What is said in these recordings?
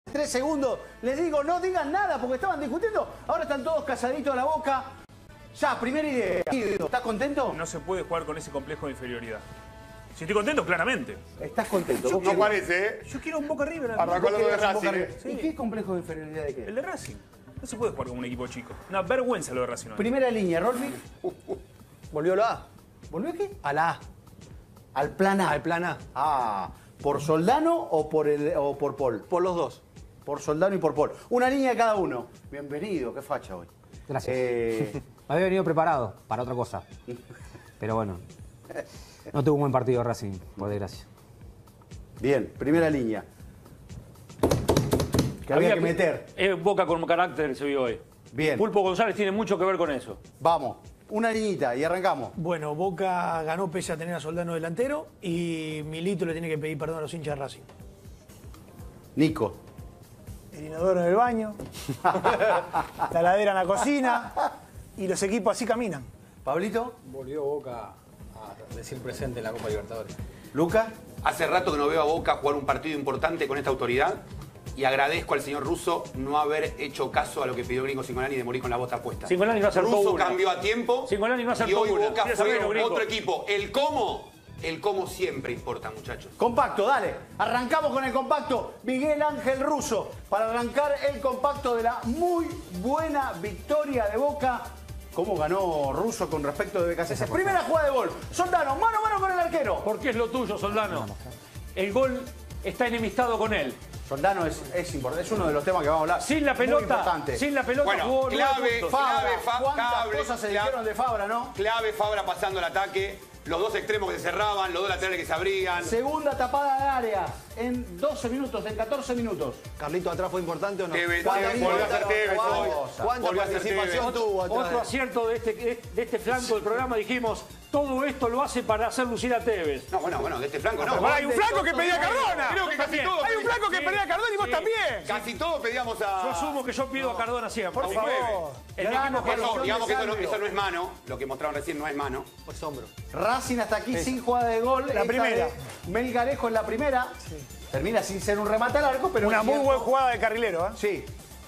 3 segundos. Les digo, no digan nada porque estaban discutiendo. Ahora están todos calladitos a la boca. Ya, primera idea. ¿Estás contento? No se puede jugar con ese complejo de inferioridad. Si estoy contento, claramente. ¿Estás contento? No parece, ¿eh? Yo quiero un Boca River. Arrancó lo de Racing. ¿Y qué complejo de inferioridad de qué? El de Racing. No se puede jugar con un equipo chico. Una vergüenza lo de Racing. Primera línea, Rolfi. Volvió la A. ¿Volvió a qué? A la A. Al plan A. Al plan A. Ah, ¿por Soldano o por Paul? Por los dos. Por Soldano y por Paul. Una línea de cada uno. Bienvenido, qué facha hoy. Gracias. Había venido preparado para otra cosa. Pero bueno, no tuvo un buen partido Racing, por desgracia. Bien, primera línea. Que había que meter. Es Boca con carácter, se vio hoy. Bien. Pulpo González tiene mucho que ver con eso. Vamos, una liñita y arrancamos. Bueno, Boca ganó pese a tener a Soldano delantero y Milito le tiene que pedir perdón a los hinchas de Racing. Nico. El inodoro en el baño, la ladera en la cocina y los equipos así caminan. Pablito. Volvió Boca a decir presente en la Copa Libertadores. Luca. Hace rato que no veo a Boca jugar un partido importante con esta autoridad y agradezco al señor Russo no haber hecho caso a lo que pidió Gringo Cingolani de morir con la bota puesta. Cingolani no acertó Russo una. cambió a tiempo Cingolani no acertó y hoy una. Boca Quiero fue saberlo, Gringo. otro equipo. El cómo siempre importa, muchachos. Compacto, dale. Arrancamos con el compacto. Miguel Ángel Russo para arrancar el compacto de la muy buena victoria de Boca. ¿Cómo ganó Russo con respecto de BKC? Primera jugada de gol. Soldano, mano a mano con el arquero. Porque es lo tuyo, Soldano. El gol está enemistado con él. Soldano es importante, es uno de los temas que vamos a hablar. Sin la Muy pelota, importante. sin la pelota Bueno, jugó clave, 9 puntos. Fabra, ¿cuántas cosas se dijeron de Fabra, no? Clave Fabra pasando el ataque, los dos extremos que se cerraban, los dos laterales que se abrían. Segunda tapada de área en 12 minutos, en 14 minutos. ¿Carlito atrás fue importante o no? Tevez, volvió a ser Tevez hoy. ¿Cuánta Volvió a ser participación Tevez. tuvo atrás? Otro acierto de este flanco del programa, dijimos, todo esto lo hace para hacer lucir a Tevez. No, bueno, de este flanco no. Hay un flanco que pedía Cardona. Creo que casi todo. Hay un flanco que pedía Cardona y vos también. Casi todos pedíamos a... Yo asumo que yo pido a Cardona siempre. Por favor. El equipo que Eso, digamos que eso no es mano. Lo que mostraron recién no es mano. Pues hombro. Racing hasta aquí sin jugada de gol. La Esta primera. de Melgarejo en la primera. Termina sin ser un remate al arco, pero... Una es muy cierto. buena jugada de carrilero, ¿eh? Sí.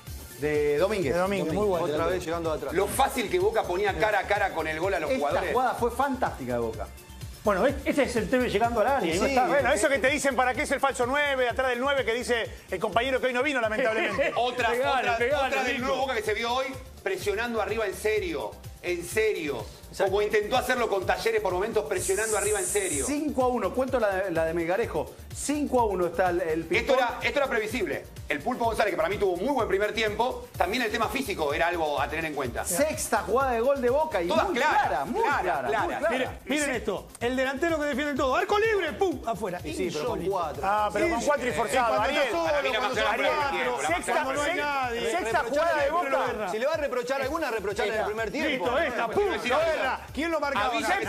De Domínguez. De Domínguez, muy buena. Otra vez llegando atrás. Lo fácil que Boca ponía cara a cara con el gol a los Esta jugadores. jugada fue fantástica de Boca. Bueno, este es el Tevez llegando al área. y no Sí, está. Bueno, eso que te dicen para qué es el falso 9, atrás del 9 que dice el compañero que hoy no vino, lamentablemente. Otra del Nico. nuevo Boca que se vio hoy, presionando arriba en serio. En serio. Como intentó hacerlo con Talleres por momentos, presionando arriba en serio. 5-1. Cuento la de Melgarejo. 5-1 está el Esto picón. era previsible. El Pulpo González, que para mí tuvo muy buen primer tiempo, también el tema físico era algo a tener en cuenta. Sexta jugada de gol de Boca y Todas muy claras, clara, muy claras, clara. claras. Miren esto, el delantero que defiende todo, arco libre, ¡pum! Afuera. Sí, pero con 4. Ah, pero con 4 y forzado, Ariel. Para mí la más clara fue la del tiempo, la más Sexta, clara fue la del tiempo. sexta jugada de Boca. Si le va a reprochar alguna, reprocharle en el primer tiempo. Listo, esta, ¡pum! Noverra. ¿Quién lo marcaba?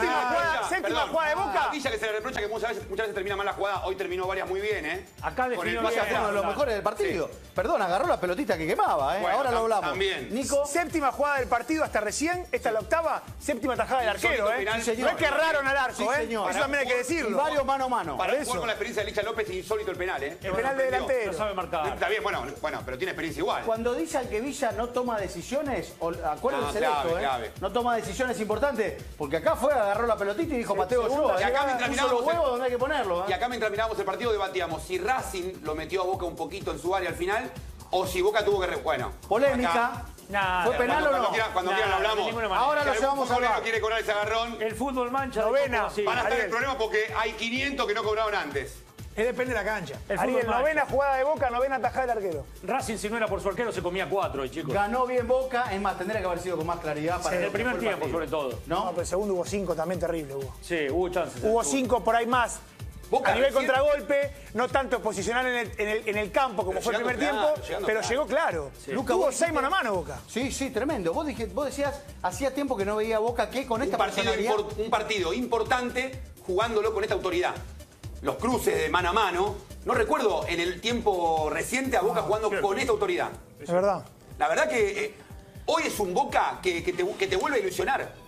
Séptima jugada de Boca. A Villa que se le reprocha que muchas veces termina mal la jugada, hoy terminó varias muy bien, ¿eh? Acá Con el definió pase bien. atrás. Uno de los mejores del partido. Perdón, agarró la pelotita que quemaba, ¿eh? Bueno, Ahora lo hablamos. también. Nico. Séptima jugada del partido hasta recién, esta es la octava, séptima tajada del arquero, Insólito ¿eh? penal. Sí, señor. No es que erraron al arco, Sí, ¿eh? señor. Eso también hay que Y decirlo. varios mano a mano. Para eso. jugar con la experiencia de Licha López es insólito el penal, ¿eh? El penal de delantero. No sabe marcar. Está bien, bueno, pero tiene experiencia igual. Cuando dicen que Villa no toma decisiones, acuérdense de clave, esto, ¿eh? clave. No toma decisiones importantes, porque acá fue, agarró la pelotita y dijo, pateo yo. Y acá mientras puso los mirábamos huevos donde hay que ponerlo, Y ¿eh? acá mientras mirábamos el partido debatíamos si Racing lo metió a Boca un poquito en su área al final o si Boca tuvo que... Bueno. Polémica. acá, Nada, ¿Fue penal o no? Cuando quieran lo de hablamos. ninguna manera. Ahora lo Si llevamos a algún hablar. no quiere cobrar ese agarrón, El fútbol mancha. Novena. Sí. van a estar Ariel. en problemas porque hay 500 que no cobraron antes. Es depende de la cancha. El Ariel, fútbol novena mancha. jugada de Boca, novena tajada del arquero. Racing, si no era por su arquero, se comía 4, chicos. Ganó bien Boca, es más, tendría que haber sido con más claridad para En el lo que primer fue tiempo, partido. sobre todo. No, ¿No? pero el segundo hubo 5 también terrible, hubo. Sí, hubo chances. Hubo 5 por ahí más. Boca A nivel recién- contragolpe, no tanto posicional en el campo como Pero fue el primer llegando claro, tiempo, llegando pero claro. llegó claro. Luca, Tuvo vos 6 mano a mano Boca. Sí, sí, tremendo. Vos decías, hacía tiempo que no veía a Boca que con esta personalidad... Un partido importante jugándolo con esta autoridad. Los cruces de mano a mano. No recuerdo en el tiempo reciente a Boca jugando con esta autoridad. Es verdad. La verdad que hoy es un Boca que te vuelve a ilusionar.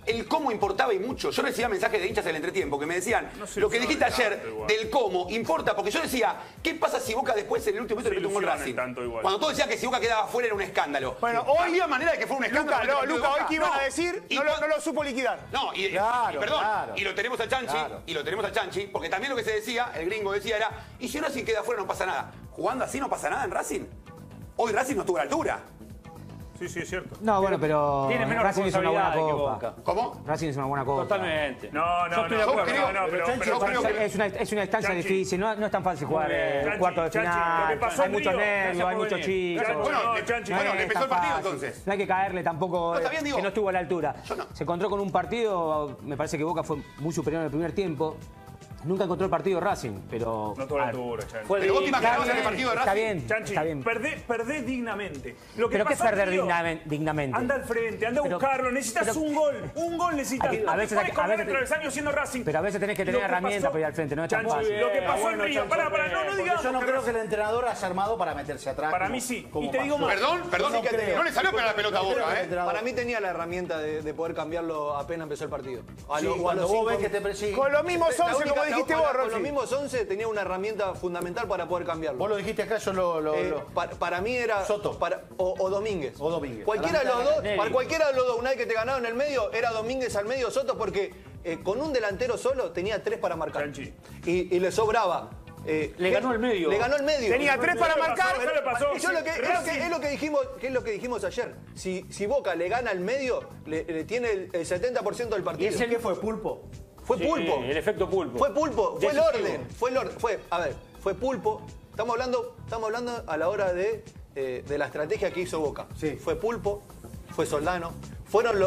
el cómo importaba y mucho. Yo recibía mensajes de hinchas en el entretiempo que me decían, lo que dijiste ayer del cómo importa, porque yo decía, ¿qué pasa si Boca después en el último minuto le mete un gol Racing? Cuando tú decías que si Boca quedaba fuera era un escándalo. Bueno, hoy había manera de que fuera un escándalo. Luca, hoy que iban a decir, no lo supo liquidar. No, y perdón, y lo tenemos al Chanchi, porque también lo que se decía, el gringo decía era, y si Racing queda fuera no pasa nada. Jugando así no pasa nada en Racing. Hoy Racing no estuvo a la altura. Sí, sí, es cierto. No, bueno, pero tiene menos Racing hizo una buena responsabilidad que copa. Boca. ¿Cómo? Racing hizo una buena copa. Totalmente. No, Yo estoy de acuerdo. Es una instancia Chanchi, difícil, no es tan fácil jugar Chanchi, cuarto de Chanchi, final. lo que pasó Hay en muchos Río, nervios, gracias hay por muchos venir. chicos. Bueno, le empezó el partido entonces. No hay que caerle tampoco No, está bien, digo. que no estuvo a la altura. Yo no. Se encontró con un partido, me parece que Boca fue muy superior en el primer tiempo. Nunca encontró el partido Racing, pero... No tuvo la altura, Chanchi. Pero vos te imaginabas en el partido de Racing. Está bien, Chanchi, está bien. perdés dignamente. Lo que ¿Pero qué es pasó perder Río, dignamente? Anda al frente, anda a Pero- buscarlo. Necesitas pero- un gol necesitas. Aquí- No a te veces- puedes a correr veces- el travesaño siendo Racing. Pero a veces tenés que tener Lo que herramientas pasó- para ir al frente, no es tan Chanchi, fácil. lo que pasó bueno, en Río, Chanchi, pará, no Porque digamos yo no que creo que Racing- el entrenador haya armado para meterse atrás. Para como- mí sí. como Y te digo pasó. más. Perdón, No creo. no le salió para la pelota a Yo creo que Boca, el ¿eh? entrenador- Para mí tenía la herramienta de poder cambiarlo apenas empezó el partido. Sí, cuando vos ves que te persigue. Con los mismos 11, como dijiste vos, Con los Rolfi. mismos 11 tenía una herramienta fundamental para poder cambiarlo. Vos lo dijiste acá, yo lo... Para mí era Soto. o Domínguez. O Domínguez. Cualquiera de Para los mí dos, Neri. para cualquiera de los dos, una vez que te ganaron en el medio, era Domínguez al medio Soto porque con un delantero solo tenía 3 para marcar. Chanchi. Y le sobraba. Le ganó el medio. Le ganó el medio. Tenía 3 para marcar. ¿Qué le pasó? Y yo es lo que dijimos ayer. Si Boca le gana al medio, le tiene el 70% del partido. es el- ¿Qué fue, Pulpo? Fue Sí, Pulpo. el efecto Pulpo. Fue Pulpo, fue el Decisivo. orden, fue Pulpo. Estamos hablando a la hora de la estrategia que hizo Boca. Sí. Fue Pulpo, fue Soldano. Fueron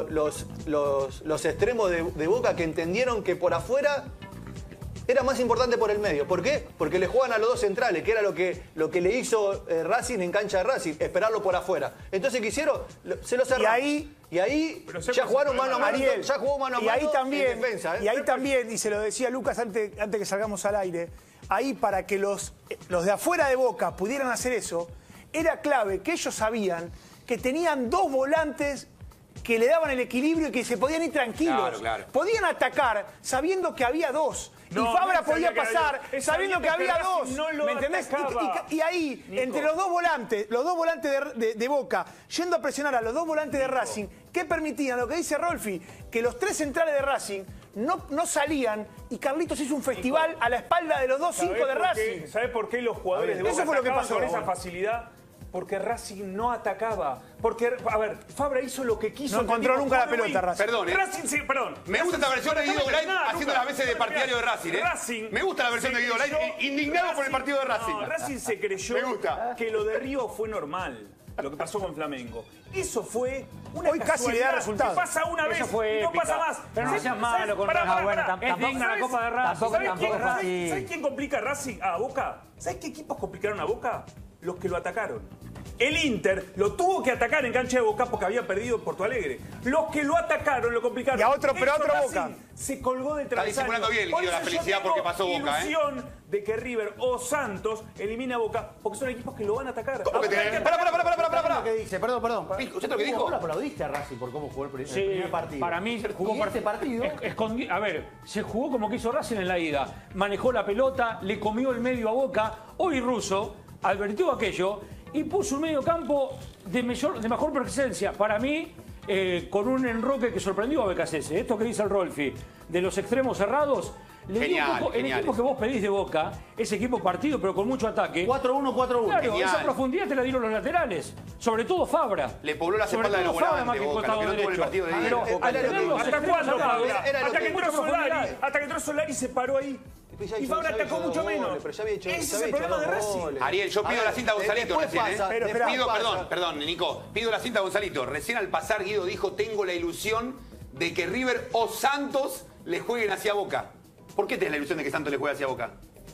los extremos de Boca que entendieron que por afuera era más importante por el medio. ¿Por qué? Porque le juegan a los dos centrales, que era lo que le hizo Racing en cancha de Racing, esperarlo por afuera. Entonces, ¿qué hicieron? Se lo cerraron. Y ahí Pero ya jugaron mano a mano. Ariel, Ya jugó mano a y mano ahí también, en defensa. y ahí también, y se lo decía Lucas antes que salgamos al aire, ahí para que los de afuera de Boca pudieran hacer eso, era clave que ellos sabían que tenían 2 volantes que le daban el equilibrio y que se podían ir tranquilos. Claro, claro. Podían atacar sabiendo que había 2. No, y Fabra no podía sabía que había pasar dos. Es sabiendo que sabiendo había que Racing 2. no lo ¿Me entendés? atacaba. Y ahí, Nico. entre los dos volantes de Boca, yendo a presionar a los 2 volantes de Racing, ¿qué permitían? Lo que dice Rolfi, que los 3 centrales de Racing no salían y Carlitos hizo un festival a la espalda de los 2 5 de Racing. ¿Sabés por qué los jugadores de Eso Boca fue lo que atacaban pasó. con esa facilidad? Porque Racing no atacaba. Porque, a ver, Fabra hizo lo que quiso. No encontró el tipo nunca la fue de pelota, Wing. Racing. Perdón, Perdón. Me gusta esta versión de Guido Déjame Blay terminar, haciendo Lucas. las veces de partidario de Racing, ¿eh? Racing Me gusta la versión se de Guido Blay, creyó- indignado por el partido de Racing. No, Racing se creyó Me gusta. que lo de Río fue normal. Lo que pasó con Flamengo. Eso fue una Hoy casi le da casualidad resultado. que pasa una vez Eso fue y no épica. pasa más. Pero no ¿Sabés- seas malo sabés- con pará, Racing. pará, bueno, pará. tampoco- Es digna la Copa de Racing. ¿Sabés tampoco fue así. ¿Sabés quién complica a Racing? A Boca. ¿Sabés qué equipos complicaron a Boca? Los que lo atacaron. El Inter lo tuvo que atacar en cancha de Boca porque había perdido Porto Alegre. Los que lo atacaron lo complicaron. Y a otro, pero a Esto otro Racing Boca. Se colgó de travesaño. disimulando bien, Por Guido, la eso yo felicidad tengo porque pasó Boca, ¿eh? ilusión de que River o Santos elimine a Boca porque son equipos que lo van a atacar. ¿Cómo que A Boca hay tenés? atacar. Pará. ¿Qué dice? Perdón. ¿Escuchaste lo que dijo? ¿Vos lo aplaudiste a Racing por cómo jugó el Sí, primer partido? para mí jugó ¿Y este partido? A ver, se jugó como quiso Racing en la ida. Manejó la pelota, le comió el medio a Boca. Hoy Russo advirtió aquello y puso un medio campo de mejor presencia. Para mí, con un enroque que sorprendió a Becasese. Esto que dice el Rolfi, de los extremos cerrados. Le dio Genial, un poco, el genial. equipo que vos pedís de Boca, ese equipo partido pero con mucho ataque. 4-1, 4-1. Claro, Genial. esa profundidad te la dieron los laterales. Sobre todo Fabra. Le pobló las Sobre espaldas de todo los Fabra más volantes, que Boca, costado lo que no tuvo en el derecho. partido de ida. Pero Era al lo que- tener los ¿Hasta extremos cuándo, acá, Fabra? era lo Hasta que- que entró mucha Solari. profundidad. Hasta que entró Solari y se paró ahí. Y Fabra atacó mucho menos. Pero ya había hecho, Ese ya es había el hecho problema de 2 Racing. goles. Ariel, yo pido la cinta a Gonzalito después recién, pasa, ¿eh? después Pido, pasa. perdón, Nico. Pido la cinta a Gonzalito. Recién al pasar, Guido dijo, tengo la ilusión de que River o Santos le jueguen hacia Boca. ¿Por qué tenés la ilusión de que Santos le juegue hacia Boca?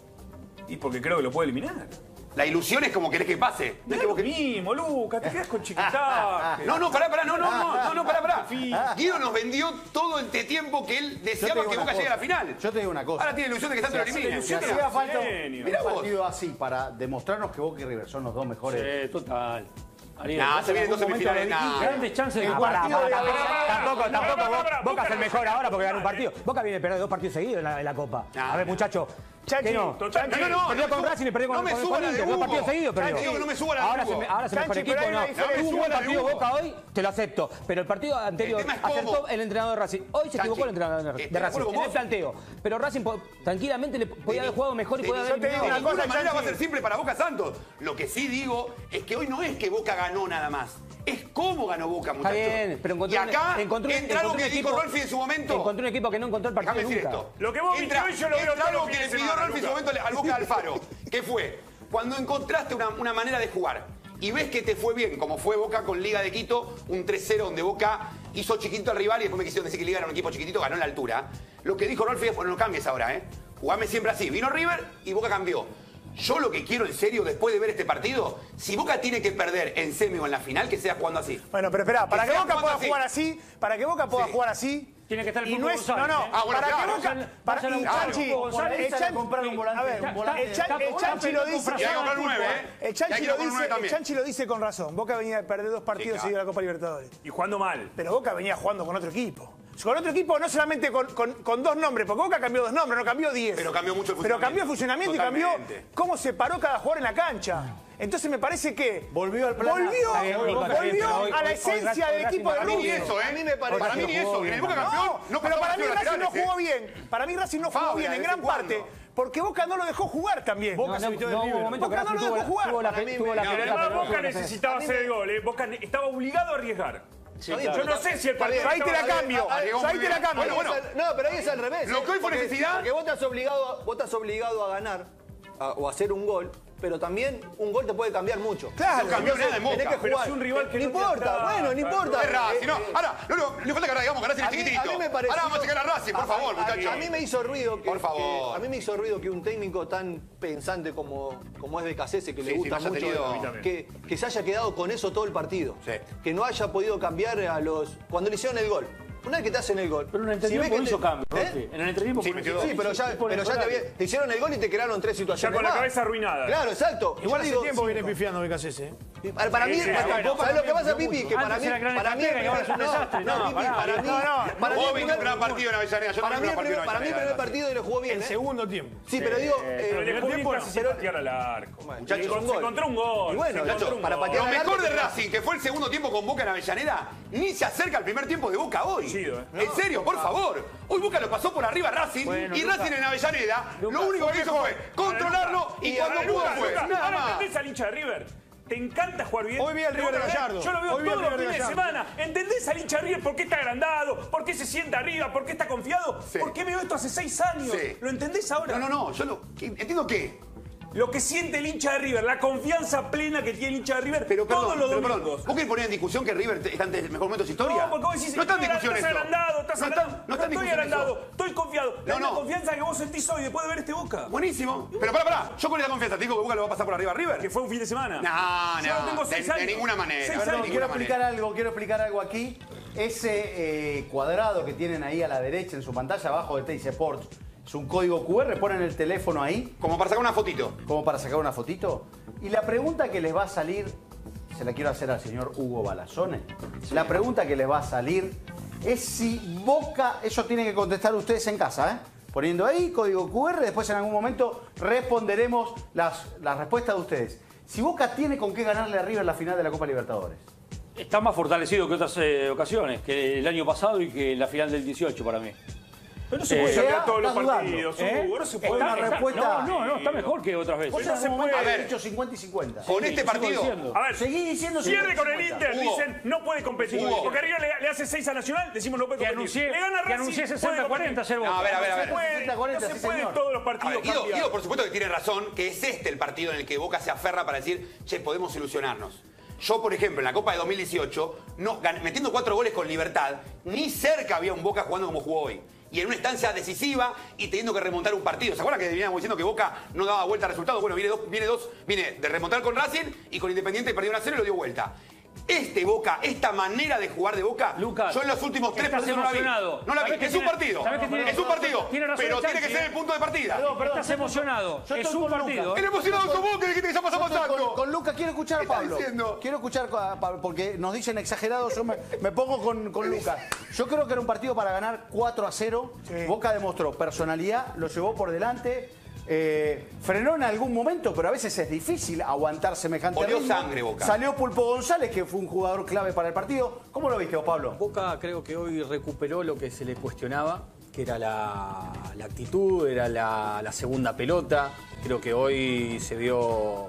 Y porque creo que lo puede eliminar. La ilusión es como querés que pase. No No es es que lo vos querés- mismo, Lucas, te quedas con chiquitaje. No, pará, pará. Guido nos vendió todo este tiempo que él deseaba que Boca llegue a la final. Yo te digo una cosa. Ahora tiene ilusión de que Santos lo elimine. Si hacía falta Genio. un partido así para demostrarnos que Boca y River son los dos mejores. Sí, total. Nah, se vienen 2 semifinales. Grandes chances de Tampoco Boca es el mejor ahora porque ganó un partido. Boca viene a perder 2 partidos seguidos en la Copa. A ver, muchachos. Chanchi, no? No, Perdió con Racing y perdió con Inter. 2 partidos seguidos perdió. Digo que no me suba la Ahora de Hugo. se mejor Chanchi, equipo, pero hay una no. diferencia. Tuvo un buen partido Boca hoy, te lo acepto. Pero el partido anterior El tema es acertó cómo. el entrenador de Racing. Hoy se equivocó el entrenador de estoy de Racing. acuerdo con En el vos. planteo. Pero Racing tranquilamente le podía haber jugado mejor y podía haber yo te digo eliminado. una De cosa, alguna manera va a Chanchi. ser simple para Boca Santos. Lo que sí digo es que hoy no es que Boca ganó nada más. Es cómo ganó Boca, muchachos. Está bien, pero y acá encontró entra algo que dijo Rolfi en su momento. Encontró un equipo que no encontró el partido Déjame decir nunca. esto. Lo que vos viste hoy, yo lo veo entra todos algo los que le fines de pidió semana, Rolfi en su Luca. momento al Boca Alfaro. ¿Qué fue? Cuando encontraste una manera de jugar y ves que te fue bien, como fue Boca con Liga de Quito, un 3-0 donde Boca hizo chiquito al rival y después me quisieron decir que Liga era un equipo chiquitito, ganó en la altura. Lo que dijo Rolfi es, bueno, no cambies ahora, jugame siempre así. Vino River y Boca cambió. Yo lo que quiero en serio, después de ver este partido, si Boca tiene que perder en semi o en la final, que sea jugando así. Bueno, pero espera, para que sea Boca jugando pueda jugar así, para que Boca pueda jugar así. Tiene que estar el y Pulpo no es, González, no, ¿eh? Ah, bueno, para claro. que Boca, para Vayan y a Chanchi, buscar el Chanchi, comprar un volante. a ver, Un volante. el Chanchi lo dice, Y hay que comprar 9, el Y Chanchi hay que lo comprar 9 dice, el también. Chanchi lo dice con razón. Boca venía de perder 2 partidos claro. seguidos de la Copa Libertadores. Y jugando mal. Pero Boca venía jugando con otro equipo. Con otro equipo, no solamente con 2 nombres, porque Boca cambió 2 nombres, no cambió 10. Pero cambió mucho el Pero funcionamiento. cambió el funcionamiento y cambió Totalmente. cómo se paró cada jugador en la cancha. Entonces me parece que Volvió al plan A. volvió Está bien, Nico, está bien, pero hoy- a la hoy esencia Racing- del equipo de Racing- Para mí ni Rubio. eso, A mí me parece Para mí ni que eso. jugó En el bien. Boca campeón no pero pasó para mí las Racing no finales, jugó bien. Para mí Racing no jugó Fabra, bien de en vez gran en cuando. parte porque Boca no lo dejó jugar también. No, hubo un momento que Boca no Racing lo dejó jugar. tuvo la Para mí tuvo la me- Pero pelota, además pero no Boca tuvo la necesitaba hacer el gol. Boca estaba obligado a arriesgar. Está bien, Yo pero no sé si el está bien. partido Ahí te la estaba- cambio. Arriesgó Ahí muy te la bien. cambio. Bueno, No, pero ahí es al revés. Lo que hoy fue Porque- necesidad- Porque vos estás obligado a ganar o a hacer un gol, pero también un gol te puede cambiar mucho. Claro. No cambió nada en Boca. Tenés que Pero jugar. si un rival que no no te importa, atrapa, bueno, no importa. Es Racing, no. Ahora, le falta que ahora digamos que Racing es A mí chiquitito. me pareció- Ahora vamos a checar a Racing, por favor, muchachos. A mí me hizo ruido Por favor. a mí me hizo ruido que un técnico tan pensante como es Becasese, que le Sí, gusta sí, haya mucho, tenido- A mí también. que se haya quedado con eso todo el partido. Sí. Que no haya podido cambiar cuando le hicieron el gol. Una vez que te hacen el gol. Pero en el si ves entretiempo que hizo te- cambio, ¿Eh? Rolfi. En el entretiempo Sí, puso- metió dos. Sí, pero te hicieron el gol y te crearon 3 situaciones. Ya con la más. cabeza arruinada. Claro, exacto. Igual Ya hace son tiempo 5. viene pifiando Becasese. Para mí, Sí, sí, bueno. ¿sabes lo que pasa, Pipi? Que para Antes mí, era gran para mí, estratega y ahora es un desastre. no, No, Pipi, pará. para mí, para mí Vos el viste un gran primer- partido en Avellaneda. Yo para no mí vi el un gran partido en primer Avellaneda. partido y lo jugó bien. El ¿eh? segundo tiempo. Sí, pero digo, Pero le jugó bien casi sin patear al arco. muchachos, Se un gol. encontró un gol. Y bueno, se encontró muchachos, un para gol. patear Lo al arco, mejor de pero- Racing, que fue el segundo tiempo con Boca en Avellaneda, ni se acerca al primer tiempo de Boca hoy. Coincido, En serio, por favor. Hoy Boca lo pasó por arriba a Racing Bueno, y Luca. Racing en Avellaneda lo único que hizo fue controlarlo y cuando pudo fue. Nada Ahora más. entendés al hincha de River. ¿Te encanta jugar bien? Hoy vi al River de Gallardo. Yo lo veo Hoy vi al todos los River de fines de Gallardo. semana. ¿Entendés al hincha de River por qué está agrandado? ¿Por qué se sienta arriba? ¿Por qué está confiado? Sí. ¿Por qué veo esto hace 6 años? Sí. ¿Lo entendés ahora? No, yo entiendo que. Lo que siente el hincha de River, la confianza plena que tiene el hincha de River Pero todos los perdón, domingos. ¿vos querés poner en discusión que River está en el mejor momento de su historia? No, porque vos decís, no está en discusión estás eso. agrandado, estás no agrandado. está, no está en estoy discusión agrandado, eso. estoy confiado. La No. confianza que vos sentís hoy después de ver este Boca. Buenísimo. Pero pará. Yo con esa confianza te digo que Boca lo va a pasar por arriba a River. Que fue un fin de semana. No, Yo tengo 6 de años. ninguna manera. 6 de años. ninguna Quiero explicar algo aquí. Ese cuadrado que tienen ahí a la derecha en su pantalla, abajo de Teis Sports, es un código QR, ponen el teléfono ahí, Como para sacar una fotito. como para sacar una fotito. Y la pregunta que les va a salir, se la quiero hacer al señor Hugo Balazone. La pregunta que les va a salir es si Boca, eso tienen que contestar ustedes en casa, ¿eh? Poniendo ahí código QR, después en algún momento responderemos las respuestas de ustedes. Si Boca tiene con qué ganarle a River la final de la Copa Libertadores. Está más fortalecido que otras ocasiones, que el año pasado y que la final del 18 para mí. Pero no se puede sea, cambiar todos los estás dudando, partidos, ¿Eh? Hugo, no se puede. Una respuesta- No, está mejor que otras veces. Vos en no algún se momento puede. habías dicho 50 y 50. Con este sigo partido. diciendo. A ver, Seguí diciendo cierre con el 50. Inter, Hugo. dicen no puede competir. Hugo. Porque River le hace 6 a Nacional, decimos no puede Que competir. anuncié, Le gana que Racing, anuncié puede 60-40 ser Boca. No, a ver. No se puede, 60-40, no se sí, puede señor. todos los A partidos ver, Guido, cambiar. por supuesto que tiene razón, que es este el partido en el que Boca se aferra para decir, che, podemos ilusionarnos. Yo, por ejemplo, en la Copa de 2018, metiendo 4 goles con Libertad, ni cerca había un Boca jugando como jugó hoy. Y en una instancia decisiva y teniendo que remontar un partido. ¿Se acuerdan que veníamos diciendo que Boca no daba vuelta al resultado? Bueno, viene de remontar con Racing y con Independiente perdió 1-0 y lo dio vuelta. Boca, esta manera de jugar de Boca, Lucas, yo en los últimos 3 partidos no la vi. No la vi. Es un partido. Es un partido. Pero tiene que ser el punto de partida. Estás emocionado. Es un partido. El emocionado con vos que dijiste que ya pasó pasando. Con Lucas quiero escuchar a Pablo. Quiero escuchar a Pablo, porque nos dicen exagerados, yo me pongo con Lucas. Yo creo que era un partido para ganar 4-0. Sí. Boca demostró personalidad, lo llevó por delante. Frenó en algún momento, pero a veces es difícil aguantar semejante ritmo. Sangre, Boca. Salió Pulpo González, que fue un jugador clave para el partido. ¿Cómo lo viste vos, Pablo? Boca creo que hoy recuperó lo que se le cuestionaba, que era la actitud, era la segunda pelota. Creo que hoy se vio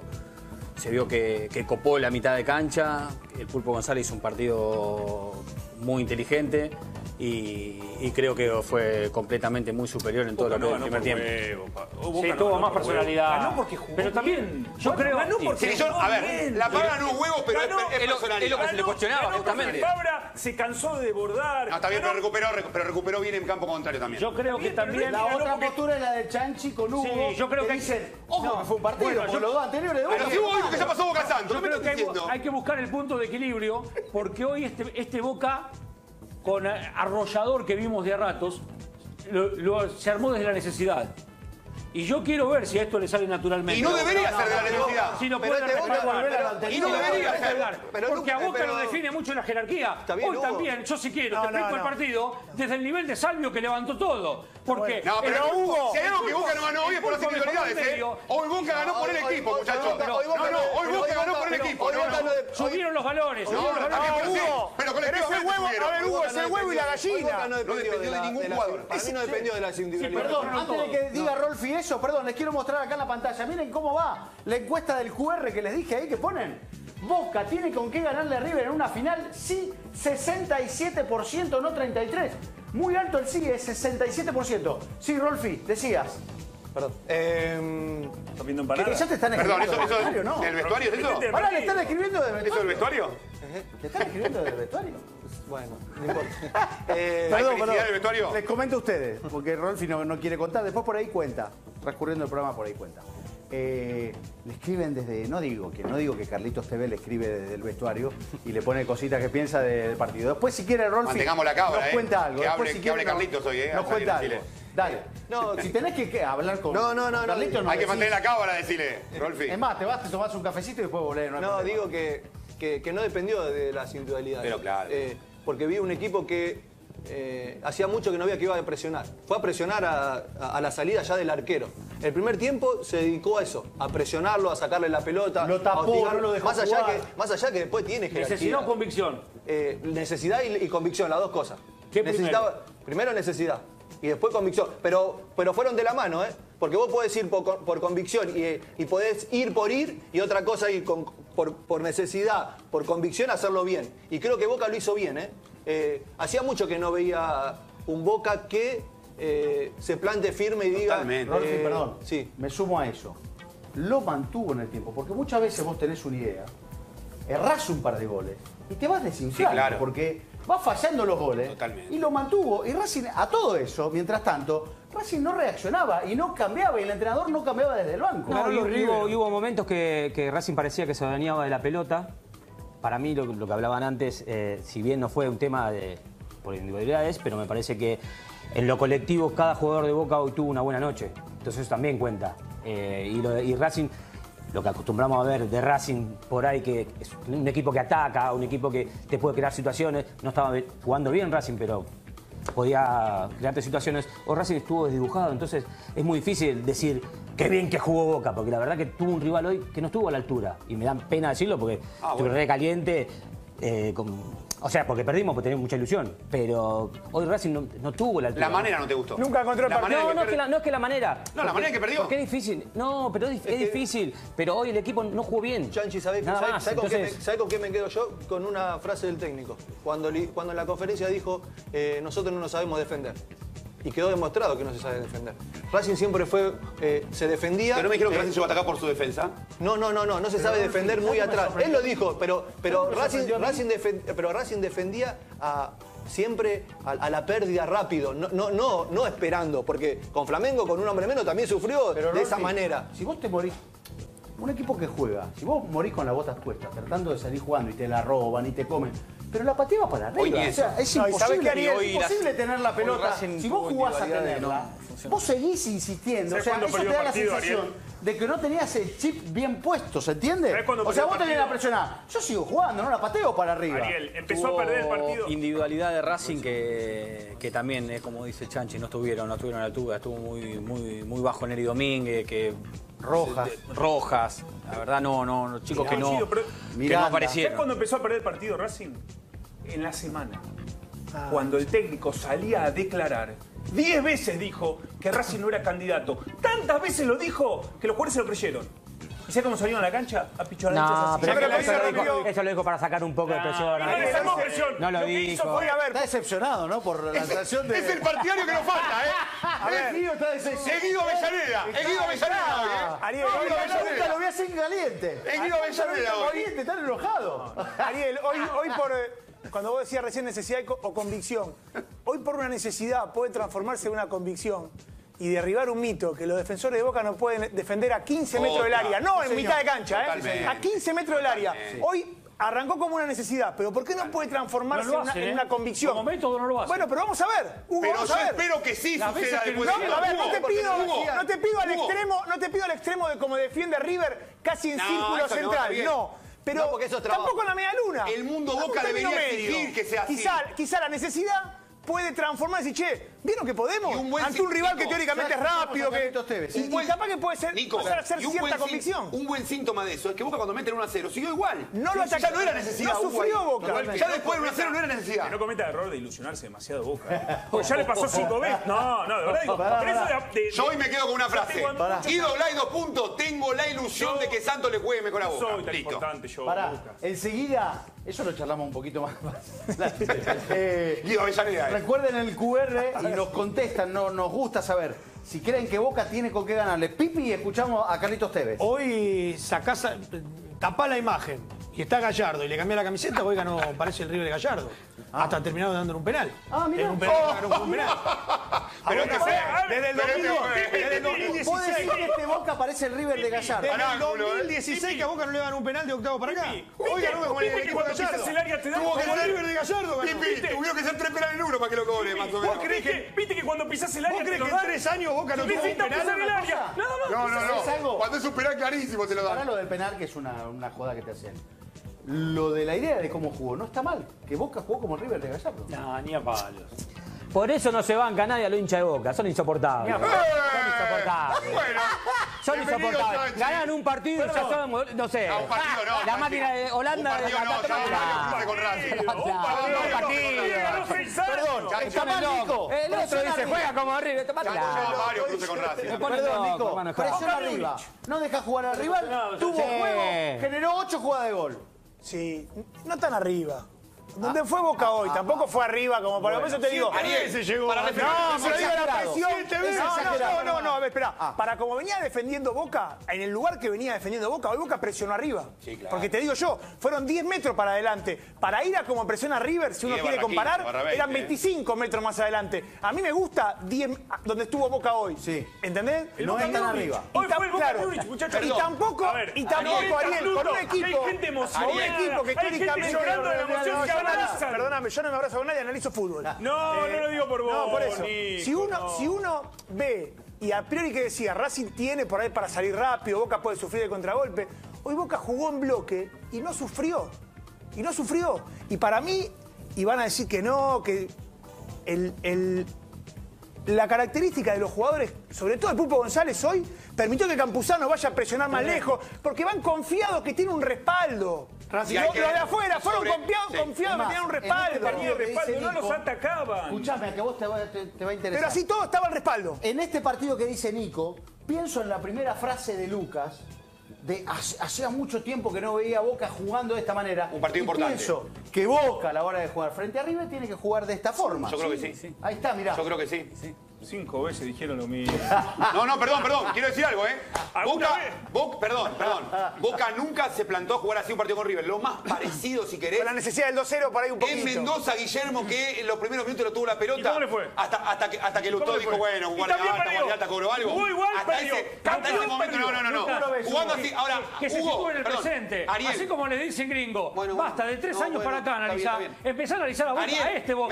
que copó la mitad de cancha. El Pulpo González hizo un partido muy inteligente. Y creo que fue completamente muy superior en todo lo que fue el primer tiempo. Sí, tuvo más personalidad. Ganó porque jugó. Pero también, yo creo... Ganó porque a ver, la Fabra ganó un huevo, pero es personalidad. Es lo que se le cuestionaba, justamente. Fabra se cansó de desbordar. No, está bien, pero recuperó bien en campo contrario también. Yo creo que también... La otra postura es la de Chanchi con Hugo. Sí, yo creo que dicen, ojo, que fue un partido, bueno, los dos anteriores de Boca. Pero si Hugo dijo que ya pasó Boca Santos, yo ¿no me creo estás que diciendo? hay que buscar el punto de equilibrio, porque hoy este Boca, con arrollador que vimos de a ratos, se armó desde la necesidad. Y yo quiero ver si a esto le sale naturalmente. Y no debería ser de la necesidad. Si no puede Y no debería ser. Porque a Boca lo define mucho la jerarquía. Hoy también, yo si quiero, te explico el partido desde el nivel de Salvio que levantó todo. Porque no, pero Hugo, si hay algo que Boca no ganó hoy es por las individualidades, ¿eh? Hoy Boca ganó por el equipo, muchachos. Hoy Boca ganó por el equipo. Subieron los valores. Pero colectivamente. A ver, Hugo, es el huevo y la gallina. No dependió de ningún jugador. Para mí no dependió de las individualidades. Perdón, antes de que diga Rolfi eso, perdón, les quiero mostrar acá en la pantalla. Miren cómo va la encuesta del QR que les dije ahí que ponen. Boca tiene con qué ganarle a River en una final, sí, 67%, no 33%. Muy alto el sí, es 67%. Sí, Rolfi, decías. Perdón. ¿Estás viendo empanadas? Que ya te están escribiendo Perdón, del vestuario, ¿no? ¿del vestuario es eso? Ahora le están escribiendo del ¿Eso vestuario. del vestuario? ¿Le están escribiendo del vestuario? Bueno, no importa. Perdón, del vestuario? Les comento a ustedes, porque Rolfi no quiere contar. Después por ahí cuenta. Transcurriendo el programa por ahí cuenta. Le escriben desde, no digo que Carlitos TV le escribe desde el vestuario y le pone cositas que piensa del partido. Después si quiere Rolfi mantengamos la cabra, nos cuenta algo. Que Después, hable Carlitos hoy, nos cuenta algo. Dale. No, si tenés que hablar con No, Carlitos, hay que mantener la cámara, decirle, Rolfi. Es más, te vas, te tomás un cafecito y después volvés. No, digo que no dependió de las individualidades. Pero claro. Porque vi un equipo que hacía mucho que no veía que iba a presionar. Fue a presionar a la salida ya del arquero. El primer tiempo se dedicó a eso, a presionarlo, a sacarle la pelota. Lo tapó, no lo dejó más allá jugar. que después tiene jerarquía. Necesidad o convicción. Necesidad y convicción, las dos cosas. ¿Qué primero necesidad y después convicción. Pero fueron de la mano, ¿eh? Porque vos podés ir por convicción y podés ir por ir y otra cosa ir por necesidad, por convicción, hacerlo bien. Y creo que Boca lo hizo bien, ¿eh? Hacía mucho que no veía un Boca que se plante firme y diga... Totalmente. Rolfi, perdón, sí. me sumo a eso. Lo mantuvo en el tiempo, porque muchas veces vos tenés una idea, errás un par de goles y te vas desinflando, Sí, claro. porque vas fallando los goles. Totalmente. Y lo mantuvo. Y Racing, a todo eso, mientras tanto, Racing no reaccionaba y no cambiaba, y el entrenador no cambiaba desde el banco. No, y hubo momentos que Racing parecía que se adueñaba de la pelota. Para mí, lo que hablaban antes, si bien no fue un tema por individualidades, pero me parece que en lo colectivo cada jugador de Boca hoy tuvo una buena noche. Entonces eso también cuenta. Y Racing, lo que acostumbramos a ver de Racing por ahí, que es un equipo que ataca, un equipo que te puede crear situaciones. No estaba jugando bien Racing, pero podía crearte situaciones. O Racing estuvo desdibujado, entonces es muy difícil decir qué bien que jugó Boca, porque la verdad que tuvo un rival hoy que no estuvo a la altura. Y me da pena decirlo porque estuve re caliente. O sea, porque perdimos, porque teníamos mucha ilusión. Pero hoy Racing no tuvo la altura. La manera no te gustó. Nunca encontró el partido. No es que la manera. No, la manera en que perdió. Porque es difícil. No, pero es difícil. Pero hoy el equipo no jugó bien. Chanchi, ¿sabés con qué me quedo yo? Con una frase del técnico. Cuando en la conferencia dijo, nosotros no nos sabemos defender. Y quedó demostrado que no se sabe defender. Racing siempre se defendía... Pero no me dijeron que Racing se va a atacar por su defensa. No se sabe defender muy atrás. Él lo dijo, pero Racing defendía siempre a la pérdida rápido, no esperando, porque con Flamengo, con un hombre menos, también sufrió de esa manera. Si vos te morís un equipo que juega, si vos morís con las botas puestas, tratando de salir jugando y te la roban y te comen, pero la patea va para arriba. O sea, es imposible tener la pelota. Si vos jugás a tenerla, vos seguís insistiendo. O sea, eso te da la sensación de que no tenías el chip bien puesto, ¿se entiende? O sea, vos tenés la presión. Yo sigo jugando, no la pateo para arriba. Ariel, empezó a perder el partido. Individualidad de Racing que también, como dice Chanchi, no estuvieron a la altura. Estuvo muy bajo Neri Domínguez, que... Rojas. La verdad, no, chicos que no aparecieron. ¿Sabés cuándo empezó a perder el partido Racing? En la semana. Cuando el técnico salía a declarar, 10 veces dijo que Racing no era candidato. Tantas veces lo dijo que los jugadores se lo creyeron. ¿Y sabés cómo salieron a la cancha? A picholar no, pero eso lo dijo para sacar un poco de presión. No le sacó presión. No lo dijo. Está decepcionado, ¿no? Por la sensación de... Es el partidario que nos falta, ¿eh? A ver, Guido está decepcionado. Es Guido Avellaneda. Es Guido Avellaneda, ¿eh? Ariel, nunca lo voy a hacer caliente. Es Guido Avellaneda hoy. Caliente, están enojados. Ariel, hoy por... Cuando vos decías recién necesidad o convicción, hoy por una necesidad puede transformarse en una convicción y derribar un mito que los defensores de Boca no pueden defender a 15 metros del área. No, en mitad de cancha, ¿eh? A 15 metros del área. Hoy arrancó como una necesidad, pero ¿por qué no puede transformarse en una convicción? Como método no lo hace. Bueno, pero vamos a ver. Hugo, pero vamos yo a ver. espero que sí suceda después. A ver, no te pido al extremo de como defiende River casi en círculo central. No. Pero tampoco en la media luna. El mundo Boca debería exigir que sea así. Quizá la necesidad puede transformarse y decir, che, ¿vieron que podemos? Ante un rival que teóricamente es rápido, y capaz que puede ser pasar a ser cierta convicción. Un buen síntoma de eso es que Boca cuando meten 1-0 siguió igual. No lo ya no era necesidad. No sufrió Boca. Ya después del 1-0 no era necesidad. Que no cometa el error de ilusionarse demasiado Boca. Porque ya le pasó 5 veces. No, de verdad digo. Yo hoy me quedo con una frase. Guido Blay 2 puntos. Tengo la ilusión de que Santos le juegue mejor a Boca. Soy tan importante yo. Enseguida, eso lo charlamos un poquito más. Guido Avellaneda. Recuerden el QR y nos contestan, nos gusta saber si creen que Boca tiene con qué ganarle. Pipi, y escuchamos a Carlitos Tevez. Hoy sacás, tapá la imagen y está Gallardo y le cambié la camiseta, hoy ganó, parece el River de Gallardo. Hasta terminaron dándole un penal. Mirá. En un penal ganó un penal. Pero que sea, desde el 2016. ¿Vos decís que este Boca parece el River de Gallardo? Desde el 2016 que a Boca no le dan un penal de octavo para acá. Hoy ganó como el equipo de Gallardo. Tuvo que ser River de Gallardo. Tuvieron que ser 3 penales en uno para que lo cobre, más o menos. ¿Vos crees que cuando pisás el área ¿Vos crees que en 3 años Boca no tuvo un penal? No. Cuando es un penal clarísimo te lo dan. Para lo del penal, que es una joda que te hacen. Lo de la idea de cómo jugó, no está mal. Que Boca jugó como River de Gallardo. No, ni a palos. Por eso no se banca nadie a los hinchas de Boca, son insoportables. Son insoportables. Ganan un partido y ya son, no sé. Un partido no. La máquina de Holanda. Un partido con Racing. Perdón, está mal, Nico. El otro dice, juega como River. Mario cruce con Racing. Perdón, Nico. Presión arriba. No deja jugar al rival. Tuvo juego. Generó 8 jugadas de gol. Sí, no tan arriba. ¿Dónde fue Boca hoy? Tampoco fue arriba como para... Por eso te digo... Ariel se llegó. No, pero digo la presión... No, a ver, espera. Ah. Para como venía defendiendo Boca, en el lugar que venía defendiendo Boca, hoy Boca presionó arriba. Sí, claro. Porque te digo yo, fueron 10 metros para adelante. Para ir a como presiona River, si uno quiere comparar, eran 25 metros más adelante. A mí me gusta 10 donde estuvo Boca hoy. Sí. ¿Entendés? No es tan arriba. Hoy fue el Boca Múnich, muchachos. Y tampoco, Ariel, con un equipo... Hay gente emocionada. Con un equipo que Hay gente llorando de la emoción que abrazan. Perdóname, yo no me abrazo con nadie, analizo fútbol. No lo digo por vos. No, por eso. Nico, si uno ve, y a priori que decía, Racing tiene por ahí para salir rápido, Boca puede sufrir de contragolpe. Hoy Boca jugó en bloque y no sufrió. Y para mí, y van a decir que no, que la característica de los jugadores, sobre todo el Pulpo González hoy, permitió que Campuzano vaya a presionar más lejos, porque van confiados que tiene un respaldo. Los de afuera fueron confiados que tenían un respaldo. No los atacaban. Escuchame, a que vos te va a interesar. Pero así todo estaba el respaldo. En este partido que dice Nico, pienso en la primera frase de Lucas, de hacía mucho tiempo que no veía a Boca jugando de esta manera. Un partido importante. Pienso que Boca a la hora de jugar frente a River tiene que jugar de esta forma. Yo creo que sí. Ahí está, mirá. Yo creo que sí. 5 veces dijeron lo mismo. No, perdón. Quiero decir algo, ¿eh? Perdón. Boca nunca se plantó a jugar así un partido con River. Lo más parecido, si querés. Con la necesidad del 2-0 para ahí un poquito. En Mendoza, Guillermo, que en los primeros minutos lo tuvo la pelota. ¿Y cómo le fue? Hasta que Lutó dijo, bueno, Guardialta cobró algo. Jugó igual, hasta ese momento, no. Jugando así, ahora, que se sitúe en el presente. Ariel. Así como le dicen gringo. Bueno, basta, de 3 años para acá analizar. Empezar a analizar a Boca, Puede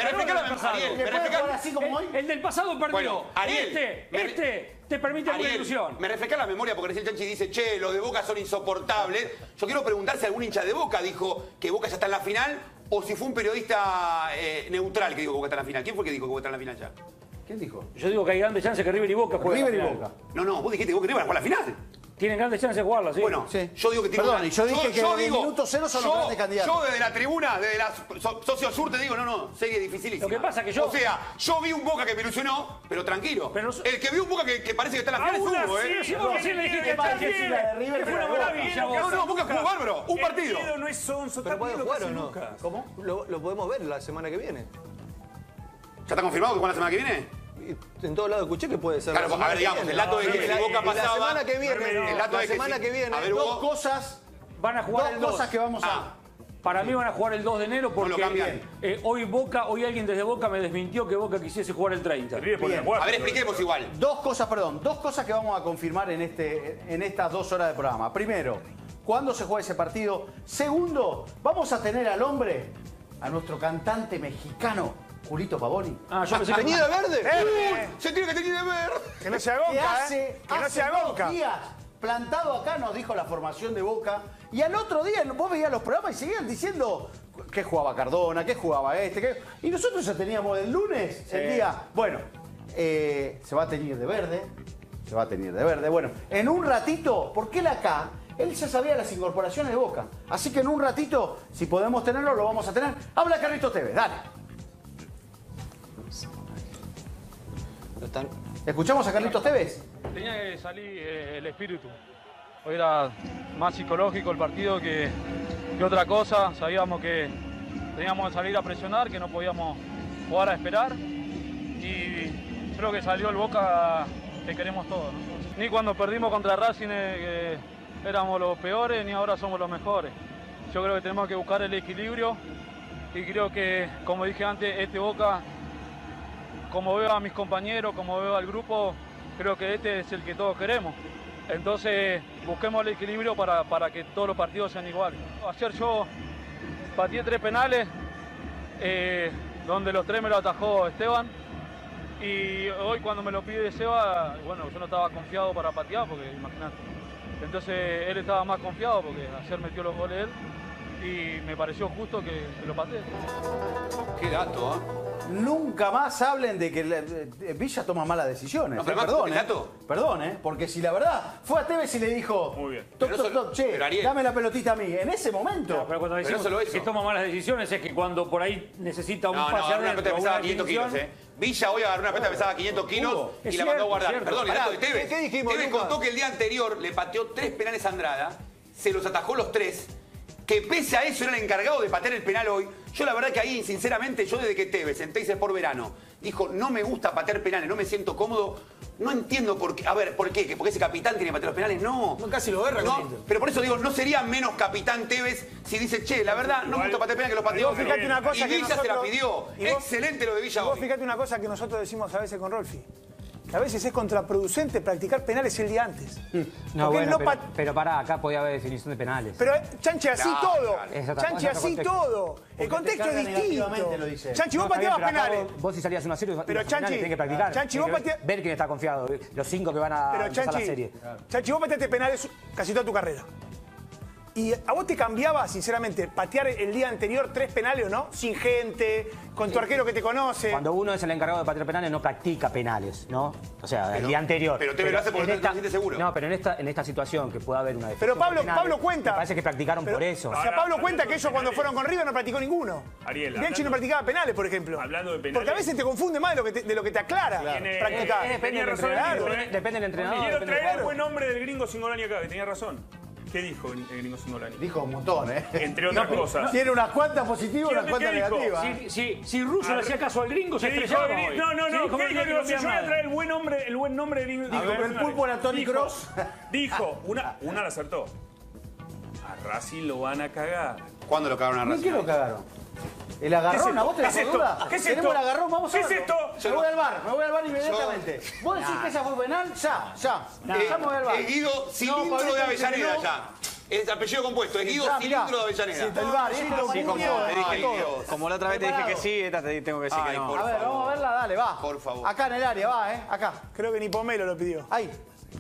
jugar así como hoy. El del pasado perdió. Bueno, Ariel, te permite alguna Ariel, ilusión. me refresca la memoria porque recién Chanchi dice, che, los de Boca son insoportables. Yo quiero preguntar si algún hincha de Boca dijo que Boca ya está en la final o si fue un periodista neutral que dijo que Boca está en la final. ¿Quién fue que dijo que Boca está en la final ya? ¿Quién dijo? Yo digo que hay grandes chances que River y Boca jueguen. River y Boca. No, vos dijiste que Boca y River van a jugar la final. Tienen grandes chances de jugarla, ¿sí? Bueno, sí. Yo digo que tiene Perdón, y yo dije que en el minuto 0 son los grandes candidatos. Yo desde la tribuna, desde la Socio Sur, te digo, no, serie dificilísima. Lo que pasa que yo... O sea, yo vi un Boca que me ilusionó, pero tranquilo. Pero el que vio un Boca que parece que está en la final es Hugo, ¿eh? Sí, vos recién le dijiste que está bien, que fue una maravilla. No, Boca jugó bárbaro, un partido. No es sonso, ¿Pero puede jugar o no? Lucas. ¿Cómo? Lo podemos ver la semana que viene. ¿Ya está confirmado que juega la semana que viene? En todos lados escuché que puede ser. Claro, a ver, digamos, el dato de que si Boca pasaba... La semana que viene, la semana que viene. A ver, dos cosas. Van a jugar el 2. Dos cosas que vamos a... Para mí van a jugar el 2 de enero porque No lo cambian. hoy alguien desde Boca me desmintió que Boca quisiese jugar el 30. A ver, expliquemos igual. Dos cosas que vamos a confirmar en estas 2 horas de programa. Primero, ¿cuándo se juega ese partido? Segundo, vamos a tener al hombre, a nuestro cantante mexicano, Julito Pavoni. Yo pensé que... ¿Teñido de verde? Se tiene que tener de ver. Que no se agonca, Que que no se hace 2 agonca. días plantado acá nos dijo la formación de Boca. Y al otro día vos veías los programas y seguían diciendo que jugaba Cardona, que jugaba y nosotros ya teníamos el lunes el día. Bueno, se va a teñir de verde. Bueno, en un ratito, porque él acá, él ya sabía las incorporaciones de Boca. Así que en un ratito, si podemos tenerlo, lo vamos a tener. Habla Carlitos Tevez, dale. ¿Escuchamos a Carlitos Tevez? Tenía que salir el espíritu. Hoy era más psicológico el partido que otra cosa. Sabíamos que teníamos que salir a presionar, que no podíamos jugar a esperar. Y creo que salió el Boca que queremos todos, ¿no? Ni cuando perdimos contra Racing éramos los peores, ni ahora somos los mejores. Yo creo que tenemos que buscar el equilibrio y creo que, como dije antes, este Boca, como veo a mis compañeros, como veo al grupo, creo que este es el que todos queremos. Entonces busquemos el equilibrio para que todos los partidos sean iguales. Ayer yo pateé 3 penales, donde los 3 me lo atajó Esteban. Y hoy cuando me lo pide Seba, bueno, yo no estaba confiado para patear, porque imagínate. Entonces él estaba más confiado porque ayer metió los goles él y me pareció justo que lo pateé. Qué dato, ¿eh? Nunca más hablen de que Villa toma malas decisiones. No, pero perdón, ¿el dato? Perdón, porque si la verdad fue a Tevez y le dijo, muy bien. Che, pero Ariel, dame la pelotita a mí. En ese momento. No, pero cuando decimos que toma malas decisiones es que cuando por ahí necesita un pase una pelota pesada 500 kilos, Villa hoy agarró una pelota pesada 500 kilos y la mandó a guardar. Perdón, el dato de Tevez. ¿Qué dijimos, Tevez Lucas? contó que el día anterior le pateó 3 penales a Andrada, se los atajó los 3, que pese a eso era el encargado de patear el penal hoy. Yo la verdad que ahí, sinceramente, yo desde que Tevez en Teis por verano dijo, no me gusta patear penales, no me siento cómodo, no entiendo por qué. A ver, ¿por qué? ¿Que porque ese capitán tiene que patear los penales? No. Casi lo erra. No, pero por eso digo, no sería menos capitán Tevez si dice, che, la verdad, no me gusta patear penales que los pateó. Fíjate una cosa y que Villa se la nosotros- pidió. y vos- Excelente lo de Villa Vos hoy. fíjate una cosa que nosotros decimos a veces con Rolfi. Que a veces es contraproducente practicar penales el día antes. No, Porque bueno, no pero pará, acá podía haber definición de penales. Pero Chanchi así Claro, todo. claro. Es otra Chanchi cosa, así otro contexto. todo. Porque El contexto te es carga distinto. negativamente, lo dice. Chanchi, vos No, está bien, pateabas pero acá penales. vos si salías 1-0 Pero ibas a penales, Chanchi, tenés que practicar. Chanchi, Tenés vos que ver quién está confiado. Los 5 que van a Pero empezar la Chanchi, serie. Chanchi, vos pateaste penales casi toda tu carrera. ¿Y a vos te cambiaba, sinceramente, patear el día anterior 3 penales o no? Sin gente, con tu arquero que te conoce. Cuando uno es el encargado de patear penales, no practica penales, ¿no? O sea, el día anterior. pero Tevez lo hace porque en no se siente seguro. No, pero en esta situación que pueda haber una Pero definición Pablo, de penales, Pablo cuenta. Me parece que practicaron Pero- por eso. O sea, Ahora, Pablo cuenta hablando que de ellos cuando penales. fueron con River no practicó ninguno. Ariel, Bianchi no hablando- practicaba penales, por ejemplo. Hablando de penales. Porque a veces te confunde más de lo que te aclara practicar. Depende del razón, entrenador. Ariel, Depende del entrenador. Quiero depende del traer el jugador. buen nombre del gringo Singolani acá, que tenía razón. ¿Qué dijo el gringo Sondolani? Dijo un montón, ¿eh? Entre otras cosas. Tiene unas cuantas positivas y unas cuantas ¿Qué dijo? negativas. Si Russo le hacía caso al gringo, se ¿Qué dijo? estrellaba hoy. No, ¿Qué dijo ¿qué dijo? que no Yo voy a traer el buen nombre del gringo. Dijo, el pulpo era Toni Kroos. Dijo, una la acertó. A Racing lo van a cagar. ¿Cuándo lo cagaron a ¿En Racing? qué lo cagaron? ¿El agarrón? ¿A vos te dejó duda? ¿Qué es Tenemos esto? el agarrón, vamos a ¿Qué es verlo. esto? Me voy al bar inmediatamente. ¿Vos decís que esa fue penal? Ya me voy al bar. Guido Cilindro de Avellaneda ya. Es apellido compuesto, es Guido Cilindro de Avellaneda. El bar, Como la otra vez te dije que sí, esta te tengo que decir que no. A ver, vamos a verla, dale, va. Por favor. Acá en el área, va, acá. Creo que ni Pomelo lo pidió. Ahí.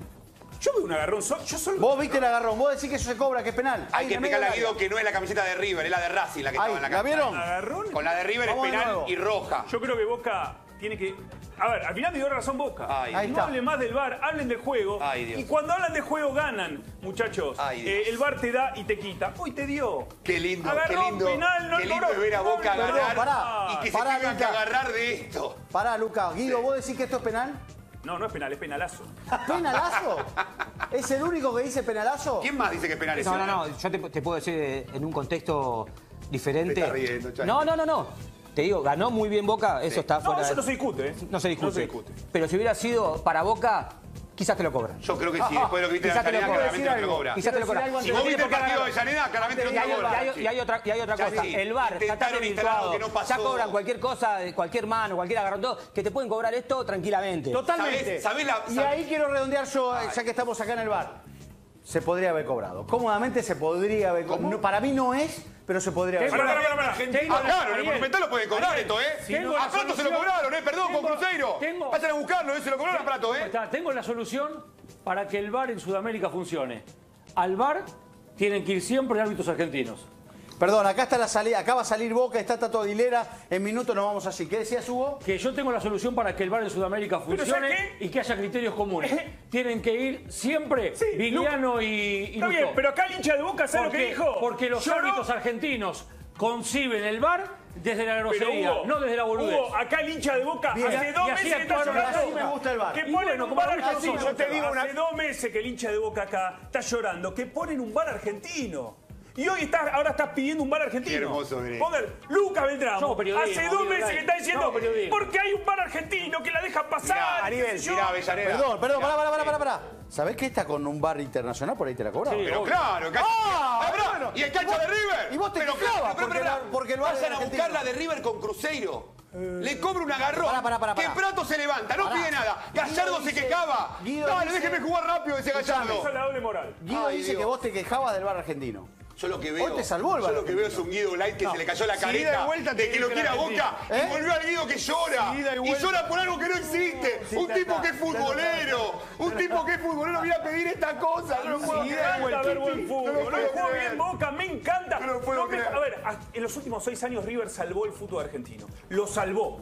Yo veo un agarrón, yo solo... Vos viste el agarrón, vos decís que eso se cobra, que es penal. Hay que en el medio explicarle a del Guido área. que no es la camiseta de River, es la de Racing la que estaba en la ¿La cancha. vieron? ¿Agarrón? Con la de River Vamos es de penal nuevo. y roja. Yo creo que Boca tiene que... A ver, al final me dio razón Boca. Ay, Ahí No está. hablen más del VAR, hablen del juego. Ay, Dios. Y cuando hablan de juego ganan, muchachos. Ay, Dios. El VAR te da y te quita. Hoy te dio. Qué lindo, Agarrón, qué lindo. penal, no Qué lindo cobró. es ver a Boca Perdón, ganar pará. y que se Pará, tengan que Luca. agarrar de esto. Pará, Luca. Guido, ¿vos decís que esto es penal? No, no es penal, es penalazo. ¿Penalazo? ¿Es el único que dice penalazo? ¿Quién más dice que es penal? No, yo te puedo decir en un contexto diferente. Te estás riendo, Chay. No. Te digo, ganó muy bien Boca, eso está No, fuera. eso no se discute, ¿eh? No se discute. No se discute. Pero si hubiera sido para Boca, quizás te lo cobran. Yo creo que sí, después de lo que viste en Quizás te lo Avellaneda, cobra. claramente no te lo cobra. Quizás te lo cobra. Si vos viste el partido de Avellaneda, claramente no Y te lo cobra. hay otra Ya cosa. sí, El VAR está tan intentaron instalar algo desvirtuado. que no pasó. Ya cobran cualquier cosa, cualquier mano, cualquier agarrón, todo, que te pueden cobrar esto tranquilamente. Totalmente. ¿Sabés la- Y sabés- ahí quiero redondear yo, ya que estamos acá en el bar. Se podría haber cobrado. Cómodamente se podría haber cobrado. No, para mí no es, pero se podría haber cobrado. Pará. Ah, claro, en el Monumental lo pueden cobrar Ariel, esto, ¿eh? tengo la A Prato se lo solución. cobraron, Perdón, con Cruzeiro. tengo- Vayan a buscarlo, se lo cobraron a Prato, Tengo la solución para que el VAR en Sudamérica funcione. Al VAR tienen que ir siempre árbitros argentinos. Perdón, acá está la salida, acá va a salir Boca, está Tato Aguilera. En minutos nos vamos así. ¿Qué decías, Hugo? Que yo tengo la solución para que el VAR en Sudamérica ¿sabes funcione qué? y que haya criterios comunes. Tienen que ir siempre Sí, Vigliano y Está bien, Lustó. pero acá el hincha de Boca, ¿sabe lo que dijo? Porque los Lloró. árbitros argentinos conciben el VAR desde la grosería, Hugo, no desde la boludez. Hugo, acá el hincha de Boca Bien. hace 2 Y así meses que está actuaron llorando. así me gusta el VAR. Que Y ponen bueno, un como VAR a mí me argentino. gusta, Yo te digo, una- hace 2 meses que el hincha de Boca acá está llorando, que ponen un VAR argentino. Y hoy ahora estás pidiendo un VAR argentino. Qué hermoso, Greg. Pongan, Lucas Beltramo, Somos periodismo, hace 2 amigo, meses Greg. que está diciendo, Somos periodismo. porque hay un VAR argentino que la deja pasar. Mirá, qué sé yo. mirá, Avellaneda. Perdón, pará. ¿Sabés que está con un bar internacional? Por ahí te la cobraron. Sí. Pero obvio. claro, cancha. Ah, bueno. ¿Y el cancha de River? y vos te Pero quejabas pero, porque pero, porque el VAR vayan era a argentino. buscar la de River con Cruzeiro. Le cobra un agarrón. Pará. Que Prato se levanta, no Pará. pide nada. Gallardo Guido se dice- quejaba. Guido Dale, dice- déjeme jugar rápido ese Gallardo. Esa es la doble moral. Guido Ay, dice Dios. que vos te quejabas del bar argentino. Yo lo que veo, Hoy te salvó el yo VAR lo que veo es un Guido Light que se le cayó la Si ida careta y vuelta de te que lo dice quiere a la Boca ¿Eh? y volvió al Guido que llora Si ida y y vuelta. llora por algo que no existe. Un tipo que es futbolero, un tipo que es futbolero viene a pedir esta cosa. No lo puedo Me creer. encanta ver buen fútbol. No lo No puedo juega creer. bien Boca, me encanta. No lo puedo creer. A ver, en los últimos 6 años River salvó el fútbol argentino. Lo salvó.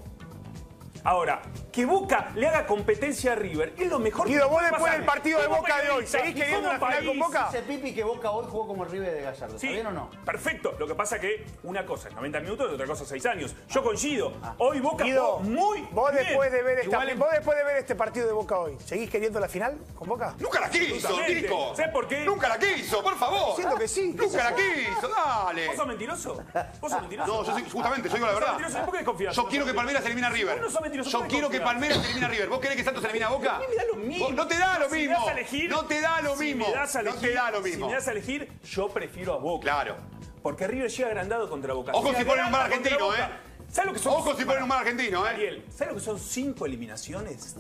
Ahora, que Boca le haga competencia a River es lo mejor Guido, que vos puede después pasar. del partido de Como Boca de hoy, periodista ¿seguís y queriendo como una final con país. Boca? Dice Pipi que Boca hoy jugó como el River de Gallardo. ¿Está Sí, bien o no? perfecto. Lo que pasa que una cosa es 90 minutos y otra cosa es 6 años. Yo coincido. Hoy Boca Guido, jugó muy vos bien. después de ver Igual vos después de ver este partido de Boca hoy, ¿seguís queriendo la final con Boca? Nunca la quiso, Absolutamente. Nico. ¿Sabés por qué? Nunca la quiso, por favor. Siento que sí. Nunca la quiso, dale. ¿Vos sos mentiroso? ¿Vos sos mentiroso? No, yo soy, justamente, yo digo la ¿Sos verdad. mentiroso? ¿Por qué desconfías? Yo quiero que Palmeiras elimine a Si River. vos no sos mentiroso, Yo ¿por qué quiero que confías? Palmeiras elimine a River. ¿Vos querés que Santos elimine a Boca? A mí me da lo mismo. No te da lo Si me mismo. das a elegir, No te da lo si mismo. me das a No te da lo Si mismo. me das a elegir, yo prefiero a Boca. Claro. Porque River llega agrandado contra Boca. Ojo si ponen un bar agranda contra argentino, Boca. ¿Sabes lo que son? Ojo si ponen un bar argentino, Ariel, ¿sabes lo que son 5 eliminaciones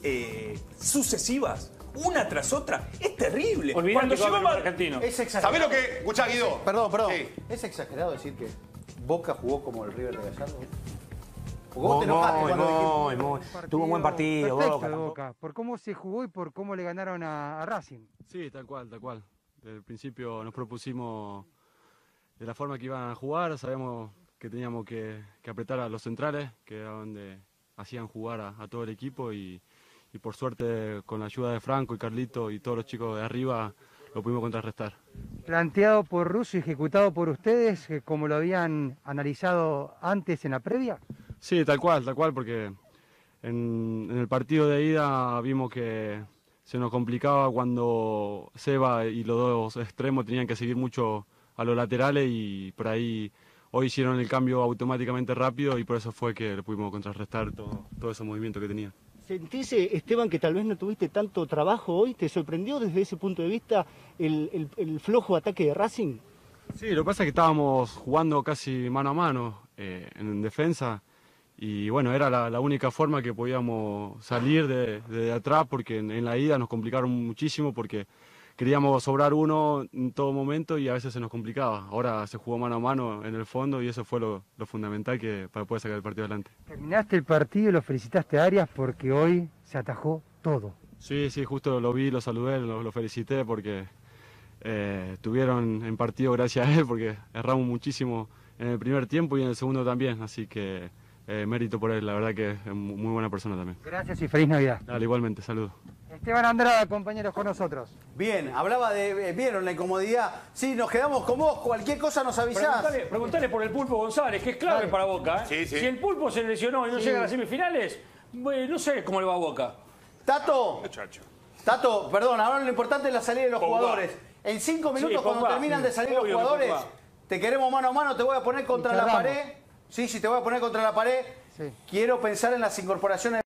sucesivas? Una tras otra. Es terrible. Olvidate Cuando que va a llegó haber un Mar- argentino. Es exagerado. ¿Sabés lo que...? Escuchá, Guido. Perdón. Sí. ¿Es exagerado decir que Boca jugó como el River de Gallardo? Porque vos te enojaste cuando dijimos. Tuvo un buen partido, perfecto Boca. de Boca, por cómo se jugó y por cómo le ganaron a Racing. Sí, tal cual, tal cual. Desde el principio nos propusimos de la forma que iban a jugar, sabíamos que teníamos que apretar a los centrales, que era donde hacían jugar a todo el equipo y por suerte con la ayuda de Franco y Carlito y todos los chicos de arriba lo pudimos contrarrestar. Planteado por Russo y ejecutado por ustedes, como lo habían analizado antes en la previa. Sí, tal cual, porque en el partido de ida vimos que se nos complicaba cuando Seba y los dos extremos tenían que seguir mucho a los laterales y por ahí hoy hicieron el cambio automáticamente rápido y por eso fue que le pudimos contrarrestar todo ese movimiento que tenía. ¿Sentís, Esteban, que tal vez no tuviste tanto trabajo hoy? ¿Te sorprendió desde ese punto de vista el flojo ataque de Racing? Sí, lo que pasa es que estábamos jugando casi mano a mano en defensa y bueno, era la única forma que podíamos salir de atrás porque en la ida nos complicaron muchísimo porque queríamos sobrar uno en todo momento y a veces se nos complicaba. Ahora se jugó mano a mano en el fondo y eso fue lo fundamental para poder sacar el partido adelante. Terminaste el partido y lo felicitaste a Arias porque hoy se atajó todo. Sí, justo lo vi, lo saludé, lo felicité porque tuvieron en partido gracias a él porque erramos muchísimo en el primer tiempo y en el segundo también, así que mérito por él, la verdad que es muy buena persona también. Gracias y feliz Navidad. Dale, igualmente, saludos. Esteban Andrada, compañeros con nosotros. Bien, hablaba ¿vieron la incomodidad? Sí, nos quedamos con vos, cualquier cosa nos avisás. Preguntale por el Pulpo González, que es clave para Boca. Sí. Si el Pulpo se lesionó y no llega a las semifinales, bueno, no sé cómo le va a Boca. Tato, perdón, ahora lo importante es la salida de los jugadores. En 5 minutos, cuando terminan de salir los jugadores, te queremos mano a mano, te voy a poner contra la pared. Sí, te voy a poner contra la pared. Sí. Quiero pensar en las incorporaciones.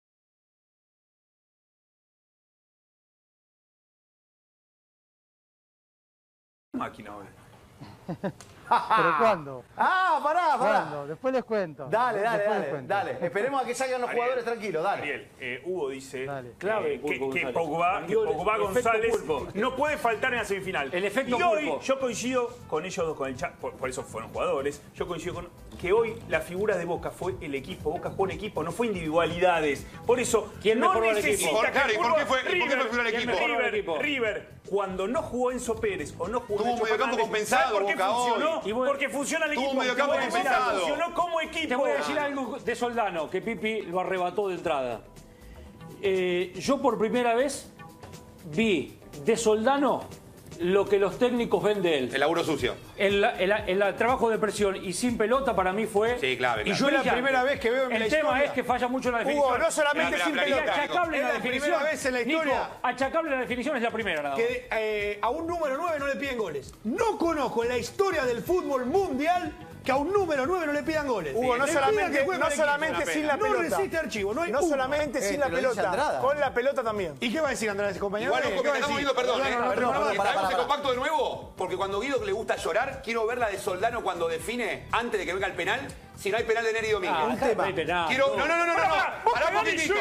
Máquina, hoy. ¿Pero cuándo? Pará. ¿Cuándo? Después les cuento. Dale. Esperemos a que salgan los jugadores tranquilos, dale. Ariel, Hugo dice que Pogba González no puede faltar en la semifinal. El efecto y hoy Pulpo. yo coincido con ellos dos, con el chat, por eso fueron jugadores. Yo coincido con que hoy la figura de Boca fue el equipo. Boca jugó en equipo, no fue individualidades. Por eso, ¿quién no mejoró el necesita equipo? que ¿Y por qué fue figura del equipo? River, cuando no jugó Enzo Pérez o no jugó Tuvo un Nacho mediocampo Fernández, compensado, ¿sabes por qué Boca funcionó? hoy. Porque funciona el equipo. Tuvo un mediocampo compensado. Funcionó como equipo. Te voy a decir algo de Soldano, que Pipi lo arrebató de entrada. Yo por primera vez vi de Soldano lo que los técnicos ven de él. El laburo sucio. El trabajo de presión y sin pelota para mí fue... Sí, clave. Y yo es la primera vez que veo en la historia. El tema es que falla mucho en la definición. Hugo, no solamente sin pelota. Achacable en la Es la definición. primera vez en la historia. Nico, achacable en la definición es la primera, nada más. Que a un número 9 no le piden goles. No conozco en la historia del fútbol mundial que a un número 9 no le pidan goles. Hugo, no solamente sin la pelota. No resiste archivo, no hay No solamente sin la pelota, con la pelota también. ¿Y qué va a decir Andrés, compañero? Igual, ojo, que te estamos viendo, perdón, ¿traemos el para. compacto de nuevo? Porque cuando Guido le gusta llorar, quiero ver la de Soldano cuando define, antes de que venga el penal, si no hay penal de Neri Domínguez. Un tema. Quiero... No. Pará un poquitito.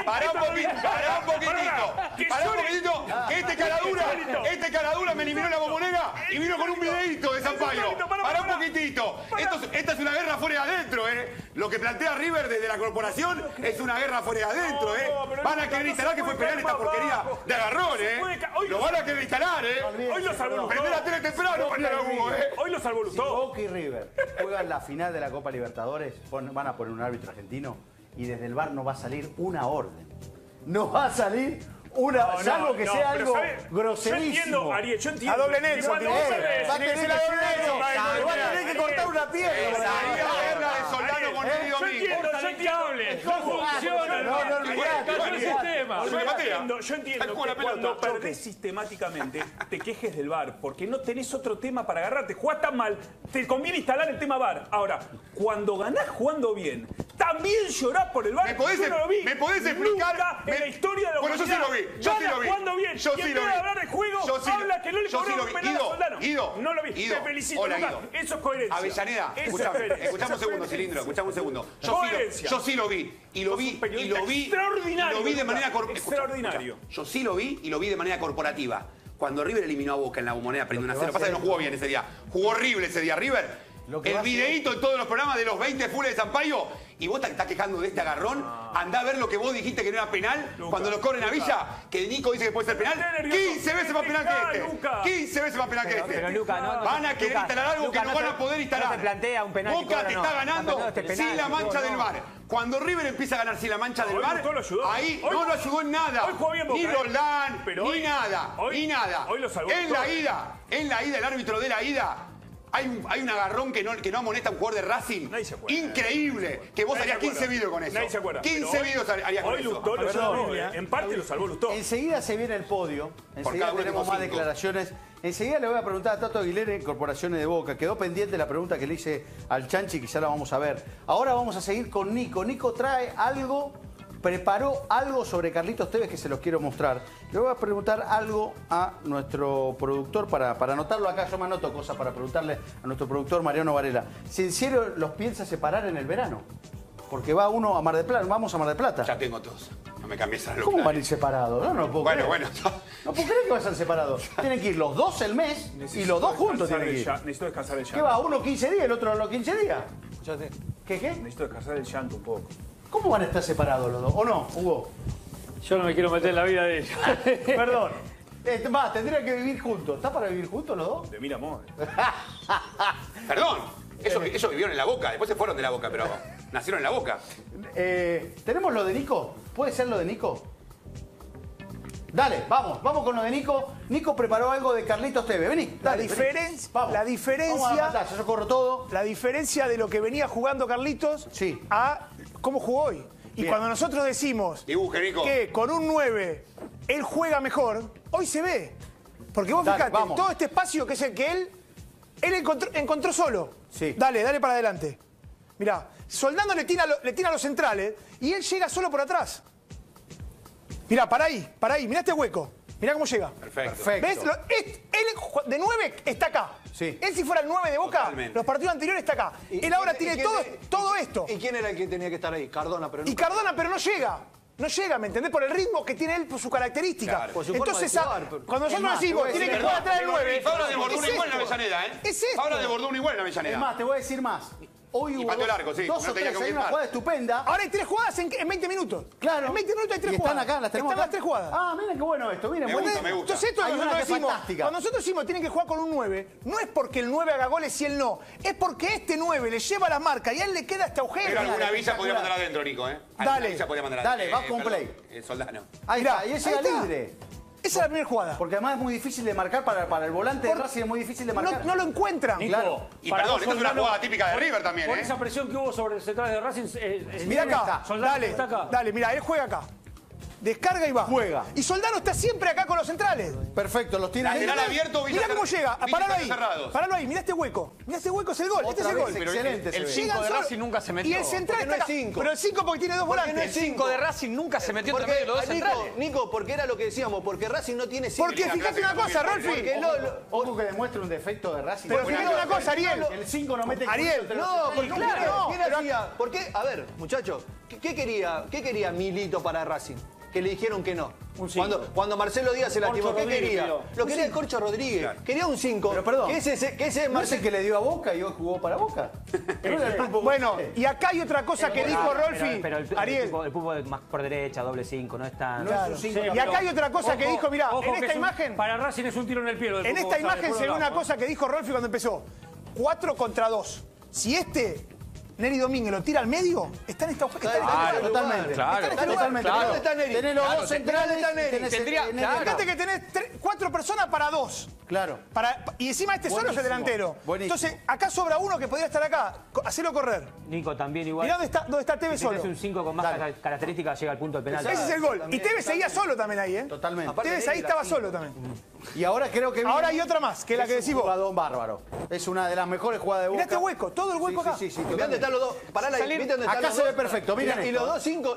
Que este caradura me eliminó la bombonera y vino con un videíto de Sampaio. Pará un poquitito. Esta es una guerra fuera de adentro, Lo que plantea River desde la corporación es una guerra fuera de adentro, Van a querer instalar que fue penal esta porquería de agarrón, Lo van a querer instalar, Hoy lo salvó. Prende la tele temprano, Hugo, Hoy lo salvó Si Boca y River juegan la final de la Copa Libertadores, van a poner un árbitro argentino y desde el VAR no va a salir una orden. No va a salir una... salvo que sea algo groserísimo. Yo entiendo, Ariel, A doble Nelson. Va a tener la doble Nelson. Va a tener que cortar una pierna. Esa guerra de Soldano con Neri Domínguez. Yo entiendo que cuando perdés sistemáticamente te quejes del VAR, porque no tenés otro tema para agarrarte. Jugás tan mal, te conviene instalar el tema VAR. Ahora, cuando ganás jugando bien, también llorás por el VAR. ¿Me podés explicar? Nunca en la historia de la Bueno, yo sí lo vi. Jugando bien. Yo y sí en lo vez de vi. hablar de juego, habla que no le cobró un penal a Soldano. No lo vi. Te felicito, Hola, Lucas. Guido. Eso es coherencia. Avellaneda, escuchame un segundo, Cilindro, escuchame un segundo. Coherencia. Yo sí lo vi. Y lo vi extraordinario. de manera extraordinario. Yo sí lo vi y lo vi de manera corporativa. Cuando River eliminó a Boca en la Bombonera, prendió 1-0. Pasa que no jugó bien ese día. Jugó horrible ese día River. El videíto en todos los programas de los 20 fules de Sampaio. Y vos te estás quejando de este agarrón. Andá a ver lo que vos dijiste que no era penal cuando lo corren a Villa. Que Nico dice que puede ser penal. 15 veces más penal que este. 15 veces más penal que este. Pero Luca, van a querer instalar algo que no van a poder instalar. No se plantea un penal. Boca te está ganando sin la mancha del VAR. Cuando River empieza a ganar sin la mancha del VAR, ahí no lo ayudó en nada. Ni Roldán, ni nada. Hoy lo salvó. En la ida, el árbitro de la ida Hay un agarrón que no amonesta a un jugador de Racing. Increíble. Que vos harías 15 videos con eso. Nadie se acuerda. 15 videos harías con eso. Lustó lo salvó, en parte lo salvó Lustó. Enseguida se viene el podio. Enseguida tenemos más declaraciones. Enseguida le voy a preguntar a Tato Aguilera, Incorporaciones de Boca. Quedó pendiente la pregunta que le hice al Chanchi, que ya la vamos a ver. Ahora vamos a seguir con Nico. Nico trae algo, preparó algo sobre Carlitos Tevez que se los quiero mostrar. Le voy a preguntar algo a nuestro productor para anotarlo acá. Yo me anoto cosas para preguntarle a nuestro productor Mariano Varela. Si en serio los piensa separar en el verano. Porque va uno a Mar del Plata, vamos a Mar del Plata. Ya tengo todos. No me cambies a ¿Cómo van a ir separados? No puedo creer. Bueno. No puedo creer que vayan separados. Tienen que ir los dos el mes y los dos juntos tienen que ir. Necesito descansar el llanto. ¿Qué va? Uno 15 días, el otro los 15 días. ¿Qué? Necesito descansar el llanto un poco. ¿Cómo van a estar separados los dos? ¿O no, Hugo? Yo no me quiero meter en la vida de ellos. Perdón. Tendrían que vivir juntos. ¿Está para vivir juntos los dos? De mil amores. Perdón. Ellos vivieron en La Boca. Después se fueron de La Boca, pero nacieron en La Boca. ¿Tenemos lo de Nico? ¿Puede ser lo de Nico? Dale, vamos con lo de Nico. Nico preparó algo de Carlitos Tevez. Vení, dale. La diferencia. Yo corro todo. La diferencia de lo que venía jugando Carlitos a cómo jugó hoy. Y Bien. cuando nosotros decimos que con un 9 él juega mejor, hoy se ve. Porque vos fijate, todo este espacio que es el que él encontró solo. Sí. Dale para adelante. Mirá, Soldano le tira a los centrales y él llega solo por atrás. Mirá, para ahí. Mirá este hueco. Mirá cómo llega. Perfecto. ¿Ves? Él de 9 está acá. Sí. Él si fuera el 9 de Boca, Totalmente. los partidos anteriores está acá. Él ahora tiene todo esto. ¿Y quién era el que tenía que estar ahí? Cardona, pero no. Y Cardona, pero no llega. No llega, ¿me entendés? Por el ritmo que tiene él, por su característica. Claro. Por su forma Entonces, de jugar, cuando nosotros decimos, tiene que jugar atrás del 9. Fabra desbordó una igual en Avellaneda, ¿eh? Es esto. Fabra desbordó una igual en Avellaneda. Es más, te voy a decir más. Hoy hubo pateó el arco, sí, dos no o tenía tres, que hay una más. jugada estupenda. Ahora hay 3 jugadas en 20 minutos. Claro. En 20 minutos hay 3 Y jugadas. están acá, las tenemos Están acá. las 3 jugadas. Ah, miren qué bueno esto. Miren, Me gusta, buenísimo. me gusta. Entonces esto Hay nosotros una que es decimos, fantástica. cuando nosotros decimos tienen que jugar con un 9, no es porque el 9 haga goles y él no. Es porque este 9 le lleva la marca y a él le queda este agujero. Pero alguna villa podría mandar adentro, Nico, ¿eh? Dale. Villa podría mandar Dale, adentro. vas con play. Soldano. Ahí Mirá, está, y ese ahí era está. libre. Esa es la primera jugada. Porque además es muy difícil de marcar para el volante de Racing, es muy difícil de marcar. No lo encuentran. Nico, Claro. Y para perdón, vos, esta es una Soldano, jugada típica de River también, Por ¿eh? esa presión que hubo sobre el central de Racing. Mirá Bien acá, está. Soldano está acá. dale, mirá, él juega acá. Descarga y va. Juega. Y Soldano está siempre acá con los centrales. Perfecto, los tiene Lateral abierto, Villa Mirá cómo llega. Villa Paralo ahí. cerrados. Paralo ahí. Mirá este hueco. Mirá este hueco, es el gol. Este es Otra el vez, gol. Pero excelente. el se ve. 5 de solo- Racing nunca se metió. Y el central Porque no está es acá. 5. Pero el 5 porque tiene 2 volantes. El 5 de Racing nunca se metió entre Porque, medio de los dos centrales. Nico, porque era lo que decíamos, porque Racing no tiene 5. Porque fíjate una cosa, Rolfi. Porque Ojo que demuestra un defecto de Racing. Pero fíjate una cosa, Ariel. El 5 no mete Ariel, culo entre los No, centrales. porque claro, ¿quién pero- hacía? ¿Por qué? A ver, muchachos, ¿qué quería Milito para Racing? Que le dijeron que no. Un 5. Cuando Marcelo Díaz se lastimó, Corcho ¿qué Rodríguez quería? pidió. Lo quería el Corcho Rodríguez. Quería un 5. Pero perdón. Que ese ¿No es el que le dio a Boca y hoy jugó para Boca? ¿No era el pulpo? Bueno, y acá hay otra cosa que dijo Rolfi. Pero el Ariel. fútbol es más por derecha, doble 5, no es tan... Claro. un cinco Y acá hay otra cosa que dijo, mirá, en esta imagen. Para Racing es un tiro en el pie. lo del En Pulpo esta González, imagen por se ve un una lado, cosa que dijo Rolfi cuando empezó. 4 contra 2. Si Neri Domínguez lo tira al medio, está en esta hoja. Totalmente. Claro, Está totalmente. claro. ¿Dónde está Neri? Tenés los dos centrales. tenés Tendría- Neri claro. acá. Fíjate que tenés 4 personas para 2. Claro. Y encima este solo es el Buenísimo, delantero. buenísimo. Entonces, acá sobra uno que podría estar acá. Hacelo correr. Nico también igual. Mirá dónde está Tevez Si tenés solo. un 5 con más características, llega al punto del penal. Ese es el gol. Y Tevez seguía solo también ahí, ¿eh? Totalmente. Tevez ahí estaba solo también. Y ahora creo que... Ahora hay otra más, que es la que decís un vos. jugador bárbaro. Es una de las mejores jugadas de Boca. Mirá este hueco, todo el hueco acá. Sí, Mirá dónde totalmente. están los dos. Pará ahí, ¿viste dónde están Acá los se dos? ve perfecto, miren Y esto. los dos 5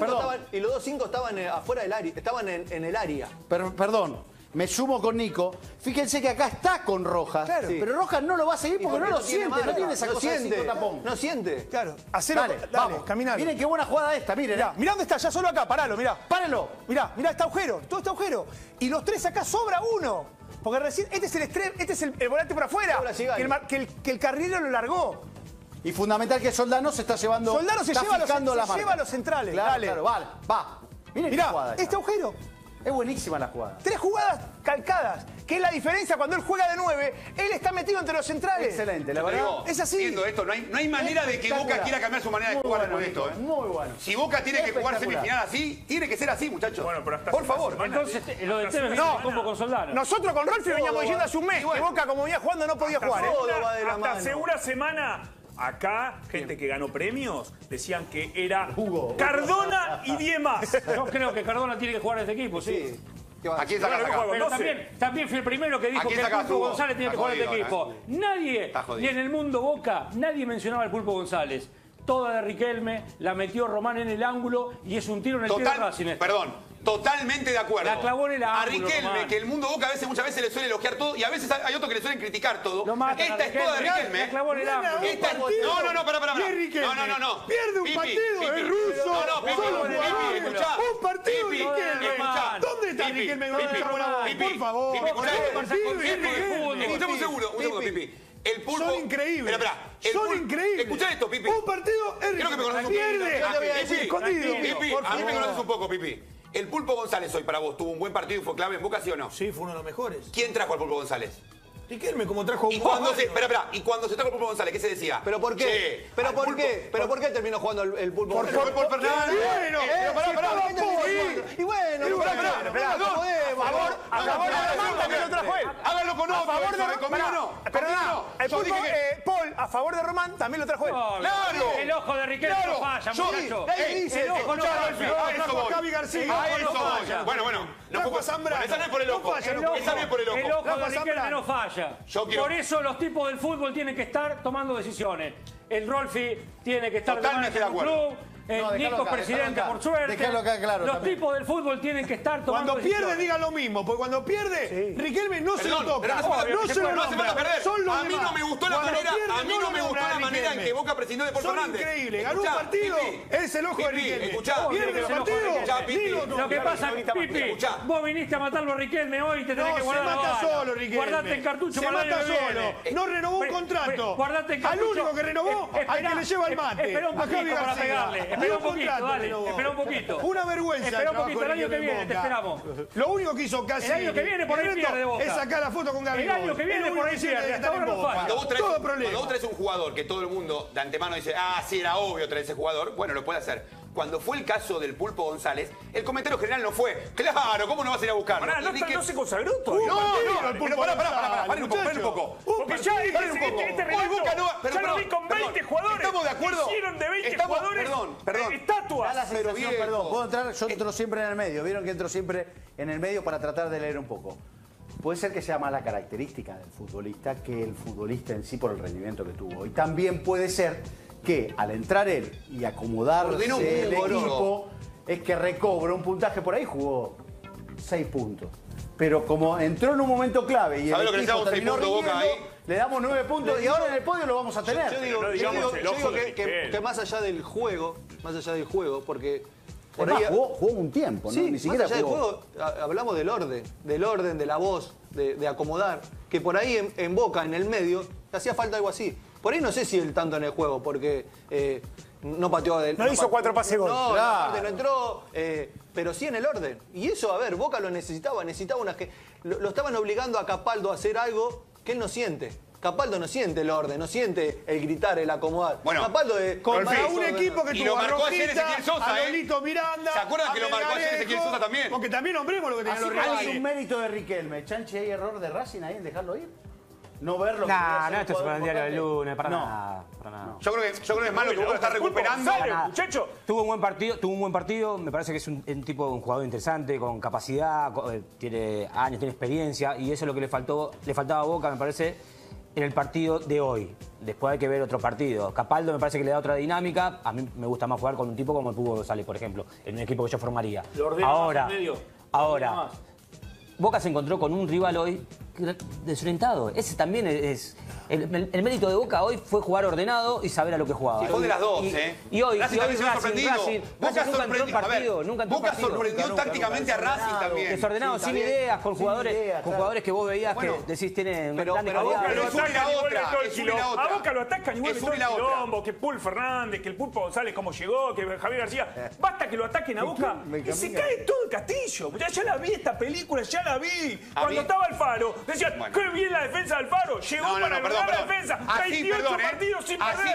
Perdón. estaban afuera del área, estaban en el área. Perdón. Me sumo con Nico. Fíjense que acá está con Rojas. Claro. Pero Rojas no lo va a seguir porque no lo tiene siente. marca, No tiene esa no cosa de siente, cinco tapón. no siente. Claro, hacelo. Dale, vamos. Caminalo. Miren qué buena jugada esta, miren. Mirá dónde está, ya solo acá, paralo, mirá. Párenlo. Mirá este agujero, todo este agujero. Y los 3 acá sobra uno. Porque recién, este es el volante por afuera. Sobra Sigali. Que el carrilero lo largó. Y fundamental que Soldano se está llevando. Soldano se está lleva fijando la se marca. lleva a los centrales. Claro, Dale. claro, vale, va. Miren qué Mirá, jugada esta. este agujero. Es buenísima la jugada. 3 jugadas calcadas, que es la diferencia cuando él juega de 9, él está metido entre los centrales. Excelente, la Yo te verdad. digo, Es así. viendo esto, no hay manera de que Boca quiera cambiar su manera de jugar bueno, con esto. Muy bueno. Si Boca tiene que jugar Espectacular. semifinal así, tiene que ser así, muchachos. Bueno, pero hasta por hace una favor. semana- Entonces, lo de Tevez No. no combo con Soldano. Nosotros con Rolfi veníamos diciendo hace un mes que Boca, como venía jugando, no podía jugar. Todo va de la Hasta mano. hace una semana, acá, gente que ganó premios, decían que era Hugo. Cardona y 10 más. Yo creo que Cardona tiene que jugar en este equipo, sí. ¿Qué va a ¿A quién decir? sacás acá? Pero 12. también fui el primero que dijo ¿A quién que el sacás, Pulpo Hugo? González tiene que Está jugar en este jodido, equipo. Nadie, Está jodido. ni en el mundo Boca, nadie mencionaba al Pulpo González. Toda de Riquelme, la metió Román en el ángulo y es un tiro en el pie de Racing. Totalmente de acuerdo. La clavó en el A ángulo, Riquelme, Román. que el mundo Boca muchas veces le suele elogiar todo y a veces hay otros que le suelen criticar todo. Lo matan Esta a es toda de Riquelme, Riquelme. la clavó en el ángulo. Esta es- No, pará. ¿Qué Riquelme? No. Pierde un Pipi, partido, Pipi. es ruso. No, Pipi, Solo Pipi, jugadores. escuchá. Un partido, Pipi, Riquelme. escuchá. ¿Dónde está Pipi, Riquelme? Pipi, Por favor. Pipi, escuchá. Escuchame un segundo, Pipi. El Pulpo... Son increíbles. Espera, el Son Pulpo- increíbles. Escuchá esto, Pipi. Un partido es Creo que me conoces un pierde. poco. Yo te voy a decir, Pipi, escondido. Pipi, Por a mí me favor. conoces un poco, Pipi. ¿El Pulpo González hoy para vos tuvo un buen partido y fue clave en Boca, sí o no? Sí, fue uno de los mejores. ¿Quién trajo al Pulpo González? Riquelme, como trajo Y cuando se, espera, y cuando se trajo el Pulpo González, ¿qué se decía? ¿Pero por qué? Che, ¿Pero al por Pulpo- qué? ¿Pero por qué terminó jugando el Pulpo? Por Fernández. Bueno, Pero pará, ¿por qué terminó Poli. jugando? Y bueno, Pará, no podemos. A favor de Román también lo trajo él. Háganlo con A otro, favor de eso, conmigo no. Perdona, el Yo Pulpo, dije que... Paul, a favor de Román, también lo trajo él. ¡Claro! El ojo de Riquelme no falla, muchacho. dice, El ojo no escuchá, falla. Rolfi, a eso trajo a voy. Javi García. A eso No voy. falla. Bueno, no Trajo fue a Zambrano. Esa no es por el ojo. No falla, Esa no es por el ojo. El ojo Rafa de Riquelme Zambrano. no falla. Yo quiero- Por eso los tipos del fútbol tienen que estar tomando decisiones. El Rolfi tiene que estar Totalmente tomando de un acuerdo. club. El No, déjalo Nico acá, presidente, déjalo acá. por suerte. Déjalo acá claro Los también. tipos del fútbol tienen que estar tomando Cuando pierde, decisiones. diga lo mismo, porque cuando pierde, Riquelme no se lo Perdón, toca. pero no Obvio, se que puede- puede- no hace falta perder. Son los A mí no demás. me gustó la Cuando manera, pierde, a mí no me gustó la manera en que Boca prescindió de Paul Son Fernández. increíbles. Ganó un Escuchá, partido, Pipi. es el ojo de Pipi, Riquelme. escuchá. Pierde el Es el ojo de partido, Riquelme. ni Lo que pasa, Pipi, Escuchá. vos viniste a matarlo a Riquelme hoy y te tenés No, que se guardar la mata bala. solo, Riquelme. Guardate el cartucho Se para el mata año que solo. viene. No renovó un contrato. Guardate el Al cartucho. único que renovó, al que le lleva el mate. Espera un A Javi poquito para García. pegarle. Ni Espera un un poquito, contrato dale. renovó. Espera un poquito. Una vergüenza. Espera un el poquito, el trabajo año que de viene, te Boca. esperamos. Lo único que hizo casi El año que viene por ahí pierde Boca. es sacar la foto con Gaby. El año que viene por ahí pierde, hasta ahora no falla. Cuando vos traes, Todo cuando problema. vos traes un jugador que todo el mundo de antemano dice, ah, sí, era obvio traer ese jugador, bueno, lo puede hacer. Cuando fue el caso del Pulpo González, el comentario general no fue, claro, ¿cómo no vas a ir a buscarlo? Pará, no se consagró todavía. Pero pará, paren un poco. Porque ya Paren un poco. este Hoy relato Boca no... ya lo vi con 20 jugadores. ¿Estamos de acuerdo? Hicieron de 20 Estamos- jugadores Perdón. estatuas. Da la sensación, viejo. perdón, ¿puedo entrar? Yo entro siempre en el medio. ¿Vieron que entro siempre en el medio para tratar de leer un poco? Puede ser que sea más la característica del futbolista que el futbolista en sí por el rendimiento que tuvo. Y también puede ser que al entrar él y acomodarse Ordenó muy el boludo. equipo, es que recobra un puntaje. Por ahí jugó 6 puntos. Pero como entró en un momento clave y el ¿Sabés lo que le equipo damos 6 terminó puntos, Boca, rindiendo, ahí? le damos 9 puntos y ahora en el podio lo vamos a tener. Yo digo, no digamos el ojo de Riquelme. que más allá del juego, porque por Además, ahí jugó un tiempo, ¿no? sí, Ni siquiera más allá jugó. del juego, hablamos del orden, de la voz, de acomodar, que por ahí en Boca, en el medio, hacía falta algo así. Por ahí no sé si el tanto en el juego, porque no pateó del. No hizo 4 pases gol. No, Claro. aparte no entró, pero sí en el orden. Y eso, a ver, Boca lo necesitaba unas que. Lo estaban obligando a Capaldo a hacer algo que él no siente. Capaldo no siente el orden, no siente el gritar, el acomodar. Bueno, Capaldo Para un equipo que Y tuvo lo a marcó ayer Rojita, Ezequiel Sosa, a ¿eh? Lolito Miranda. ¿Se acuerdan a que lo marcó ayer Melgarejo? Ezequiel Sosa también? Porque también nombremos lo que tenían Así los que hay rivales. un mérito de Riquelme. Chanchi, ¿hay error de Racing ahí en dejarlo ir? No verlo. Nah, no, esto es para el diario del lunes, para No. nada. Para nada. Yo creo que es malo que Boca está recuperando. Nada. Muchacho, Tuvo un buen partido, me parece que es un jugador interesante, con capacidad, tiene años, tiene experiencia, y eso es lo que le faltaba a Boca, me parece, en el partido de hoy. Después hay que ver otro partido. Capaldo me parece que le da otra dinámica. A mí me gusta más jugar con un tipo como el Pulpo González, por ejemplo, en un equipo que yo formaría. Lo ordena más en medio. Lo ordena Ahora, más. Boca se encontró con un rival hoy desorientado. Ese también es... El mérito de Boca hoy fue jugar ordenado y saber a lo que jugaba. Sí, fue de las dos, Y hoy Racing también se ha sorprendido. Boca sorprendió partido, Boca sorprendió tácticamente a Racing también. Desordenado, sin ideas, con jugadores que vos veías que decís tienen grandes calidades. A Boca lo atacan y vuelve todo el quilombo, que Paul Fernández, que el Pulpo González como llegó, que Javier García. Basta que lo ataquen a Boca y se cae todo el castillo. Ya la vi esta película, ya la vi. Cuando estaba Alfaro, decían, qué bien la defensa de Alfaro. Llegó para lograr la defensa. 28 partidos sin perder.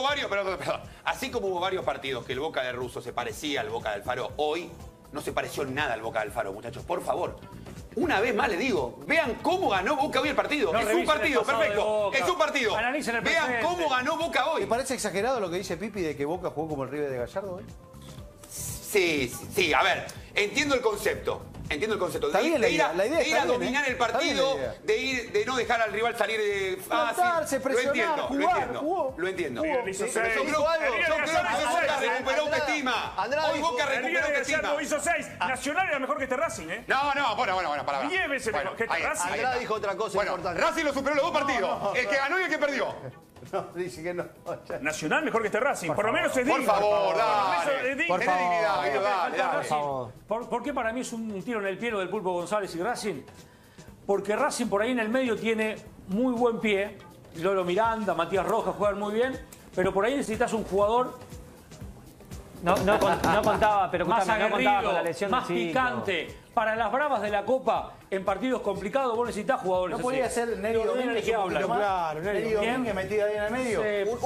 Así como hubo varios partidos que el Boca de Russo se parecía al Boca de Alfaro, hoy no se pareció nada al Boca de Alfaro, muchachos. Por favor. Una vez más les digo, vean cómo ganó Boca hoy el partido. Es un partido, perfecto. Es un partido. Vean cómo ganó Boca hoy. ¿Te parece exagerado lo que dice Pipi de que Boca jugó como el River de Gallardo hoy? Sí, a ver, entiendo el concepto. Está bien la idea, de ir a dominar el partido, de no dejar al rival salir de fácil. Presionar, lo entiendo. Yo creo que Boca recuperó autoestima. Hoy Boca recuperó autoestima. Hizo 6. Nacional era mejor que este Racing, ¿eh? No, bueno, para. 10 veces mejor que este Racing. Andrade dijo otra cosa importante. Racing lo superó los dos partidos. El que ganó y el que perdió. No, dice que no. Nacional mejor que este Racing. Por lo menos es digno. Por favor, dale. Por favor. ¿Por qué para mí es un tiro en el pie lo del Pulpo González y Racing? Porque Racing por ahí en el medio tiene muy buen pie. Lolo Miranda, Matías Rojas juegan muy bien. Pero por ahí necesitas un jugador no contaba, pero más aguerrido, no contaba con la lesión más picante. Para las bravas de la Copa, en partidos complicados, vos necesitas jugadores así. ¿No podría ser Neri Domínguez? Claro, Neri Domínguez metido ahí en el medio.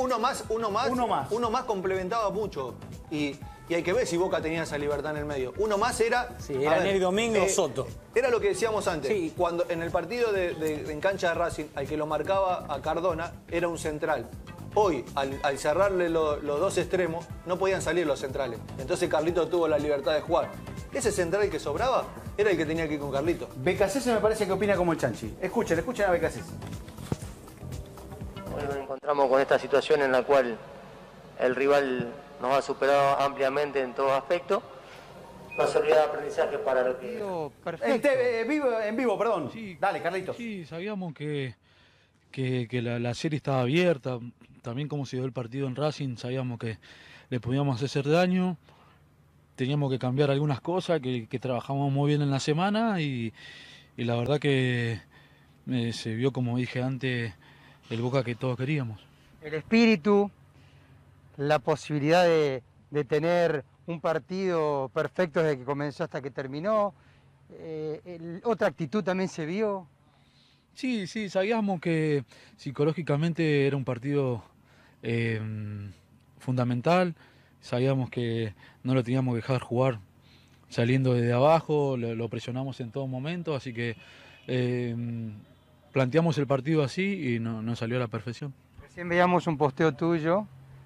Uno más complementaba mucho. Y hay que ver si Boca tenía esa libertad en el medio. Uno más era... Sí, era Neri Domínguez o Soto. Era lo que decíamos antes. Sí. Cuando en el partido en cancha de Racing, al que lo marcaba a Cardona, era un central. Hoy, al cerrarle los dos extremos, no podían salir los centrales. Entonces Carlito tuvo la libertad de jugar. Ese central que sobraba era el que tenía que ir con Carlito. Becasese me parece que opina como el Chanchi. Escuchen a Becasese. Hoy nos encontramos con esta situación en la cual el rival nos ha superado ampliamente en todo aspecto. Una salida de aprendizaje para lo que... En vivo, perdón. Sí, dale, Carlitos. Sí, sabíamos que la serie estaba abierta. También como se dio el partido en Racing, sabíamos que le podíamos hacer daño. Teníamos que cambiar algunas cosas que trabajamos muy bien en la semana y la verdad que se vio, como dije antes, el Boca que todos queríamos. El espíritu, la posibilidad de tener un partido perfecto desde que comenzó hasta que terminó. Otra actitud también se vio. Sí, sabíamos que psicológicamente era un partido fundamental. Sabíamos que no lo teníamos que dejar jugar saliendo desde abajo, lo presionamos en todo momento, así que planteamos el partido así y no salió a la perfección. Recién veíamos un posteo tuyo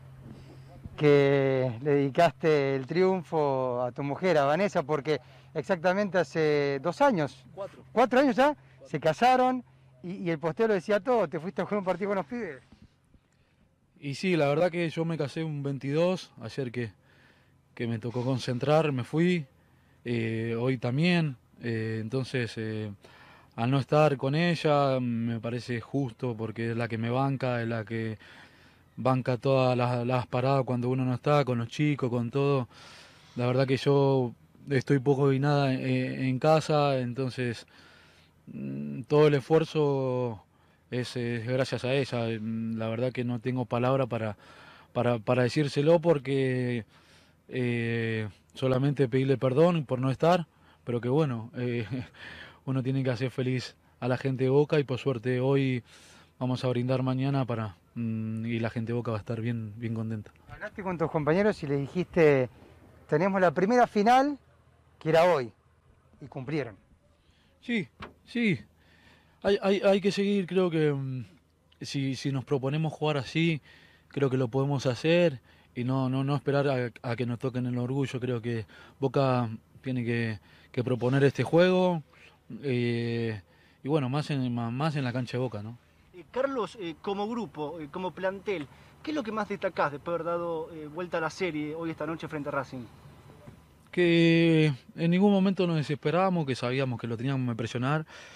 que le dedicaste el triunfo a tu mujer, a Vanessa, porque exactamente hace 2 años, 4 años ya, se casaron y el posteo lo decía todo, te fuiste a jugar un partido con los pibes. Y sí, la verdad que yo me casé un 22, ayer que me tocó concentrar, me fui, hoy también, entonces al no estar con ella me parece justo porque es la que me banca, es la que banca todas las paradas cuando uno no está, con los chicos, con todo. La verdad que yo estoy poco y nada en casa, entonces todo el esfuerzo es gracias a ella. La verdad que no tengo palabra para decírselo porque solamente pedirle perdón por no estar, pero que bueno, uno tiene que hacer feliz a la gente de Boca y por suerte hoy vamos a brindar mañana y la gente de Boca va a estar bien contenta. Hablaste con tus compañeros y le dijiste, tenemos la primera final que era hoy y cumplieron. Sí. Hay que seguir, creo que si nos proponemos jugar así, creo que lo podemos hacer y no esperar a que nos toquen el orgullo. Creo que Boca tiene que proponer este juego y bueno, más en la cancha de Boca, ¿no? Carlos, como grupo, como plantel, ¿qué es lo que más destacás después de haber dado vuelta a la serie hoy esta noche frente a Racing? Que en ningún momento nos desesperábamos, que sabíamos que lo teníamos que presionar,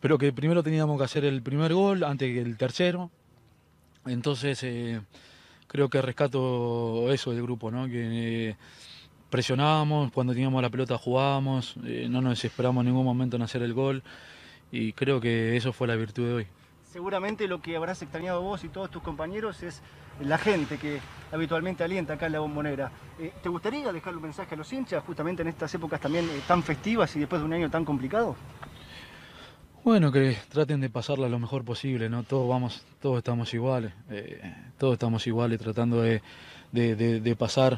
pero que primero teníamos que hacer el primer gol antes que el tercero. Entonces creo que rescato eso del grupo, ¿no? Que presionábamos, cuando teníamos la pelota jugábamos, no nos desesperamos en ningún momento en hacer el gol y creo que eso fue la virtud de hoy. Seguramente lo que habrás extrañado vos y todos tus compañeros es la gente que habitualmente alienta acá en la Bombonera. ¿Te gustaría dejarle un mensaje a los hinchas justamente en estas épocas también tan festivas y después de un año tan complicado? Bueno, que traten de pasarla lo mejor posible, ¿no? Todos estamos iguales, tratando de pasar.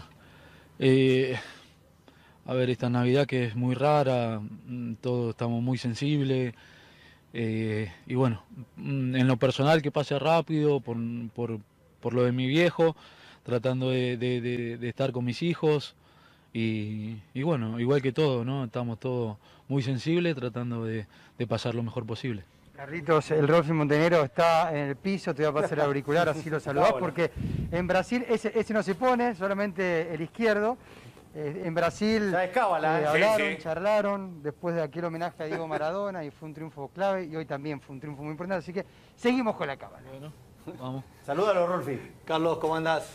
A ver, esta Navidad que es muy rara, todos estamos muy sensibles. Y bueno, en lo personal que pase rápido por lo de mi viejo, tratando de estar con mis hijos y bueno, igual que todo, ¿no? Estamos todos muy sensibles tratando de pasar lo mejor posible. Carlitos, el Rolfi Montenegro está en el piso, te voy a pasar el auricular, así lo saludás, porque en Brasil ese no se pone, solamente el izquierdo. En Brasil hablaron, charlaron, después de aquel homenaje a Diego Maradona y fue un triunfo clave y hoy también fue un triunfo muy importante, así que seguimos con la cábala. Bueno, vamos. Salúdalo, Rolfi. Carlos, ¿cómo andás?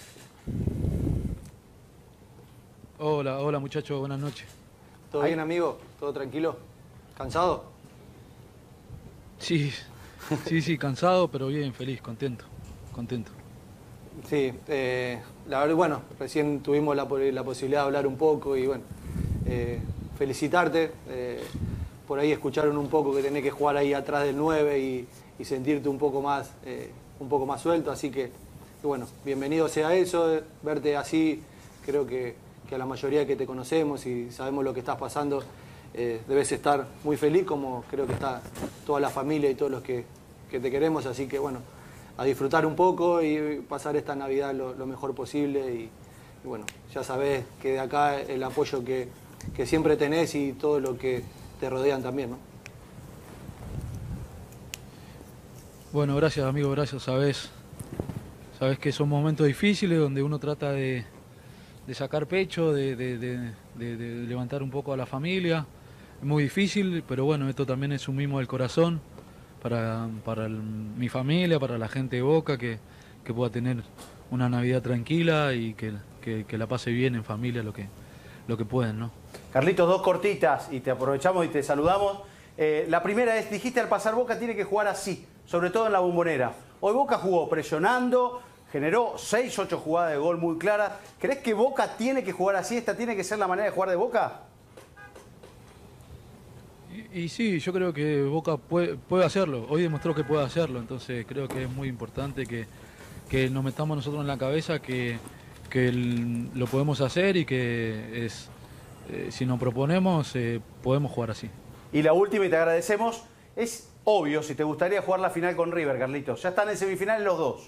Hola muchachos, buenas noches. ¿Todo bien, amigo? ¿Todo tranquilo? ¿Cansado? Sí, cansado, pero bien, feliz, contento. Sí, la verdad, bueno, recién tuvimos la posibilidad de hablar un poco y bueno, felicitarte. Por ahí escucharon un poco que tenés que jugar ahí atrás del 9 y sentirte un poco más suelto, así que bueno, bienvenido sea eso, verte así, creo que a la mayoría que te conocemos y sabemos lo que estás pasando, debes estar muy feliz, como creo que está toda la familia y todos los que te queremos, así que bueno, a disfrutar un poco y pasar esta Navidad lo mejor posible y bueno, ya sabés que de acá el apoyo que siempre tenés y todo lo que te rodean también, ¿no? Bueno, gracias amigo, gracias, sabés que son momentos difíciles donde uno trata de sacar pecho, de levantar un poco a la familia. Es muy difícil, pero bueno, esto también es un mimo del corazón para mi familia, para la gente de Boca, que pueda tener una Navidad tranquila y que la pase bien en familia lo que pueden, ¿no? Carlitos, dos cortitas y te aprovechamos y te saludamos. La primera es, dijiste al pasar Boca tiene que jugar así, sobre todo en la Bombonera. Hoy Boca jugó presionando, generó 6, 8 jugadas de gol muy claras. ¿Crees que Boca tiene que jugar así? ¿Esta tiene que ser la manera de jugar de Boca? Y sí, yo creo que Boca puede hacerlo. Hoy demostró que puede hacerlo, entonces creo que es muy importante que nos metamos nosotros en la cabeza que lo podemos hacer y que si nos proponemos podemos jugar así. Y la última, y te agradecemos, es obvio si te gustaría jugar la final con River, Carlitos. Ya están en semifinales los dos.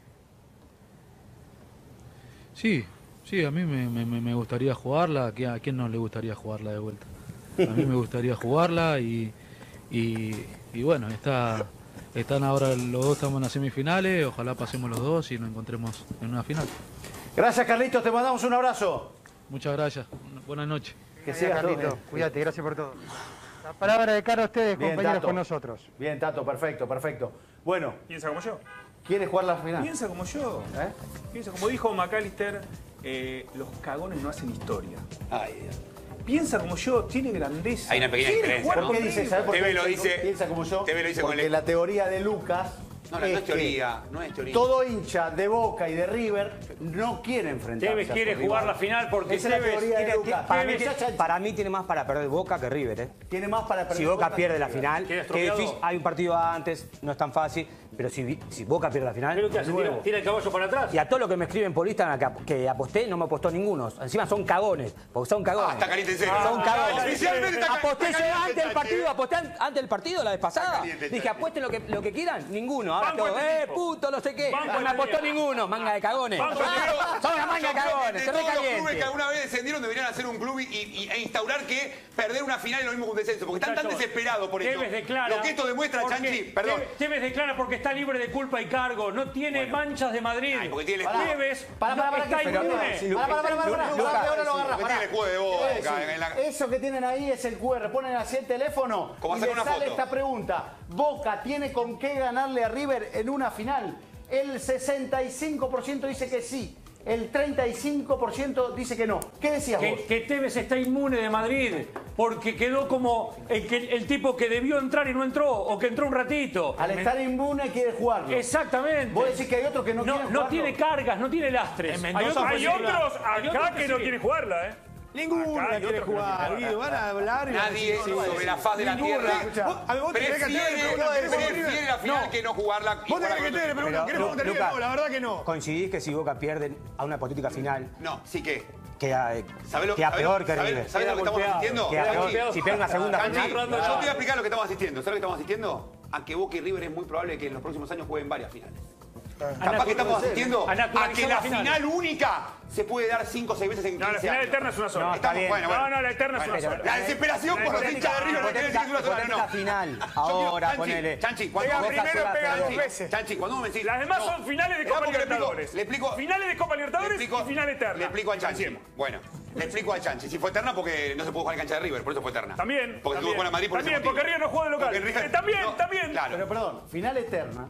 Sí, a mí me gustaría jugarla. ¿A quién no le gustaría jugarla de vuelta? A mí me gustaría jugarla y bueno, están ahora los dos, estamos en las semifinales, ojalá pasemos los dos y nos encontremos en una final. Gracias, Carlitos, te mandamos un abrazo. Muchas gracias, buenas noches. Que sigas, Carlitos, cuídate, gracias por todo. La palabra de cara a ustedes, bien, compañeros, Tato. Con nosotros. Bien, Tato, perfecto. Bueno. ¿Piensa como yo? ¿Quieres jugar la final? Piensa como yo. Piensa como dijo McAllister, los cagones no hacen historia. Ay, Dios. Piensa como yo, tiene grandeza. Hay una pequeña diferencia. ¿Por qué dice? ¿Sabes por qué Teve lo dice, piensa como yo? Teve lo dice porque la teoría de Lucas no es teoría, no es teoría. Todo hincha de Boca y de River no quiere enfrentarse. Tevez quiere jugar la final porque esa es la teoría de Lucas. Para mí tiene más para perder Boca que River, ¿eh? Tiene más para perder. Si Boca pierde la final, que difícil, hay un partido antes, no es tan fácil, pero si Boca pierde la final, tira el caballo para atrás. Y a todos los que me escriben por Instagram que aposté, no me apostó ninguno. Encima son cagones, porque son cagones. Está caliente en serio. Son cagones. Oficialmente está aposté caliente, antes del partido, aposté antes del partido la vez pasada. Dije, apuesten lo que quieran, ninguno. ahora todo, puto, no sé qué. No me apostó ninguno, manga de cagones. Son una manga de cagones, todos los clubes que alguna vez descendieron deberían hacer un club e instaurar que perder una final es lo mismo que un descenso, porque están tan desesperados por esto. Lo que esto demuestra, Chanchi, perdón. Tevez declara porque está libre de culpa y cargo, no tiene manchas de Madrid. Porque tiene el Tevez está inmune. Para. El juego de Boca. Eso que tienen ahí es el QR. Ponen así el teléfono y les sale esta pregunta. Boca tiene con qué ganarle a River en una final. El 65% dice que sí. El 35% dice que no. ¿Qué decías vos? Que Tevez está inmune de Madrid porque quedó como el tipo que debió entrar y no entró, o que entró un ratito. Al estar inmune quiere jugarlo. Exactamente. Vos decís que hay otros que no quieren jugarlo. No tiene cargas, no tiene lastres. Hay otros acá que no quieren jugarla, ¿eh? Ninguno la quiere jugar, Guido. Van a hablar y nadie sobre la faz de la tierra prefiere la final que no jugarla. Vos tenés que tener, pero ¿querés preguntar? No, la verdad que no. ¿Coincidís que si Boca pierde a una hipotética final? No, sí que. Queda peor que River. ¿Sabés lo que estamos asistiendo? Si pierde una segunda final. Yo te voy a explicar lo que estamos asistiendo. ¿Sabés lo que estamos asistiendo? A que Boca y River es muy probable que en los próximos años jueguen varias finales. Capaz que estamos asistiendo a que la final única se puede dar 5 o 6 veces en 15 años. No, la final eterna es una sola. No, la eterna es una sola. La desesperación por los hinchas de River no quiere decir que es una sola, no. La final, ahora, ponele. Chanchi, cuando pega 2 veces. Chanchi, cuando vos me decís... Las demás son finales de Copa Libertadores. Le explico... Finales de Copa Libertadores y final eterna. Le explico a Chanchi. Bueno, le explico a Chanchi. Si fue eterna porque no se pudo jugar en cancha de River, por eso fue eterna. También. Porque tuvo que jugar a Madrid por ese motivo. Porque River no jugó de local. También. Pero perdón, final eterna.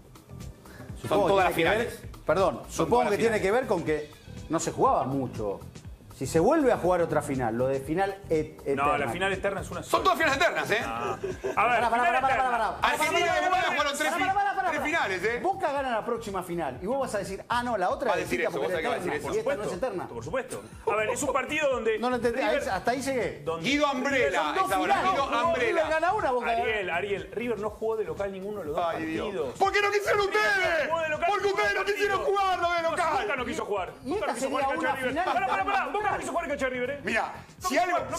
Son todas las finales. Perdón, supongo que tiene que ver con que no se jugaba mucho. Si se vuelve a jugar otra final, lo de final eterna. No, la final eterna es una sola. Son todas finales eternas, ¿eh? A ver, Argentina y Uruguay jugaron 3 finales, ¿eh? Boca gana la próxima final y vos vas a decir, no, la otra es eterna porque es eterna y esta no es eterna. Por supuesto. A ver, es un partido donde... No lo entendí, hasta ahí llegué. Guido Umbrella. Guido Umbrella. Gana una, Boca. Ariel, River no jugó de local ninguno de los dos partidos. ¿Por qué no quisieron ustedes? Porque ustedes no quisieron jugarlo de local. Boca no quiso jugar. Boca no quiso jugar en cancha de River. Pará. Boca no quiso jugar en cancha de River, ¿eh? Mira, si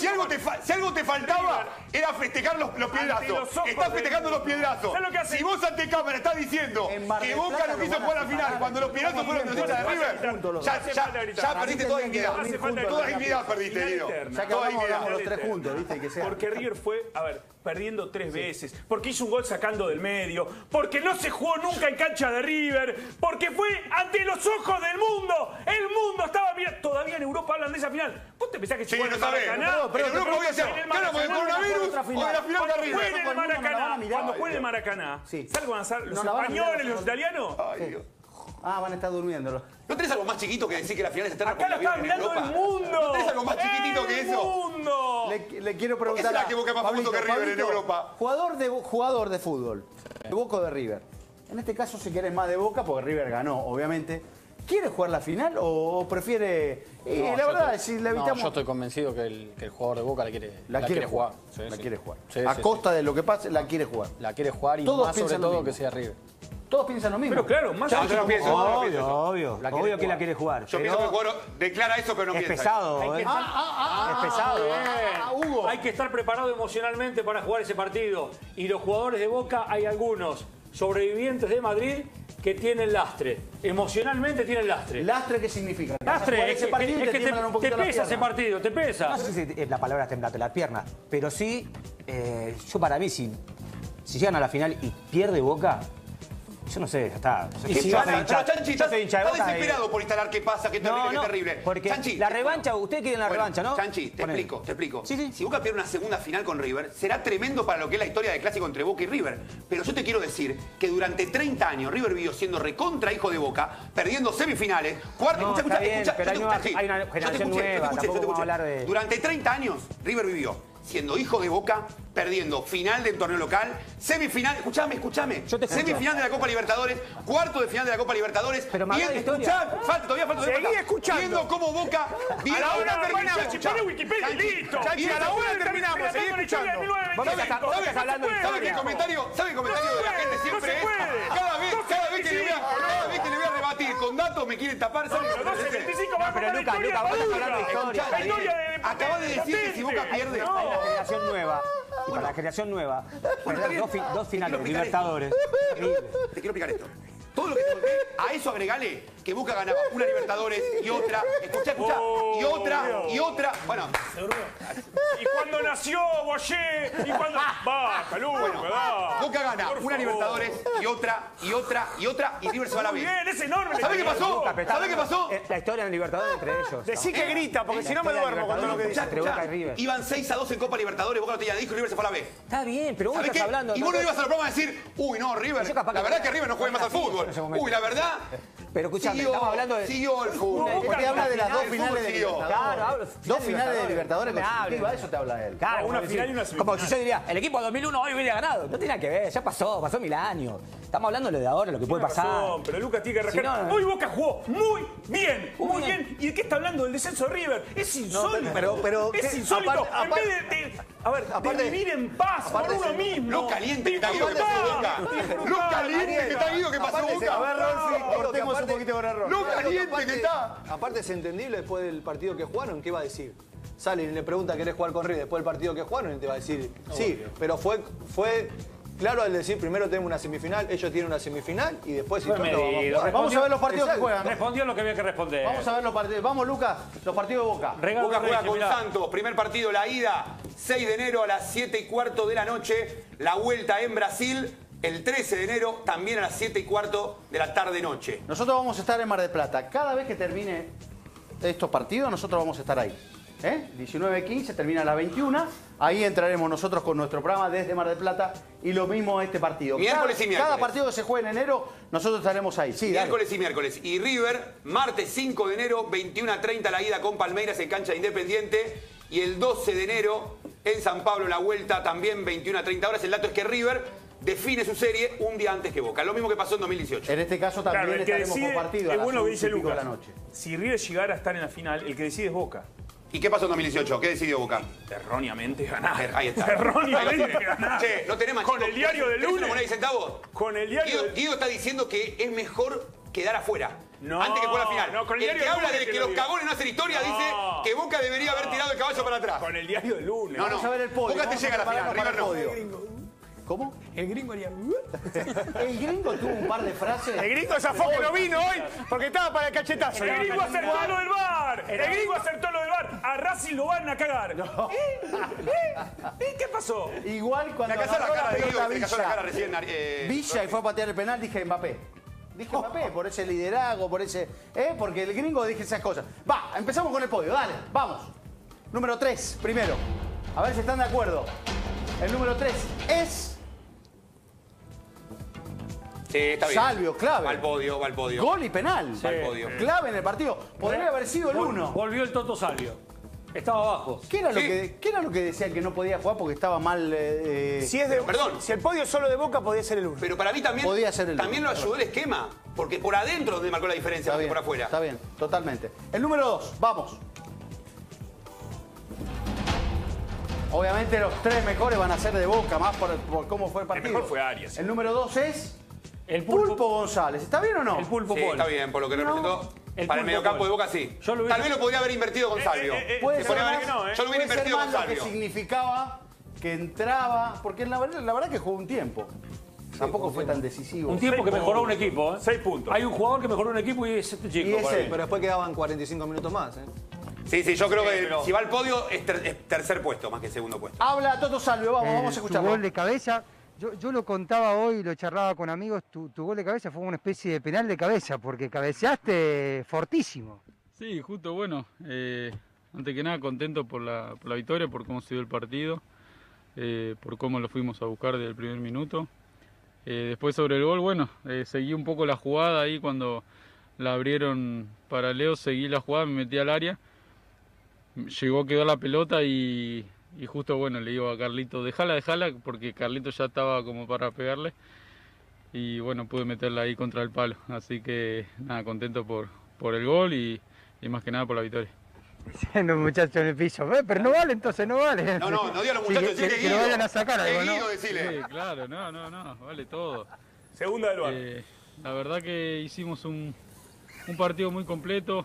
algo te faltaba era festejar los piedrazos. Estás festejando los piedrazos. Si vos ante cámara estás diciendo que Boca no quiso jugar la final cuando los piedrazos fueron de los hinchas de River, ya perdiste toda dignidad. Toda dignidad perdiste, Guido. Ya que hablamos los tres juntos, ¿viste? Porque River fue, perdiendo 3 veces, porque hizo un gol sacando del medio, porque no se jugó nunca en cancha de River, porque fue ante los ojos del mundo. El mundo estaba mirando. Todavía en Europa hablan de esa final. ¿Vos te pensás que se no sabés? Pero en Europa voy a hacer. Claro, porque el coronavirus o la final de River. Cuando juegue el Maracaná, ¿sabes van a hacer los españoles, los italianos? Ay, Dios. Van a estar durmiendo. ¿No tenés algo más chiquito que decir que la final es eterna? Acá la está mirando el mundo. ¿No tenés algo más chiquitito que eso? ¡Mundo! Le quiero preguntar a... que Boca es más famoso que River en Europa. Jugador de fútbol, de Boca o de River. En este caso, si querés más de Boca, porque River ganó, obviamente. ¿Quiere jugar la final o prefiere...? La verdad, si le evitamos... yo estoy convencido que el jugador de Boca la quiere jugar. La quiere jugar. A costa de lo que pase, la quiere jugar. La quiere jugar y más sobre todo que sea River. Todos piensan lo mismo. Pero claro, más yo no pienso. Obvio que la quiere jugar. Yo pienso que el jugador declara eso, pero no piensa. Es pesado, Es pesado. Hugo. Hay que estar preparado emocionalmente para jugar ese partido. Y los jugadores de Boca, hay algunos sobrevivientes de Madrid que tienen lastre. Emocionalmente tienen lastre. ¿Lastre qué significa? Lastre es que te pesa ese partido, te pesa. No sé si la palabra es temblate las piernas, pero sí, yo para mí, si llegan a la final y pierde Boca, yo no sé, ya está. Chanchi, estás desesperado por instalar qué pasa, qué terrible, qué terrible. Porque Chanchi, la revancha, ustedes quieren la revancha, ¿no? Chanchi, te explico. Sí. Si Boca pierde una segunda final con River, será tremendo para lo que es la historia del clásico entre Boca y River. Pero yo te quiero decir que durante 30 años River vivió siendo recontra hijo de Boca, perdiendo semifinales, cuartos. Pero hay una generación nueva, tampoco vamos a hablar de... Durante 30 años River vivió siendo hijo de Boca, perdiendo final del torneo local, semifinal, escuchame, semifinal de la Copa Libertadores, cuarto de final de la Copa Libertadores, todavía falta Seguí escuchando. Viendo cómo Boca... A la una terminamos, pone Wikipedia y listo. Chanchi, a la una terminamos, seguí escuchando. Vos estás hablando de ¿Sabe qué comentario de la gente siempre es? Cada vez que le voy a rebatir con datos me quieren tapar. Pero Lucas, vos estás hablando de historia. Acabas de decir que si Boca pierde... Hay una generación nueva. para la generación nueva, Bueno, perder está bien. dos finales de Te quiero Libertadores. Te quiero explicar esto. Todo lo que te conté, a eso agregale que Boca ganaba una Libertadores y otra, escuchá, y otra. Bueno, ¿Y cuando nació Boyé? ¿Y cuando...? Baja, Luca, Boca gana una Libertadores y River se va a la Muy B. bien, es enorme. ¿Sabés qué pasó? ¿Sabés qué pasó? La historia en Libertadores entre ellos. Decí que grita, porque si no me duermo cuando lo que dice. Entre Boca y River. Iban 6-2 en Copa Libertadores, Boca no tenía disco y River se fue a la B. Está bien, pero vos ¿Sabés estás qué? hablando... Y vos no ibas a los programas a decir, uy, no, River, Yo capaz la que- verdad que River no juega más al fútbol. Uy, la verdad... Pero escuchame, estamos hablando de... Siguió el fútbol. Usted habla de las dos El fútbol finales de siguió. Libertadores. Claro, hablo- Dos finales de Libertadores No me consecutivas, hables. eso te habla él. Claro, una como final y decir- una semifinal. Como si yo diría, el equipo de 2001 hoy hubiera ganado. No tiene nada que ver, ya pasó 1000 años. Estamos hablando de lo de ahora, lo que puede Tiene pasar. razón, pero Lucas tiene que Si rescatar. no- Hoy Boca jugó muy bien. Muy bien. ¿Y de qué está hablando? ¿Del descenso de River? Es insólito. pero- es ¿qué? insólito. Aparte- en vez de aparte- vivir en paz por aparte uno se- mismo. Lo caliente que está Guido que pasó Boca. Lo caliente que está Guido que pasó Aparte, Boca. a ver, Rolfi, digo que cortemos un aparte- poquito con error. Lo caliente que está. Aparte es entendible después del partido que jugaron, ¿qué va a decir? Salen y le pregunta, ¿querés jugar con River? Después del partido que jugaron, y te va a decir, sí, pero fue claro al decir, primero tenemos una semifinal, ellos tienen una semifinal, y después si Fue toca, medido. vamos a jugar. Vamos a ver los partidos que Exacto. juegan. Respondió lo que había que responder. Vamos a ver los partidos. Vamos, Lucas, los partidos de Boca. Regalo Boca juega Reyes, con mirá. Santos, primer partido, la ida, 6 de enero a las 7:15 de la noche, la vuelta en Brasil, el 13 de enero, también a las 7:15 de la tarde-noche. Nosotros vamos a estar en Mar del Plata. Cada vez que termine estos partidos, nosotros vamos a estar ahí. 19:15, termina a las 21. Ahí entraremos nosotros con nuestro programa desde Mar del Plata. Y lo mismo este partido. Miércoles y miércoles. Cada partido que se juegue en enero, nosotros estaremos ahí. Sí, dale. Miércoles y miércoles. Y River, martes 5 de enero, 21:30 la ida con Palmeiras en cancha de Independiente. Y el 12 de enero en San Pablo la vuelta también 21:30 horas. El dato es que River define su serie un día antes que Boca. Lo mismo que pasó en 2018. En este caso también Claro, el que estaremos decide, por partido a es las bueno lo que 11 dice y pico de Lucas. la noche. Si River llegara a estar en la final, el que decide es Boca. ¿Y qué pasó en 2018? ¿Qué decidió Boca? Erróneamente ganar. Ahí está. Erróneamente ganar. Che, ¿no tenés más Con chicos? el diario del ¿Tenés una lunes. moneda y centavos? Con el diario Guido, del... Guido está diciendo que es mejor quedar afuera. No, antes que juegue la final. no, con el el diario que del habla lunes de te que lo los digo. cagones no hacen historia No. dice que Boca debería haber tirado el caballo para atrás. Con el diario del lunes. No, no. Vamos a ver el podio. Boca te Vamos a llega a la final, prepararnos River para el no. podio. ¿Cómo? El gringo haría... El gringo tuvo un par de frases. El gringo zafó que no vino hoy porque estaba para el cachetazo. El gringo acertó lo del bar. El gringo acertó lo del bar. A Racing lo van a cagar. ¿Qué pasó? Igual cuando Me casó la agarró cara de pelota Guido, me casó la Villa, cara recién. Villa y fue a patear el penal, dije Mbappé. Dije Mbappé, por ese liderazgo, por ese... Porque el gringo dije esas cosas. Va, empezamos con el podio, dale, vamos. Número 3, primero. A ver si están de acuerdo. El número 3 es... Sí, está bien. Salvio, clave. Va al podio, va al podio. Gol y penal. Va al podio. Clave en el partido. Podría haber sido el 1. Volvió el Toto Salvio. Estaba abajo. ¿Qué era, Sí. ¿Qué era lo que decían que no podía jugar porque estaba mal? Si, es de, Perdón. si el podio es solo de Boca, podría ser el 1. Pero para mí también, Podía ser el también lo uno, ayudó el esquema. Porque por adentro donde marcó la diferencia, Está más que bien, por afuera. está bien, totalmente. El número 2, vamos. Obviamente los 3 mejores van a ser de Boca, más por cómo fue el partido. mejor fue Arias. El número 2 es El Pulpo González. ¿Está bien o no? El Pulpo Sí, Pol. está bien, por lo que representó. El Para el Pulpo mediocampo Pol. de Boca sí. Yo lo hubiese- Tal vez lo podría haber invertido con Salvio. Puede Se ser podría más, haber- Yo lo hubiera puede ser invertido más con lo que Salvio. significaba que entraba, porque la verdad que jugó un tiempo. Tampoco fue tan decisivo. Un tiempo que mejoró un equipo. 6 puntos. Hay un jugador que mejoró un equipo y es este chico. Y es para él. mí. Pero después quedaban 45 minutos más. Sí, sí, yo creo que pero- si va al podio es tercer puesto más que segundo puesto. Habla Toto Salvio, vamos a Tu escucharlo. gol de cabeza, yo lo contaba hoy, lo charlaba con amigos, tu gol de cabeza fue una especie de penal de cabeza, porque cabeceaste fortísimo. Sí, justo, bueno, antes que nada contento por la victoria, por cómo se dio el partido, por cómo lo fuimos a buscar desde el primer minuto. Después sobre el gol, bueno, seguí un poco la jugada ahí cuando la abrieron para Leo, seguí la jugada, me metí al área, llegó a quedar la pelota y justo, bueno, le digo a Carlito, dejala, porque Carlito ya estaba como para pegarle y bueno, pude meterla ahí contra el palo, así que nada, contento por el gol y más que nada por la victoria. Los muchachos en el piso, pero no vale entonces, no vale. No, no diga a los Sí, muchachos, que, decile que lo Guido. vayan a sacar algo, Es ¿no? Guido, decile. Sí, claro, no, vale todo. Segunda del bar. La verdad que hicimos un partido muy completo,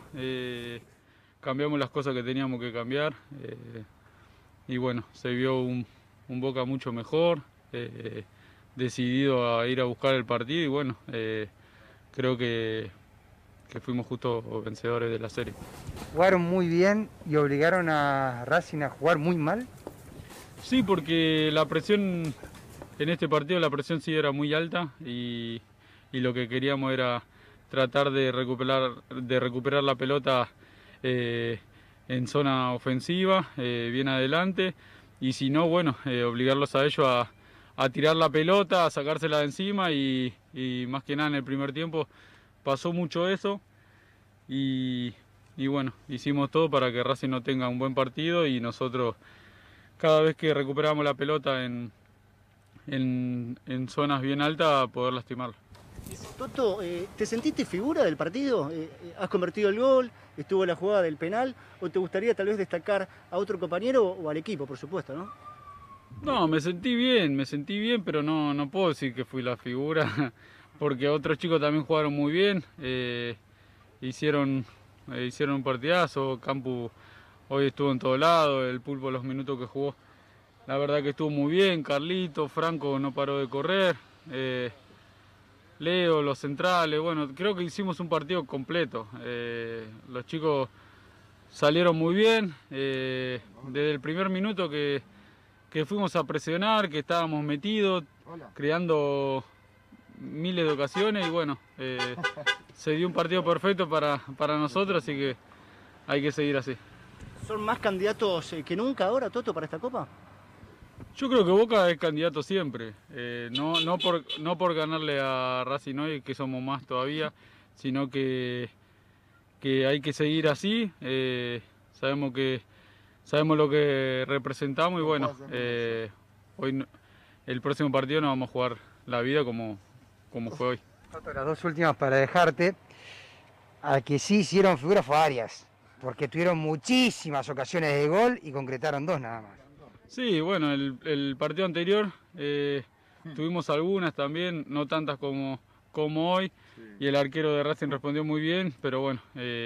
cambiamos las cosas que teníamos que cambiar y bueno, se vio un un Boca mucho mejor, decidido a ir a buscar el partido y bueno, creo que fuimos justo vencedores de la serie. ¿Jugaron muy bien y obligaron a Racing a jugar muy mal? Sí, porque la presión en este partido, la presión sí era muy alta y lo que queríamos era tratar de recuperar la pelota en zona ofensiva, bien adelante, y si no, bueno, obligarlos a ellos a tirar la pelota, a sacársela de encima y más que nada en el primer tiempo pasó mucho eso y bueno, hicimos todo para que Racing no tenga un buen partido y nosotros cada vez que recuperamos la pelota en zonas bien altas poder lastimarla. Toto, ¿te sentiste figura del partido? ¿Has convertido el gol? ¿Estuvo la jugada del penal? ¿O te gustaría tal vez destacar a otro compañero o al equipo, por supuesto, no? No, me sentí bien, pero no puedo decir que fui la figura, porque otros chicos también jugaron muy bien, hicieron un partidazo, Campu hoy estuvo en todo lado, el Pulpo los minutos que jugó, la verdad que estuvo muy bien, Carlito, Franco no paró de correr, Leo, los centrales, bueno, creo que hicimos un partido completo, los chicos salieron muy bien, desde el primer minuto que fuimos a presionar, que estábamos metidos, creando miles de ocasiones y bueno, se dio un partido perfecto para nosotros, así que hay que seguir así. ¿Son más candidatos que nunca ahora, Toto, para esta Copa? Yo creo que Boca es candidato siempre, no por ganarle a Racing hoy, que somos más todavía, sino que hay que seguir así, sabemos lo que representamos y bueno, hoy el próximo partido nos vamos a jugar la vida como fue hoy. Las dos últimas para dejarte. Al que sí hicieron figura fue Arias, porque tuvieron muchísimas ocasiones de gol y concretaron 2 nada más. Sí, bueno, el partido anterior tuvimos algunas también, no tantas como hoy, y el arquero de Racing respondió muy bien, pero bueno,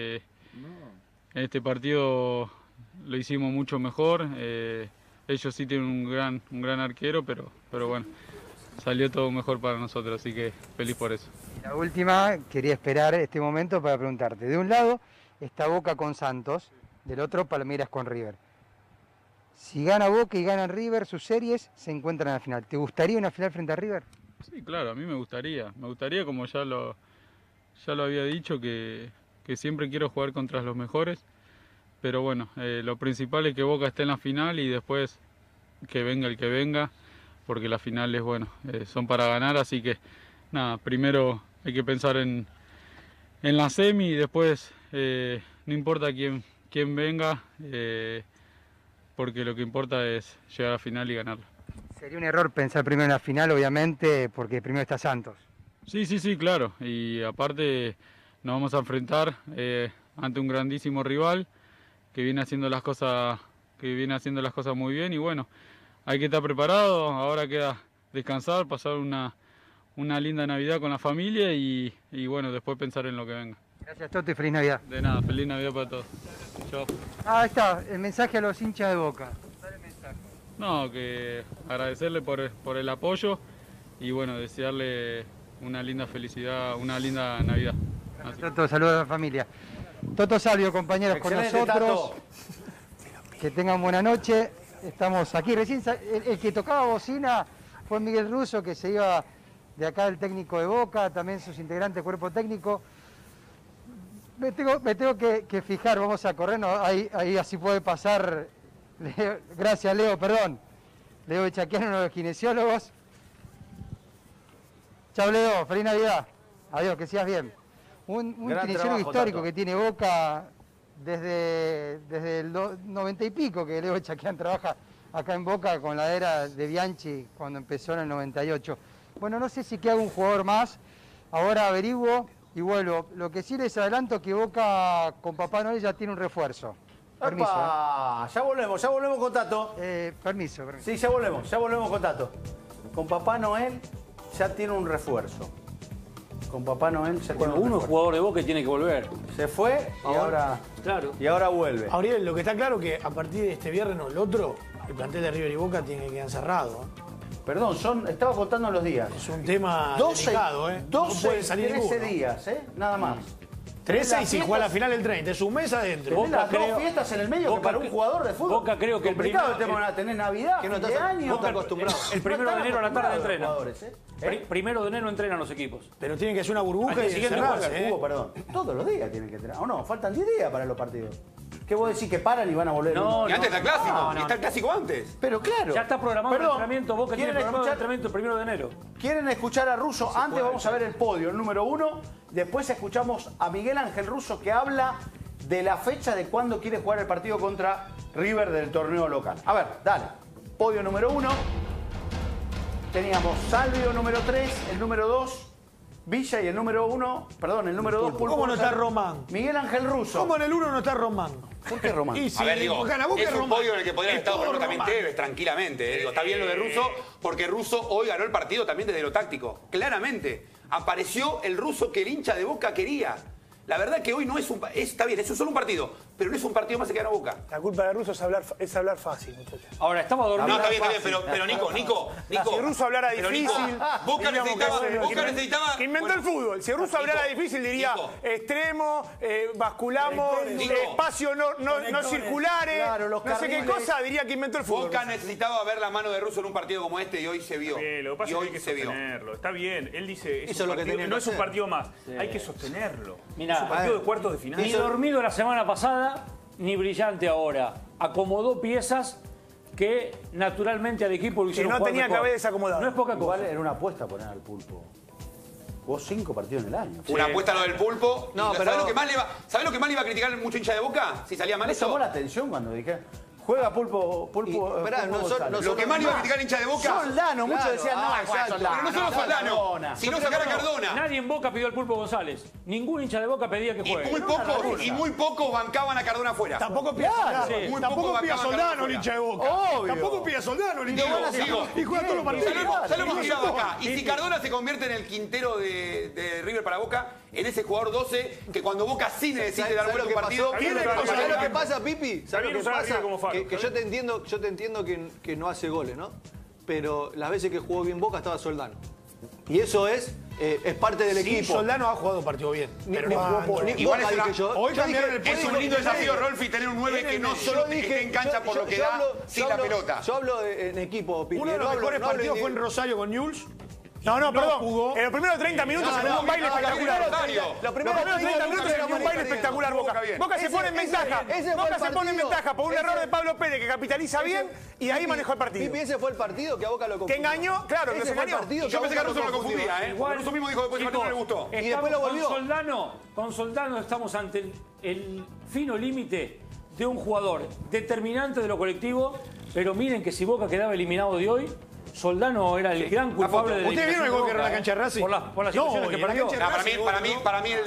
este partido lo hicimos mucho mejor. Ellos sí tienen un gran arquero, pero bueno, salió todo mejor para nosotros, así que feliz por eso. La última, quería esperar este momento para preguntarte. De un lado está Boca con Santos, del otro Palmeiras con River. Si gana Boca y gana River, sus series se encuentran en la final. ¿Te gustaría una final frente a River? Sí, claro, a mí me gustaría como ya lo había dicho, que siempre quiero jugar contra los mejores. Pero bueno, lo principal es que Boca esté en la final y después que venga el que venga, porque las finales, bueno, son para ganar, así que nada, primero hay que pensar en la semi y después no importa quién venga, porque lo que importa es llegar a la final y ganarla. Sería un error pensar primero en la final, obviamente, porque primero está Santos. Sí, claro, y aparte nos vamos a enfrentar ante un grandísimo rival que viene haciendo las cosas muy bien y bueno, hay que estar preparado. Ahora queda descansar, pasar una linda Navidad con la familia y bueno, después pensar en lo que venga. Gracias, Toto, y feliz Navidad. De nada, feliz Navidad para todos. Chao. Ahí está, el mensaje a los hinchas de Boca. No, que agradecerle por el apoyo y bueno, desearle una linda felicidad, una linda Navidad. Toto, saludos a la familia. Toto Salvio, compañeros, excelente, con nosotros. Tato. Que tengan buena noche. Estamos aquí. Recién el que tocaba bocina fue Miguel Russo, que se iba de acá, el técnico de Boca, también sus integrantes, cuerpo técnico. Me tengo que fijar, vamos a correr, no, ahí así puede pasar. Leo, gracias, Leo, perdón. Leo Echaquiano, uno de los kinesiólogos. Chao, Leo, feliz Navidad. Adiós, que sigas bien. Un kinesiólogo histórico, Tato, que tiene Boca desde el 90 y pico, que Leo Echaquiano trabaja acá en Boca con la era de Bianchi cuando empezó en el 98. Bueno, no sé si queda un jugador más, ahora averiguo y vuelvo. Lo que sí les adelanto es que Boca con Papá Noel ya tiene un refuerzo. Permiso. Ya volvemos con Tato. Permiso. Sí, ya volvemos con Tato. Con Papá Noel ya tiene un refuerzo. Con Papá Noel ya tiene un uno es jugador de Boca y tiene que volver. Se fue y ahora vuelve. Auriel, lo que está claro que a partir de este viernes o el otro, el plantel de River y Boca tiene que quedar cerrado. Perdón, estaba contando los días. Es un tema 12, delicado, 12, no puede salir 13 ninguno. días, nada más. 13 y si juega la final el 30, es un mes adentro. Tenés las dos fiestas en el medio que para un jugador de fútbol. Boca creo que el complicado primero... tenés Navidad, Que no fin de estás- año. no estás acostumbrado. El 1 de enero a la tarde entrena. Jugadores, Primero de enero entrenan los equipos. Pero tiene que ser una burbuja Al día y siguiente encerrarse, juega el Hugo, perdón. Todos los días tienen que entrenar. ¿O no? Faltan 10 días para los partidos. ¿Qué vos decís que paran y van a volver? No, Y antes está el clásico. no, no. Y está el clásico antes. Pero claro. Ya está programado el Perdón, entrenamiento. Boca tiene ¿quieren programado el escuchar- entrenamiento el 1 de enero. ¿Quieren escuchar a Russo? Antes vamos a ver el podio, el número 1. Después escuchamos a Miguel Ángel Russo que habla de la fecha de cuándo quiere jugar el partido contra River del torneo local. A ver, dale. Podio número 1. Teníamos Salvio número 3, el número 2, Villa y el número 1, perdón, el número 2, Pulpo. ¿Cómo no está Román? Miguel Ángel Russo. ¿Cómo en el 1 no está Román? ¿Por qué Román? Y si A ver, digo, gana Boca, es un Román. podio en el que podría haber Es estado todo por también Román. Tevez, tranquilamente. Digo, está bien lo de Russo, porque Russo hoy ganó el partido también desde lo táctico. Claramente. Apareció el Russo que el hincha de Boca quería. La verdad que hoy no es un... Está bien, es solo un partido, pero no es un partido más que ganó Boca. La culpa de Russo es hablar fácil, muchachos. Ahora, estaba dormido. No, está bien, pero Nico. Si Russo hablara pero difícil, Nico, Boca diríamos necesitaba... que inventó bueno, el fútbol. Si Russo hablara difícil, diría Nico. extremo, basculamos, Nico. espacios no circulares, Claro, los no sé qué carriles. cosa, diría que inventó el fútbol. Boca necesitaba ver la mano de Russo en un partido como este y hoy se vio. Lo que pasa Y es que hoy hay que se vio. sostenerlo. Está bien, él dice, Hizo lo que tenía que no es un hacer. partido más, hay que sostenerlo. Mirá, es un partido de cuartos de final. Ni dormido la semana pasada, ni brillante ahora. Acomodó piezas que naturalmente al equipo lo Que hicieron no jugar tenía que mejor. haber desacomodado. No es poca Igual cosa. era una apuesta poner al Pulpo. Jugó 5 partidos en el año. Una apuesta a lo del Pulpo. No, Y pero- ¿sabés lo que más le iba a criticar mucho hincha de Boca? Si salía mal Me eso. llamó la atención cuando dije, juega Pulpo esperá, Pulpo González. Lo que más le iba a criticar al hincha de Boca. Soldano, muchos Claro, decían, no, exacto. Soldano. Pero no solo Soldano, sino sacar a Cardona. Nadie en Boca pidió al Pulpo González. Ningún hincha de Boca pedía que juegue. Y muy pocos bancaban a Cardona afuera. Tampoco pide Claro, Soldano. sí. Muy Tampoco poco pide bancaban Soldano Cardona el hincha de Boca. Obvio. Tampoco pide Soldano el hincha de Boca. Digo, Y juega todos los partidos. Ya lo hemos Y tirado no se acá. Y si Cardona se convierte en el quintero de River para Boca, en ese jugador 12, que cuando Boca sí necesite dar ¿Sabés vuelta lo un que partido, pasó? Tiene ¿Sabés cosas lo que- que pasa, Pipi? Está ¿Sabés bien lo que usar a pasa? River como faro, Que está yo te entiendo que no hace goles, ¿no? Pero las veces que jugó bien Boca estaba Soldano. Y eso es parte del Sí, equipo. Soldano ha jugado un partido bien. Pero no jugó por. Igual Boca, es una- dije yo. Hoy Yo cambiaron dije- el es un lindo desafío, Rolfi, tener un 9 que no solo esté en cancha por lo que da, sin la pelota. Yo hablo en equipo, Pipi. Uno de los No hablo- mejores no hablo partidos de- fue en Rosario con Newell's. No, perdón. jugó. En los primeros 30 minutos se jugó un baile espectacular. Los primeros 30 minutos se jugó un baile espectacular Boca. Boca se pone en ventaja. Boca se pone en ventaja por un error de Pablo Pérez que capitaliza bien y ahí manejó el partido. Pipi, ese fue el partido que a Boca lo confundió. Que engañó, claro, que Ese se fue el engañó. partido Yo pensé que a Boca Russo lo confundió. confundía, ¿eh? Igual, Russo mismo dijo después que no le gustó. Y después lo volvió. Con Soldano estamos ante el fino límite de un jugador determinante de lo colectivo, pero miren que si Boca quedaba eliminado de hoy, Soldano era el gran culpable de la ¿Ustedes vieron el gol que erró en la cancha de Racing? Por las situaciones que en la perdió. cancha de No, para mí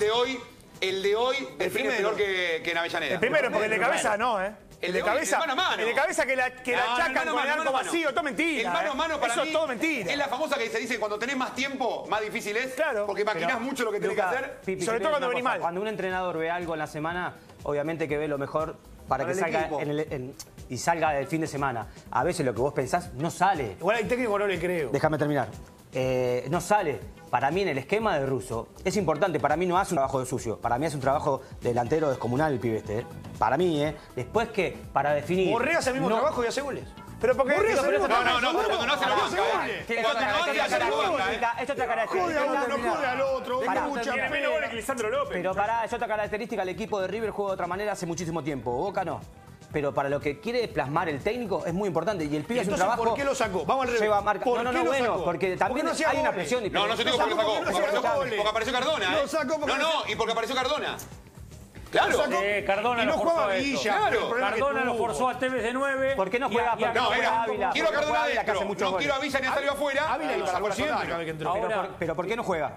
el de hoy define peor que en Avellaneda. El primero, porque el de cabeza no, ¿eh? El El de de hoy, cabeza, el mano a mano. el de cabeza que la No, achacan el mano a con el mano, arco mano. vacío, todo mentira. El mano a mano para Eso mí es todo mentira. es la famosa que se dice cuando tenés más tiempo, más difícil es. Claro. Porque maquinás mucho lo que tenés que hacer. Pipi, Sobre te todo pido cuando una venís cosa. mal. Cuando un entrenador ve algo en la semana, obviamente que ve lo mejor para que el salga equipo. y salga el fin de semana. A veces lo que vos pensás no sale. Igual al técnico no le creo. Déjame terminar. No sale. Para mí en el esquema de Russo es importante. Para mí no hace un trabajo de sucio. Para mí hace un trabajo delantero descomunal el pibe este. Para mí, Después que para definir... Borré hace el mismo trabajo y hace goles. Pero porque Borré hace el mismo trabajo. Cuando no hace la banca, Cuando no hace la banca, Es otra característica. Jode a uno, no jode al otro. Pará. Tiene menos goles que Lisandro López. Pero pará, es otra característica. El equipo de River juega de otra manera hace muchísimo tiempo. Boca no. Pero para lo que quiere plasmar el técnico es muy importante. Y el pibe es un Entonces, trabajo... ¿por qué lo sacó? Vamos al revés. Lleva marca. ¿Por No, qué lo bueno, sacó? porque también no hacía hay una goles? presión. No, no se digo porque lo sacó. Porque apareció Cardona, Lo sacó porque y porque apareció Cardona. Claro. Cardona Y no lo jugaba forzó a esto. Villa. Claro. el problema que Cardona lo tuvo. forzó a Tevez de 9. ¿Por qué no juega? Porque No, juega era, Ávila. quiero a Cardona Porque juega Ávila, que hace adentro. muchos No quiero a goles. Villa ni a Salvio afuera. Ávila y lo para sacó afuera siempre Soldano. cada vez que entró. Ahora, Pero ¿por qué no juega?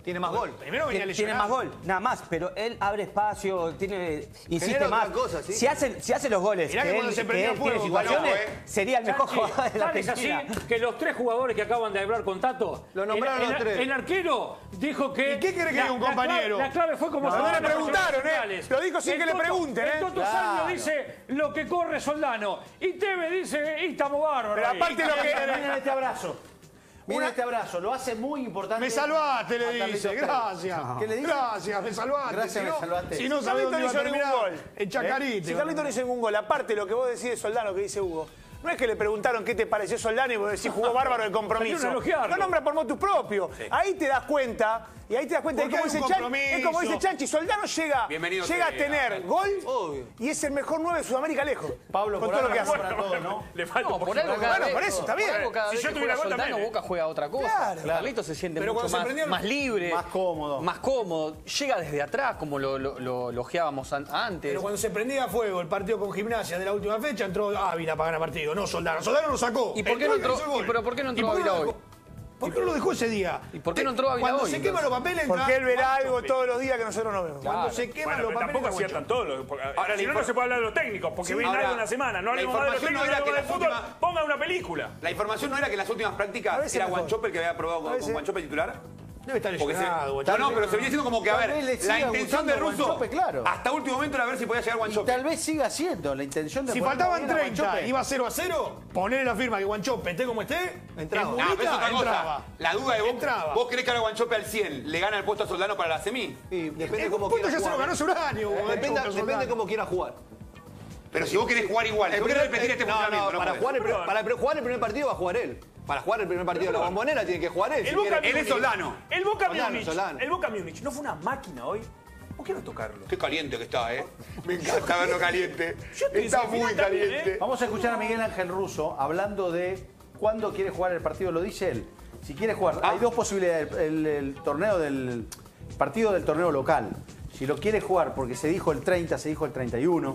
Tiene más gol. Primero venía Tiene más gol, nada más, pero él abre espacio, insiste Genera más. otra cosa, ¿sí? Si hace los goles Mirá que cuando se prendió él fuego, tiene situaciones, Guacho, sería el mejor Santi, jugador de la ¿sabes Argentina. así que los 3 jugadores que acaban de hablar con Tato, Lo nombraron los 3. el arquero dijo que... ¿Y qué quiere que diga un compañero? La clave fue como... No le preguntaron, Lo dijo sin El que le Toto- pregunten, El Toto Salvio Claro. dice lo que corre Soldano. Y Tevez dice, y estamos bárbaros. Pero ahí". aparte lo que... Miren este abrazo. Miren este abrazo. Lo hace muy importante. Me salvaste, a le Carlitos dice. Tevez. Gracias. ¿Qué le dice? Gracias, me salvaste. Gracias, me salvaste. Si no sabés dónde iba a hizo ningún terminar, gol. en Chacarita. Si Carlito no hizo ningún gol, aparte lo que vos decís de Soldano, que dice Hugo, no es que le preguntaron qué te pareció Soldano y vos decís jugó bárbaro el compromiso. Salieron a elogiarlo. No nombra por motus propio. Ahí te das cuenta, y ahí te das cuenta, Porque es como, hay dice un Chanchi, es como dice compromiso. Chanchi, Soldano llega Bienvenido a sea, tener gol Obvio. y es el mejor 9 de Sudamérica lejos. Pablo, con por todo lo que algo hace. para todo, ¿no? Le falta No, un por poquito. algo cada Bueno, vez, por eso, está bien. por algo cada Si vez yo que tuviera juega gol Soldano, también, Boca juega otra cosa. Claro. Carlitos se siente Pero mucho cuando se prendieron- más libre. Más cómodo. Más cómodo. Llega desde atrás, como lo elogiábamos antes. Pero cuando se prendía a fuego el partido con Gimnasia de la última fecha, entró Ávila para ganar partido, no Soldano. Soldano lo sacó. ¿Y por qué no entró- hizo el gol. pero por qué no entró ¿Y por qué Ávila lo hoy? dejó? ¿Por qué no lo dejó ese día? ¿Y por qué no entró Ávila Cuando hoy, se queman los papeles, entra Porque él verá Juan algo Chope. todos los días que nosotros no vemos. Cuando se queman Bueno, los pero papeles, tampoco Juan aciertan Chope. todos los... Ahora, Si no, no se puede hablar de los técnicos, porque ven ahora, algo en la semana. No la hablemos más de los información no técnicos, era que no hablemos de las fútbol. Ponga una película. La información no era que en las últimas A prácticas veces era mejor. Guanchope el que había probado A con veces. Guanchope titular. Debe estar Porque lesionado. no, Guanchope. no, pero se venía diciendo como que, a Tal ver, vez le la siga intención de gustando Russo, Guanchope, claro. hasta último momento era ver si podía llegar Y Guanchope. tal vez siga siendo la intención de Si ponerlo faltaban bien a 30, Guanchope. iba 0-0, ponerle la firma que Guanchope esté como esté, Entraba. en Ah, pero es otra Mulita, cosa. entraba. La duda de vos, Entraba. ¿vos creés que ahora Guanchope al 100 le gana el puesto a Soldano para la semi? Y depende El cómo punto quiera ya se lo jugar. ganó hace un año. Depende, Guanchope, depende Soldano. cómo quiera jugar. Pero si vos querés jugar igual, si vos querés repetir este No, funcionamiento, no para podés. jugar el primer partido va a jugar él. Para jugar el primer partido de la Bombonera tiene que jugar él. El si Boca quiere. Él es Soldano. El Boca Soldano, Múnich. Soldano. El Boca Múnich no fue una máquina hoy. ¿Por qué no tocarlo? Qué caliente que está, ¿eh? Me encanta verlo caliente. Yo te Está dije, muy al final también, caliente. Vamos a escuchar a Miguel Ángel Russo hablando de cuándo quiere jugar el partido. Lo dice él. Si quiere jugar, hay dos posibilidades. El torneo del partido del torneo local. Si lo quiere jugar, porque se dijo el 30, se dijo el 31,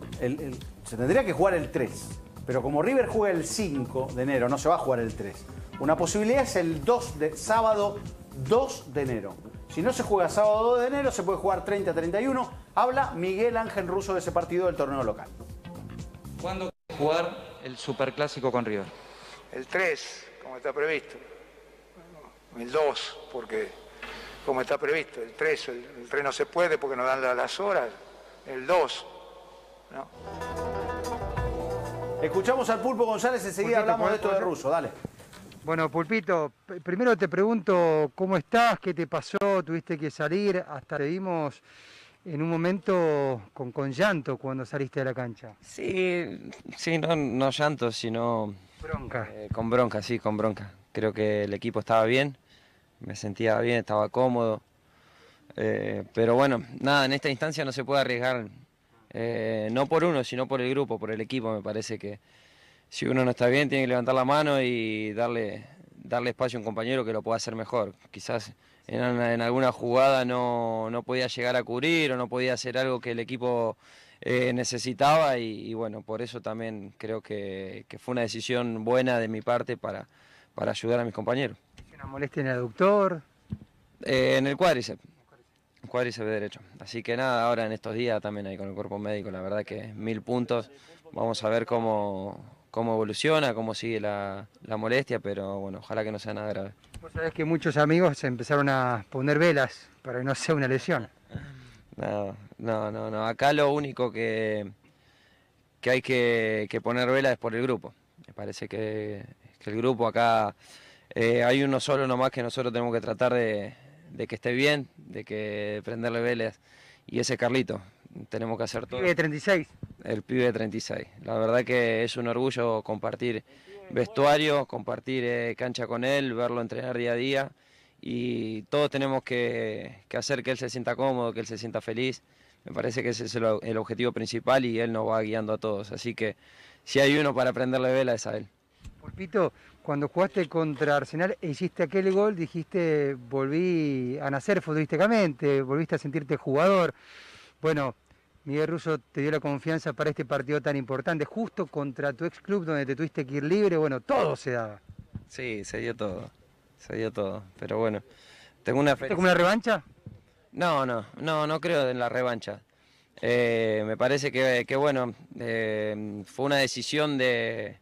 se tendría que jugar el 3. Pero como River juega el 5 de enero, no se va a jugar el 3. Una posibilidad es el sábado 2 de enero. Si no se juega sábado 2 de enero, se puede jugar 30-31. Habla Miguel Ángel Russo de ese partido del torneo local. ¿Cuándo jugar el superclásico con River? El 3, como está previsto. El 2, porque como está previsto. El 3, el 3 no se puede porque no dan las horas. El 2, ¿no? Escuchamos al Pulpo González, enseguida Pulpito, hablamos de esto de ¿puedo? Russo. Dale. Bueno, Pulpito, primero te pregunto cómo estás, qué te pasó, tuviste que salir, hasta te vimos en un momento con llanto cuando saliste de la cancha. Sí, no llanto, sino Bronca. con bronca, sí, con bronca. Creo que el equipo estaba bien, me sentía bien, estaba cómodo. Pero bueno, nada, en esta instancia no se puede arriesgar, no por uno, sino por el grupo, por el equipo. Me parece que si uno no está bien, tiene que levantar la mano y darle espacio a un compañero que lo pueda hacer mejor. Quizás en alguna jugada no podía llegar a cubrir o no podía hacer algo que el equipo necesitaba y bueno, por eso también creo que fue una decisión buena de mi parte para ayudar a mis compañeros. ¿Una molestia en el aductor? En el cuádriceps derecho. Así que nada, ahora en estos días también ahí con el cuerpo médico, la verdad que 1000 puntos. Vamos a ver cómo evoluciona, cómo sigue la molestia, pero bueno, ojalá que no sea nada grave. Vos sabés que muchos amigos se empezaron a poner velas para que no sea una lesión. No. Acá lo único que hay que poner vela es por el grupo. Me parece que el grupo acá hay uno solo nomás que nosotros tenemos que tratar de que esté bien, de que prenderle velas, y ese Carlito. Tenemos que hacer todo. ¿El pibe de 36? El pibe de 36. La verdad que es un orgullo compartir vestuario, compartir cancha con él, verlo entrenar día a día. Y todos tenemos que hacer que él se sienta cómodo, que él se sienta feliz. Me parece que ese es el objetivo principal y él nos va guiando a todos. Así que si hay uno para prenderle vela es a él. Pulpito, cuando jugaste contra Arsenal e hiciste aquel gol, dijiste, volví a nacer futbolísticamente, volviste a sentirte jugador. Bueno, Miguel Russo te dio la confianza para este partido tan importante, justo contra tu ex club donde te tuviste que ir libre, bueno, todo se daba. Sí, se dio todo, pero bueno, Tengo una ¿Esto como una revancha? No creo en la revancha. Me parece que bueno, fue una decisión de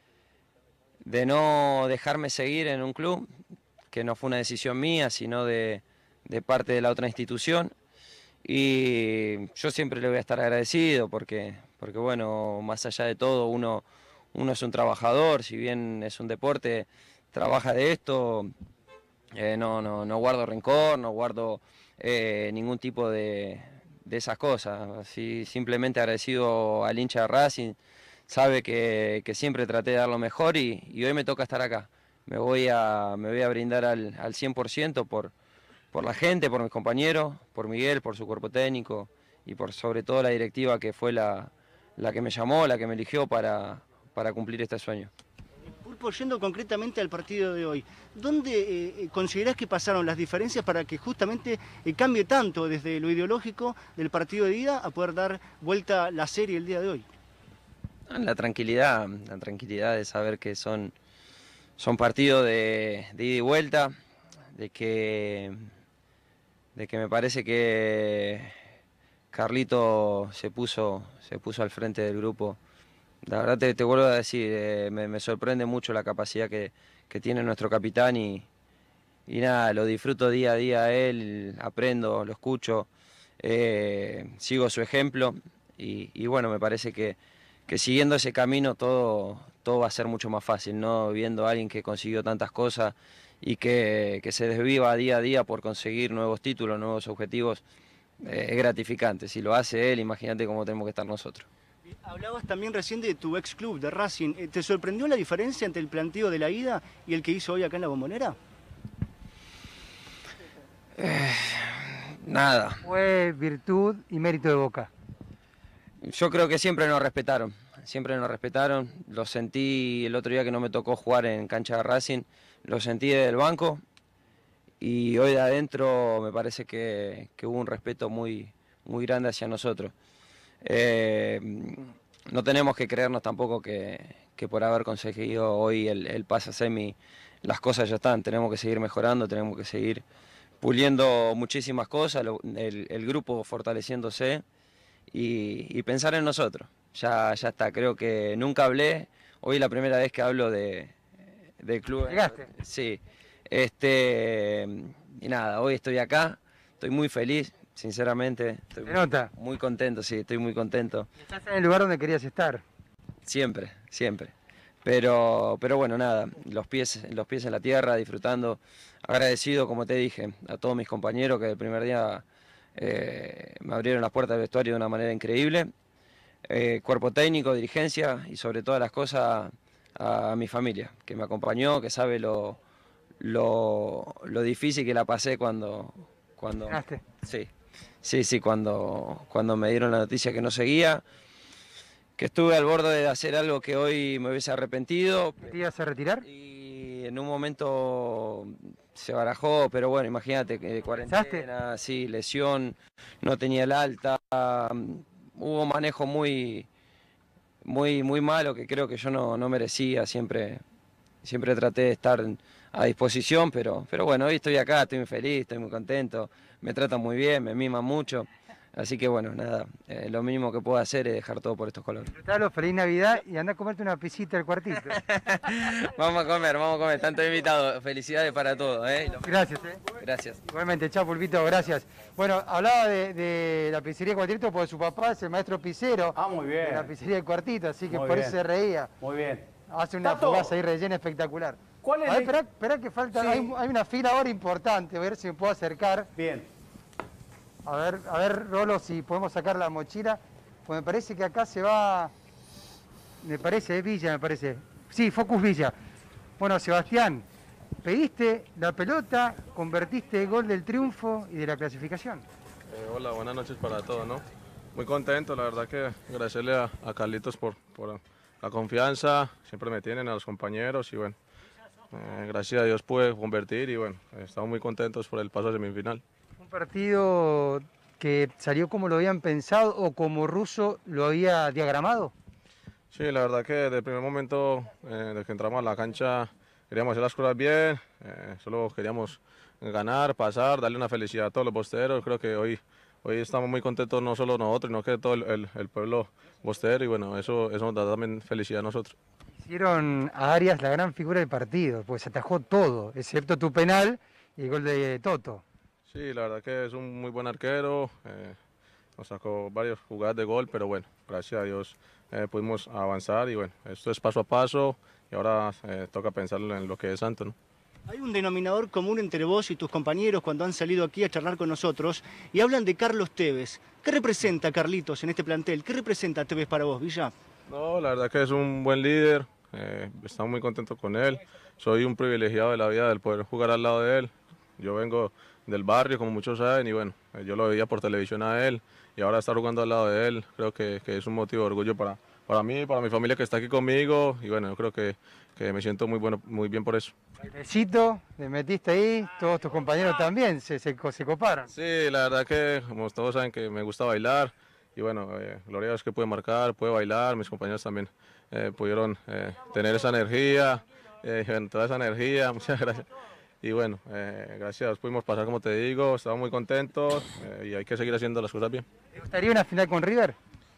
no dejarme seguir en un club, que no fue una decisión mía, sino de parte de la otra institución. Y yo siempre le voy a estar agradecido porque bueno, más allá de todo, uno es un trabajador, si bien es un deporte, trabaja de esto, no guardo rencor, no guardo ningún tipo de esas cosas. Simplemente agradecido al hincha de Racing, sabe que siempre traté de dar lo mejor y hoy me toca estar acá. Me voy a brindar al 100% por la gente, por mis compañeros, por Miguel, por su cuerpo técnico y por sobre todo la directiva que fue la que me llamó, la que me eligió para cumplir este sueño. Pulpo, yendo concretamente al partido de hoy, ¿dónde considerás que pasaron las diferencias para que justamente cambie tanto desde lo ideológico del partido de ida a poder dar vuelta la serie el día de hoy? La tranquilidad de saber que son partidos de ida y vuelta, de que me parece que Carlito se puso al frente del grupo. La verdad te vuelvo a decir, me sorprende mucho la capacidad que tiene nuestro capitán y nada, lo disfruto día a día a él, aprendo, lo escucho, sigo su ejemplo y bueno, me parece que siguiendo ese camino todo va a ser mucho más fácil, ¿no? Viendo a alguien que consiguió tantas cosas y que se desviva día a día por conseguir nuevos títulos, nuevos objetivos, es gratificante. Si lo hace él, imagínate cómo tenemos que estar nosotros. Hablabas también recién de tu ex club, de Racing. ¿Te sorprendió la diferencia entre el planteo de la ida y el que hizo hoy acá en la Bombonera? Nada. Fue virtud y mérito de Boca. Yo creo que siempre nos respetaron, lo sentí el otro día que no me tocó jugar en cancha de Racing, lo sentí desde el banco y hoy de adentro me parece que hubo un respeto muy grande hacia nosotros. No tenemos que creernos tampoco que por haber conseguido hoy el pase a semi las cosas ya están, tenemos que seguir mejorando, tenemos que seguir puliendo muchísimas cosas, el grupo fortaleciéndose. Y pensar en nosotros, ya está, creo que nunca hablé, hoy es la primera vez que hablo del club. ¿Llegaste? Sí, y nada, hoy estoy acá, estoy muy feliz, sinceramente, estoy muy contento, sí, estoy muy contento. Estás en el lugar donde querías estar. Siempre, pero bueno, nada, los pies en la tierra, disfrutando, agradecido, como te dije, a todos mis compañeros que el primer día me abrieron las puertas del vestuario de una manera increíble, cuerpo técnico, dirigencia y sobre todas las cosas a mi familia, que me acompañó, que sabe lo difícil que la pasé cuando cuando me dieron la noticia que no seguía, que estuve al borde de hacer algo que hoy me hubiese arrepentido. ¿Te ibas a retirar? Y en un momento se barajó, pero bueno, imagínate que cuarentena, sí, lesión, no tenía el alta, hubo un manejo muy malo que creo que yo no merecía, siempre traté de estar a disposición, pero bueno, hoy estoy acá, estoy muy feliz, estoy muy contento, me tratan muy bien, me miman mucho. Así que bueno, nada, lo mínimo que puedo hacer es dejar todo por estos colores. Disfrutalo, feliz Navidad y anda a comerte una pisita al cuartito. Vamos a comer, tanto invitado. Felicidades para todos, ¿eh? Gracias, Gracias. Igualmente, chao Pulpito, gracias. Bueno, hablaba de la pizzería Cuartito porque su papá es el maestro pizzero. Muy bien. De la pizzería del Cuartito, así que Muy por bien. eso se reía. Muy bien. Hace una fogaza ahí rellena espectacular. ¿Cuál es Esperá que falta, Sí. hay una fila ahora importante, a ver si me puedo acercar. Bien. A ver, Rolo, si podemos sacar la mochila. Pues me parece que acá se va... Me parece, es Villa, me parece. Sí, Focus Villa. Bueno, Sebastián, pediste la pelota, convertiste el gol del triunfo y de la clasificación. Hola, buenas noches para todos, ¿no? Muy contento, la verdad que agradecerle a Carlitos por la confianza, siempre me tienen, a los compañeros y bueno, gracias a Dios pude convertir y bueno, estamos muy contentos por el paso a semifinal. Un partido que salió como lo habían pensado o como Russo lo había diagramado. Sí, la verdad que desde el primer momento de que entramos a la cancha queríamos hacer las cosas bien, solo queríamos ganar, pasar, darle una felicidad a todos los bosteros. Creo que hoy estamos muy contentos, no solo nosotros, sino que todo el pueblo bostero, y bueno, eso nos da también felicidad a nosotros. Hicieron a Arias la gran figura del partido, pues se atajó todo, excepto tu penal y el gol de Toto. Sí, la verdad que es un muy buen arquero, nos sacó varias jugadas de gol, pero bueno, gracias a Dios pudimos avanzar, y bueno, esto es paso a paso, y ahora toca pensar en lo que es Santos, ¿no? Hay un denominador común entre vos y tus compañeros cuando han salido aquí a charlar con nosotros y hablan de Carlos Tevez. ¿Qué representa Carlitos en este plantel? ¿Qué representa Tevez para vos, Villa? No, la verdad que es un buen líder, estamos muy contentos con él. Soy un privilegiado de la vida del poder jugar al lado de él. Yo vengo del barrio, como muchos saben, y bueno, yo lo veía por televisión a él, y ahora estar jugando al lado de él, creo que es un motivo de orgullo para mí, para mi familia que está aquí conmigo, y bueno, yo creo que me siento muy bien por eso. Bailecito, le metiste ahí, todos tus compañeros también se coparon. Sí, la verdad que como todos saben que me gusta bailar, y bueno, gloria a Dios que pude marcar, pude bailar, mis compañeros también pudieron tener esa energía, toda esa energía, muchas gracias. Y bueno, gracias a Dios pudimos pasar, como te digo, estamos muy contentos, y hay que seguir haciendo las cosas bien. ¿Te gustaría una final con River?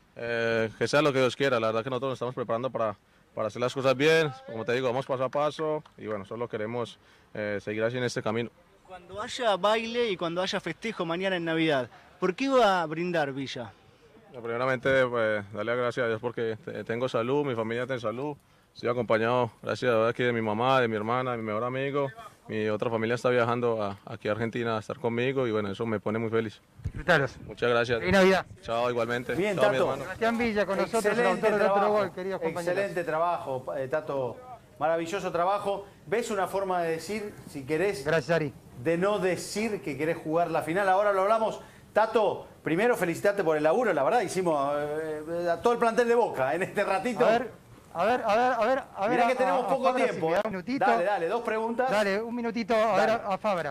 Que sea lo que Dios quiera, la verdad que nosotros nos estamos preparando para hacer las cosas bien, como te digo, vamos paso a paso, y bueno, solo queremos seguir así en este camino. Cuando haya baile y cuando haya festejo mañana en Navidad, ¿por qué va a brindar Villa? Primeramente, pues, darle gracias a Dios porque tengo salud, mi familia tiene salud, estoy acompañado, gracias a Dios, aquí de mi mamá, de mi hermana, de mi mejor amigo. Mi otra familia está viajando aquí a Argentina a estar conmigo, y bueno, eso me pone muy feliz. Disfrutaros. Muchas gracias. Feliz Navidad. Chao, igualmente. Bien, chao, Tato. Sebastián Villa con nosotros, el autor del otro gol, queridos compañeros. Excelente trabajo, Tato. Maravilloso trabajo. ¿Ves una forma de decir, si querés, gracias, Ari, de no decir que querés jugar la final? Ahora lo hablamos. Tato, primero felicitarte por el laburo, la verdad, hicimos a todo el plantel de Boca en este ratito. A ver. Mirá que tenemos poco Fabra, tiempo. si me da un minutito. Dale, dos preguntas. Dale, un minutito, a Fabra.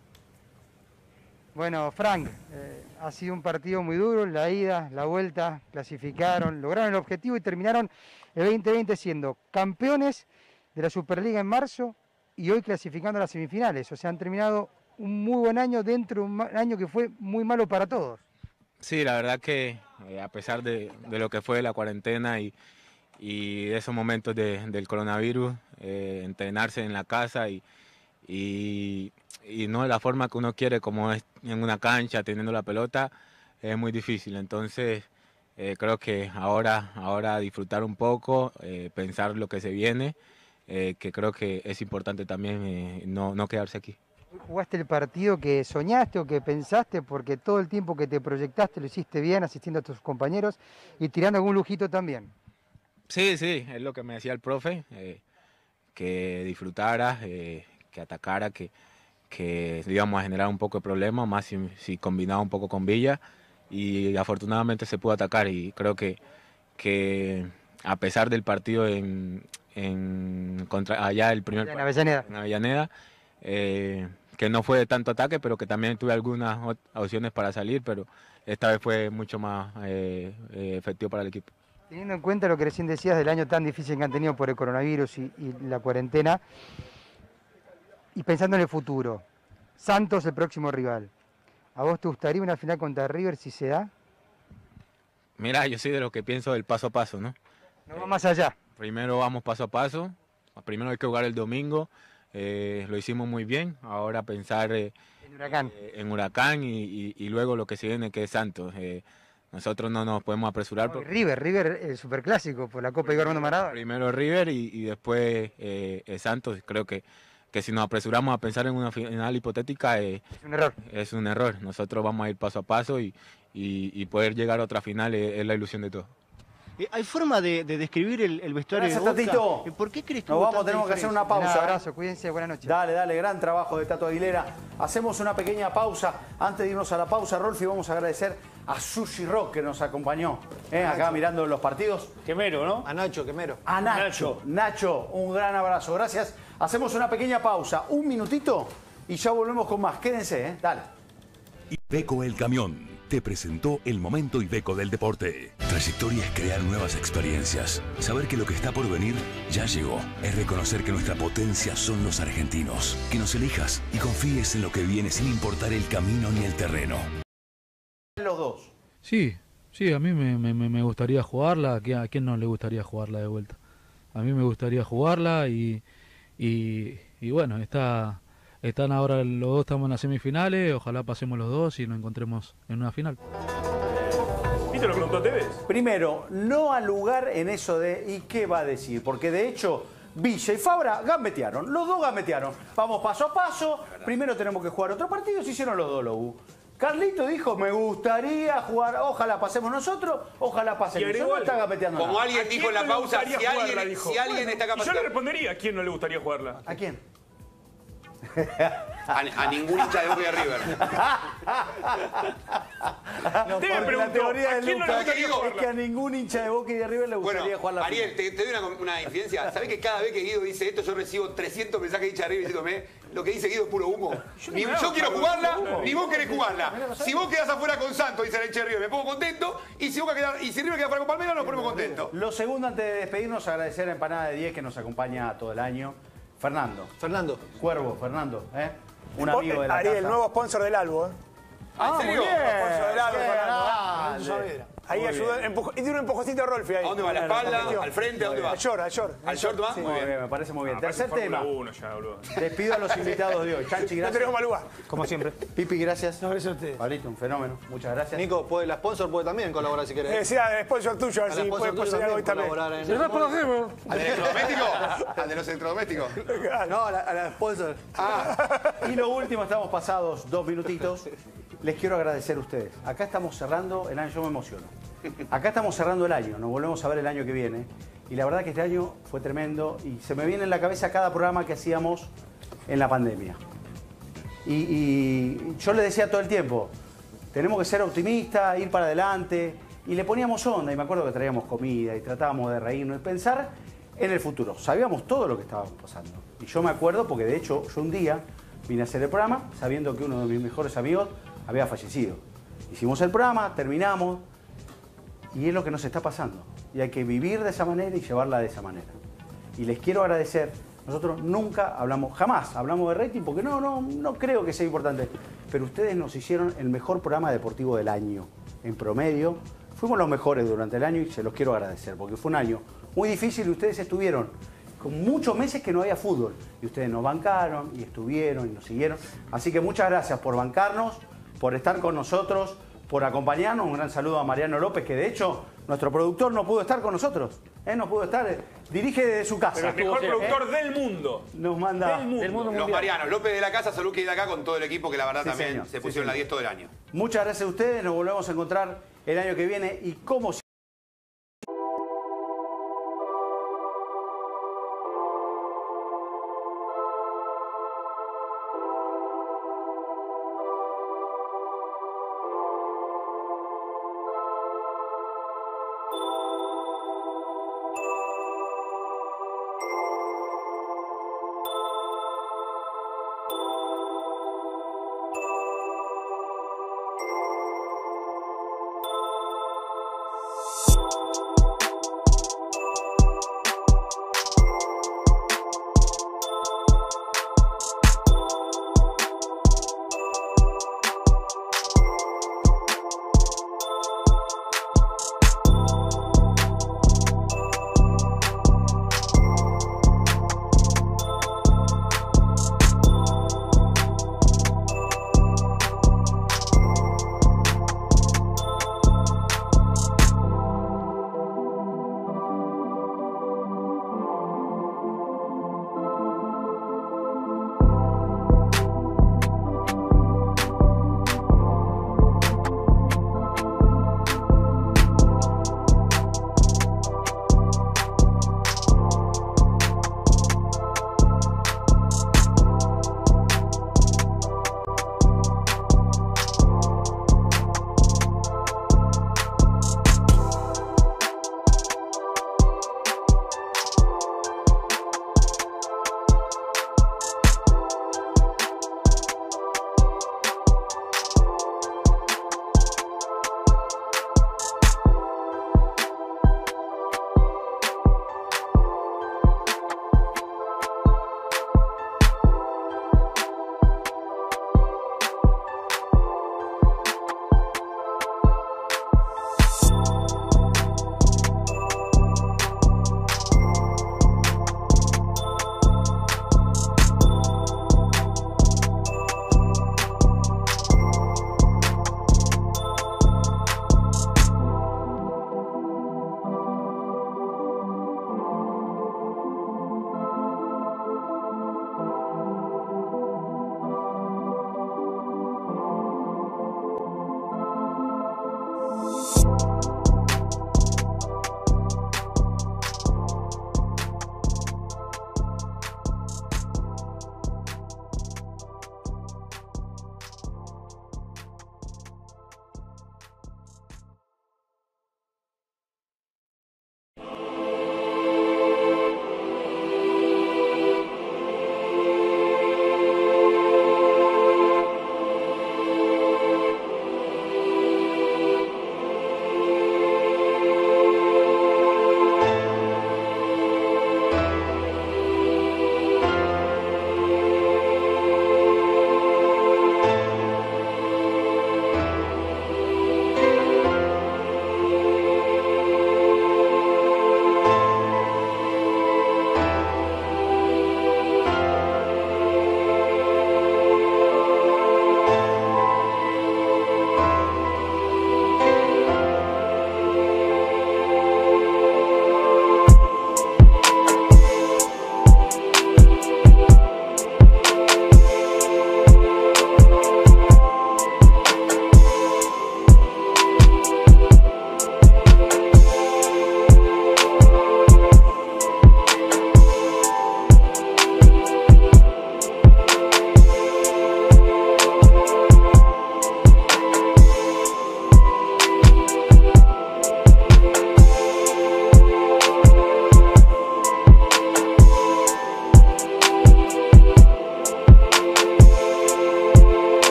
Bueno, Frank, ha sido un partido muy duro, la ida, la vuelta, clasificaron, lograron el objetivo y terminaron el 2020 siendo campeones de la Superliga en marzo y hoy clasificando a las semifinales. O sea, han terminado un muy buen año dentro de un año que fue muy malo para todos. Sí, la verdad que a pesar de lo que fue la cuarentena y de esos momentos del coronavirus, entrenarse en la casa y no de la forma que uno quiere, como es en una cancha teniendo la pelota, es muy difícil. Entonces creo que ahora disfrutar un poco, pensar lo que se viene, que creo que es importante también no quedarse aquí. ¿Jugaste el partido que soñaste o que pensaste? Porque todo el tiempo que te proyectaste lo hiciste bien, asistiendo a tus compañeros y tirando algún lujito también. Sí, es lo que me decía el profe, que disfrutara, que atacara, que íbamos a generar un poco de problema, más si combinaba un poco con Villa, y afortunadamente se pudo atacar, y creo que a pesar del partido contra allá el primer en Avellaneda, en Avellaneda, que no fue de tanto ataque, pero que también tuve algunas opciones para salir, pero esta vez fue mucho más efectivo para el equipo. Teniendo en cuenta lo que recién decías del año tan difícil que han tenido por el coronavirus y la cuarentena, y pensando en el futuro, Santos el próximo rival, ¿a vos te gustaría una final contra River si se da? Mira, yo soy de los que pienso del paso a paso, ¿no? No va más allá. Primero vamos paso a paso, primero hay que jugar el domingo, lo hicimos muy bien, ahora pensar en Huracán y luego lo que se viene, que es Santos. Nosotros no nos podemos apresurar. River, el superclásico por la Copa de Armando Maradona. Primero River y después Santos. Creo que si nos apresuramos a pensar en una final hipotética es un error. Es un error. Nosotros vamos a ir paso a paso y poder llegar a otra final es la ilusión de todos. ¿Hay forma de describir el vestuario de Boca? Tatito. ¿Por qué crees que nos vamos? Tenemos que hacer una pausa. Un abrazo, cuídense, buenas noches. Dale, gran trabajo de Tato Aguilera. Hacemos una pequeña pausa. Antes de irnos a la pausa, Rolfi, vamos a agradecer a Sushi Rock que nos acompañó acá mirando los partidos. Quemero, ¿no? A Nacho Quemero. A Nacho, un gran abrazo. Gracias. Hacemos una pequeña pausa, un minutito y ya volvemos con más. Quédense, dale. Iveco el camión. te presentó el momento Iveco del deporte. Trayectoria es crear nuevas experiencias. Saber que lo que está por venir ya llegó. Es reconocer que nuestra potencia son los argentinos. Que nos elijas y confíes en lo que viene sin importar el camino ni el terreno. Los dos. Sí, a mí me gustaría jugarla. ¿A quién no le gustaría jugarla de vuelta? A mí me gustaría jugarla y bueno, están ahora los dos, estamos en las semifinales, ojalá pasemos los dos y nos encontremos en una final. ¿Viste lo que preguntó Tevez? Primero, no al lugar en eso de ¿y qué va a decir? Porque de hecho Villa y Fabra gambetearon, los dos gambetearon. Vamos paso a paso, primero tenemos que jugar otro partido, se hicieron los dos, Lobu. Carlito dijo, me gustaría jugar, ojalá pasemos nosotros, ojalá pasemos. Y No está gambeteando como nada. alguien dijo en la pausa, si alguien está Yo le capacitado. respondería a quién no le gustaría jugarla. ¿A quién? A ningún hincha de Boca y de River. Porque la teoría de ¿a quién no le Lucas gustaría es jugarla? que a ningún hincha de Boca y de River le gustaría jugar la Ariel, final. te doy una infidencia. ¿Sabés que cada vez que Guido dice esto, yo recibo 300 mensajes de hincha de River diciéndome lo que dice Guido es puro humo? Ni yo quiero jugarla, ni vos querés jugarla. Si vos quedás afuera con Santos, dice el hincha de River, me pongo contento. Y si River queda fuera con Palmeiras, nos ponemos contentos. Lo segundo, antes de despedirnos, agradecer a Empanada de 10 que nos acompaña todo el año. Fernando. Cuervo, Fernando. Un amigo de la Ariel, casa. nuevo sponsor del Albo. Ah, muy bien. Sponsor del Albo, Qué Fernando. grande. Ahí Muy ayudó, y tiene un empujoncito a Rolfi ahí. ¿A dónde va? ¿A la espalda? ¿Al frente? ¿A dónde va? Al short, al short. ¿Al short va? Sí. Muy bien, me parece muy bien. Tercer tema. Ya, boludo. Despido a los invitados de hoy. Chanchi, No gracias. tenemos mal lugar. Como siempre. Pipi, gracias. No, gracias a ustedes. Pablito, un fenómeno. Muchas gracias. Nico, la sponsor puede también colaborar si querés. Sea el sponsor tuyo, a ver A la si sponsor puede tuyo poseer algo también también. colaborar en ¿Al de electrodoméstico? ¿Al de los electrodomésticos? No, a la sponsor. Y lo último, estamos pasados 2 minutitos. Les quiero agradecer a ustedes. Acá estamos cerrando el año, yo me emociono. Acá estamos cerrando el año, nos volvemos a ver el año que viene. Y la verdad que este año fue tremendo y se me viene en la cabeza cada programa que hacíamos en la pandemia. Y yo le decía todo el tiempo, tenemos que ser optimistas, ir para adelante. Y le poníamos onda, y me acuerdo que traíamos comida y tratábamos de reírnos y pensar en el futuro. Sabíamos todo lo que estaba pasando. Y yo me acuerdo porque de hecho yo un día vine a hacer el programa sabiendo que uno de mis mejores amigos había fallecido. Hicimos el programa, terminamos y es lo que nos está pasando. Y hay que vivir de esa manera y llevarla de esa manera. Y les quiero agradecer. Nosotros nunca hablamos, jamás hablamos de rating porque no creo que sea importante. Pero ustedes nos hicieron el mejor programa deportivo del año. En promedio, fuimos los mejores durante el año y se los quiero agradecer porque fue un año muy difícil y ustedes estuvieron con muchos meses que no había fútbol. Y ustedes nos bancaron y estuvieron y nos siguieron. Así que muchas gracias por bancarnos, por estar con nosotros, por acompañarnos. Un gran saludo a Mariano López, que de hecho nuestro productor no pudo estar con nosotros. No pudo estar, dirige desde su casa. Pero el mejor productor del mundo. Nos manda Del mundo. Los Marianos, López de la casa, Salud que de acá con todo el equipo que la verdad Sí, también señor. se Sí, pusieron la señor. 10 todo el año. Muchas gracias a ustedes, nos volvemos a encontrar el año que viene y como siempre.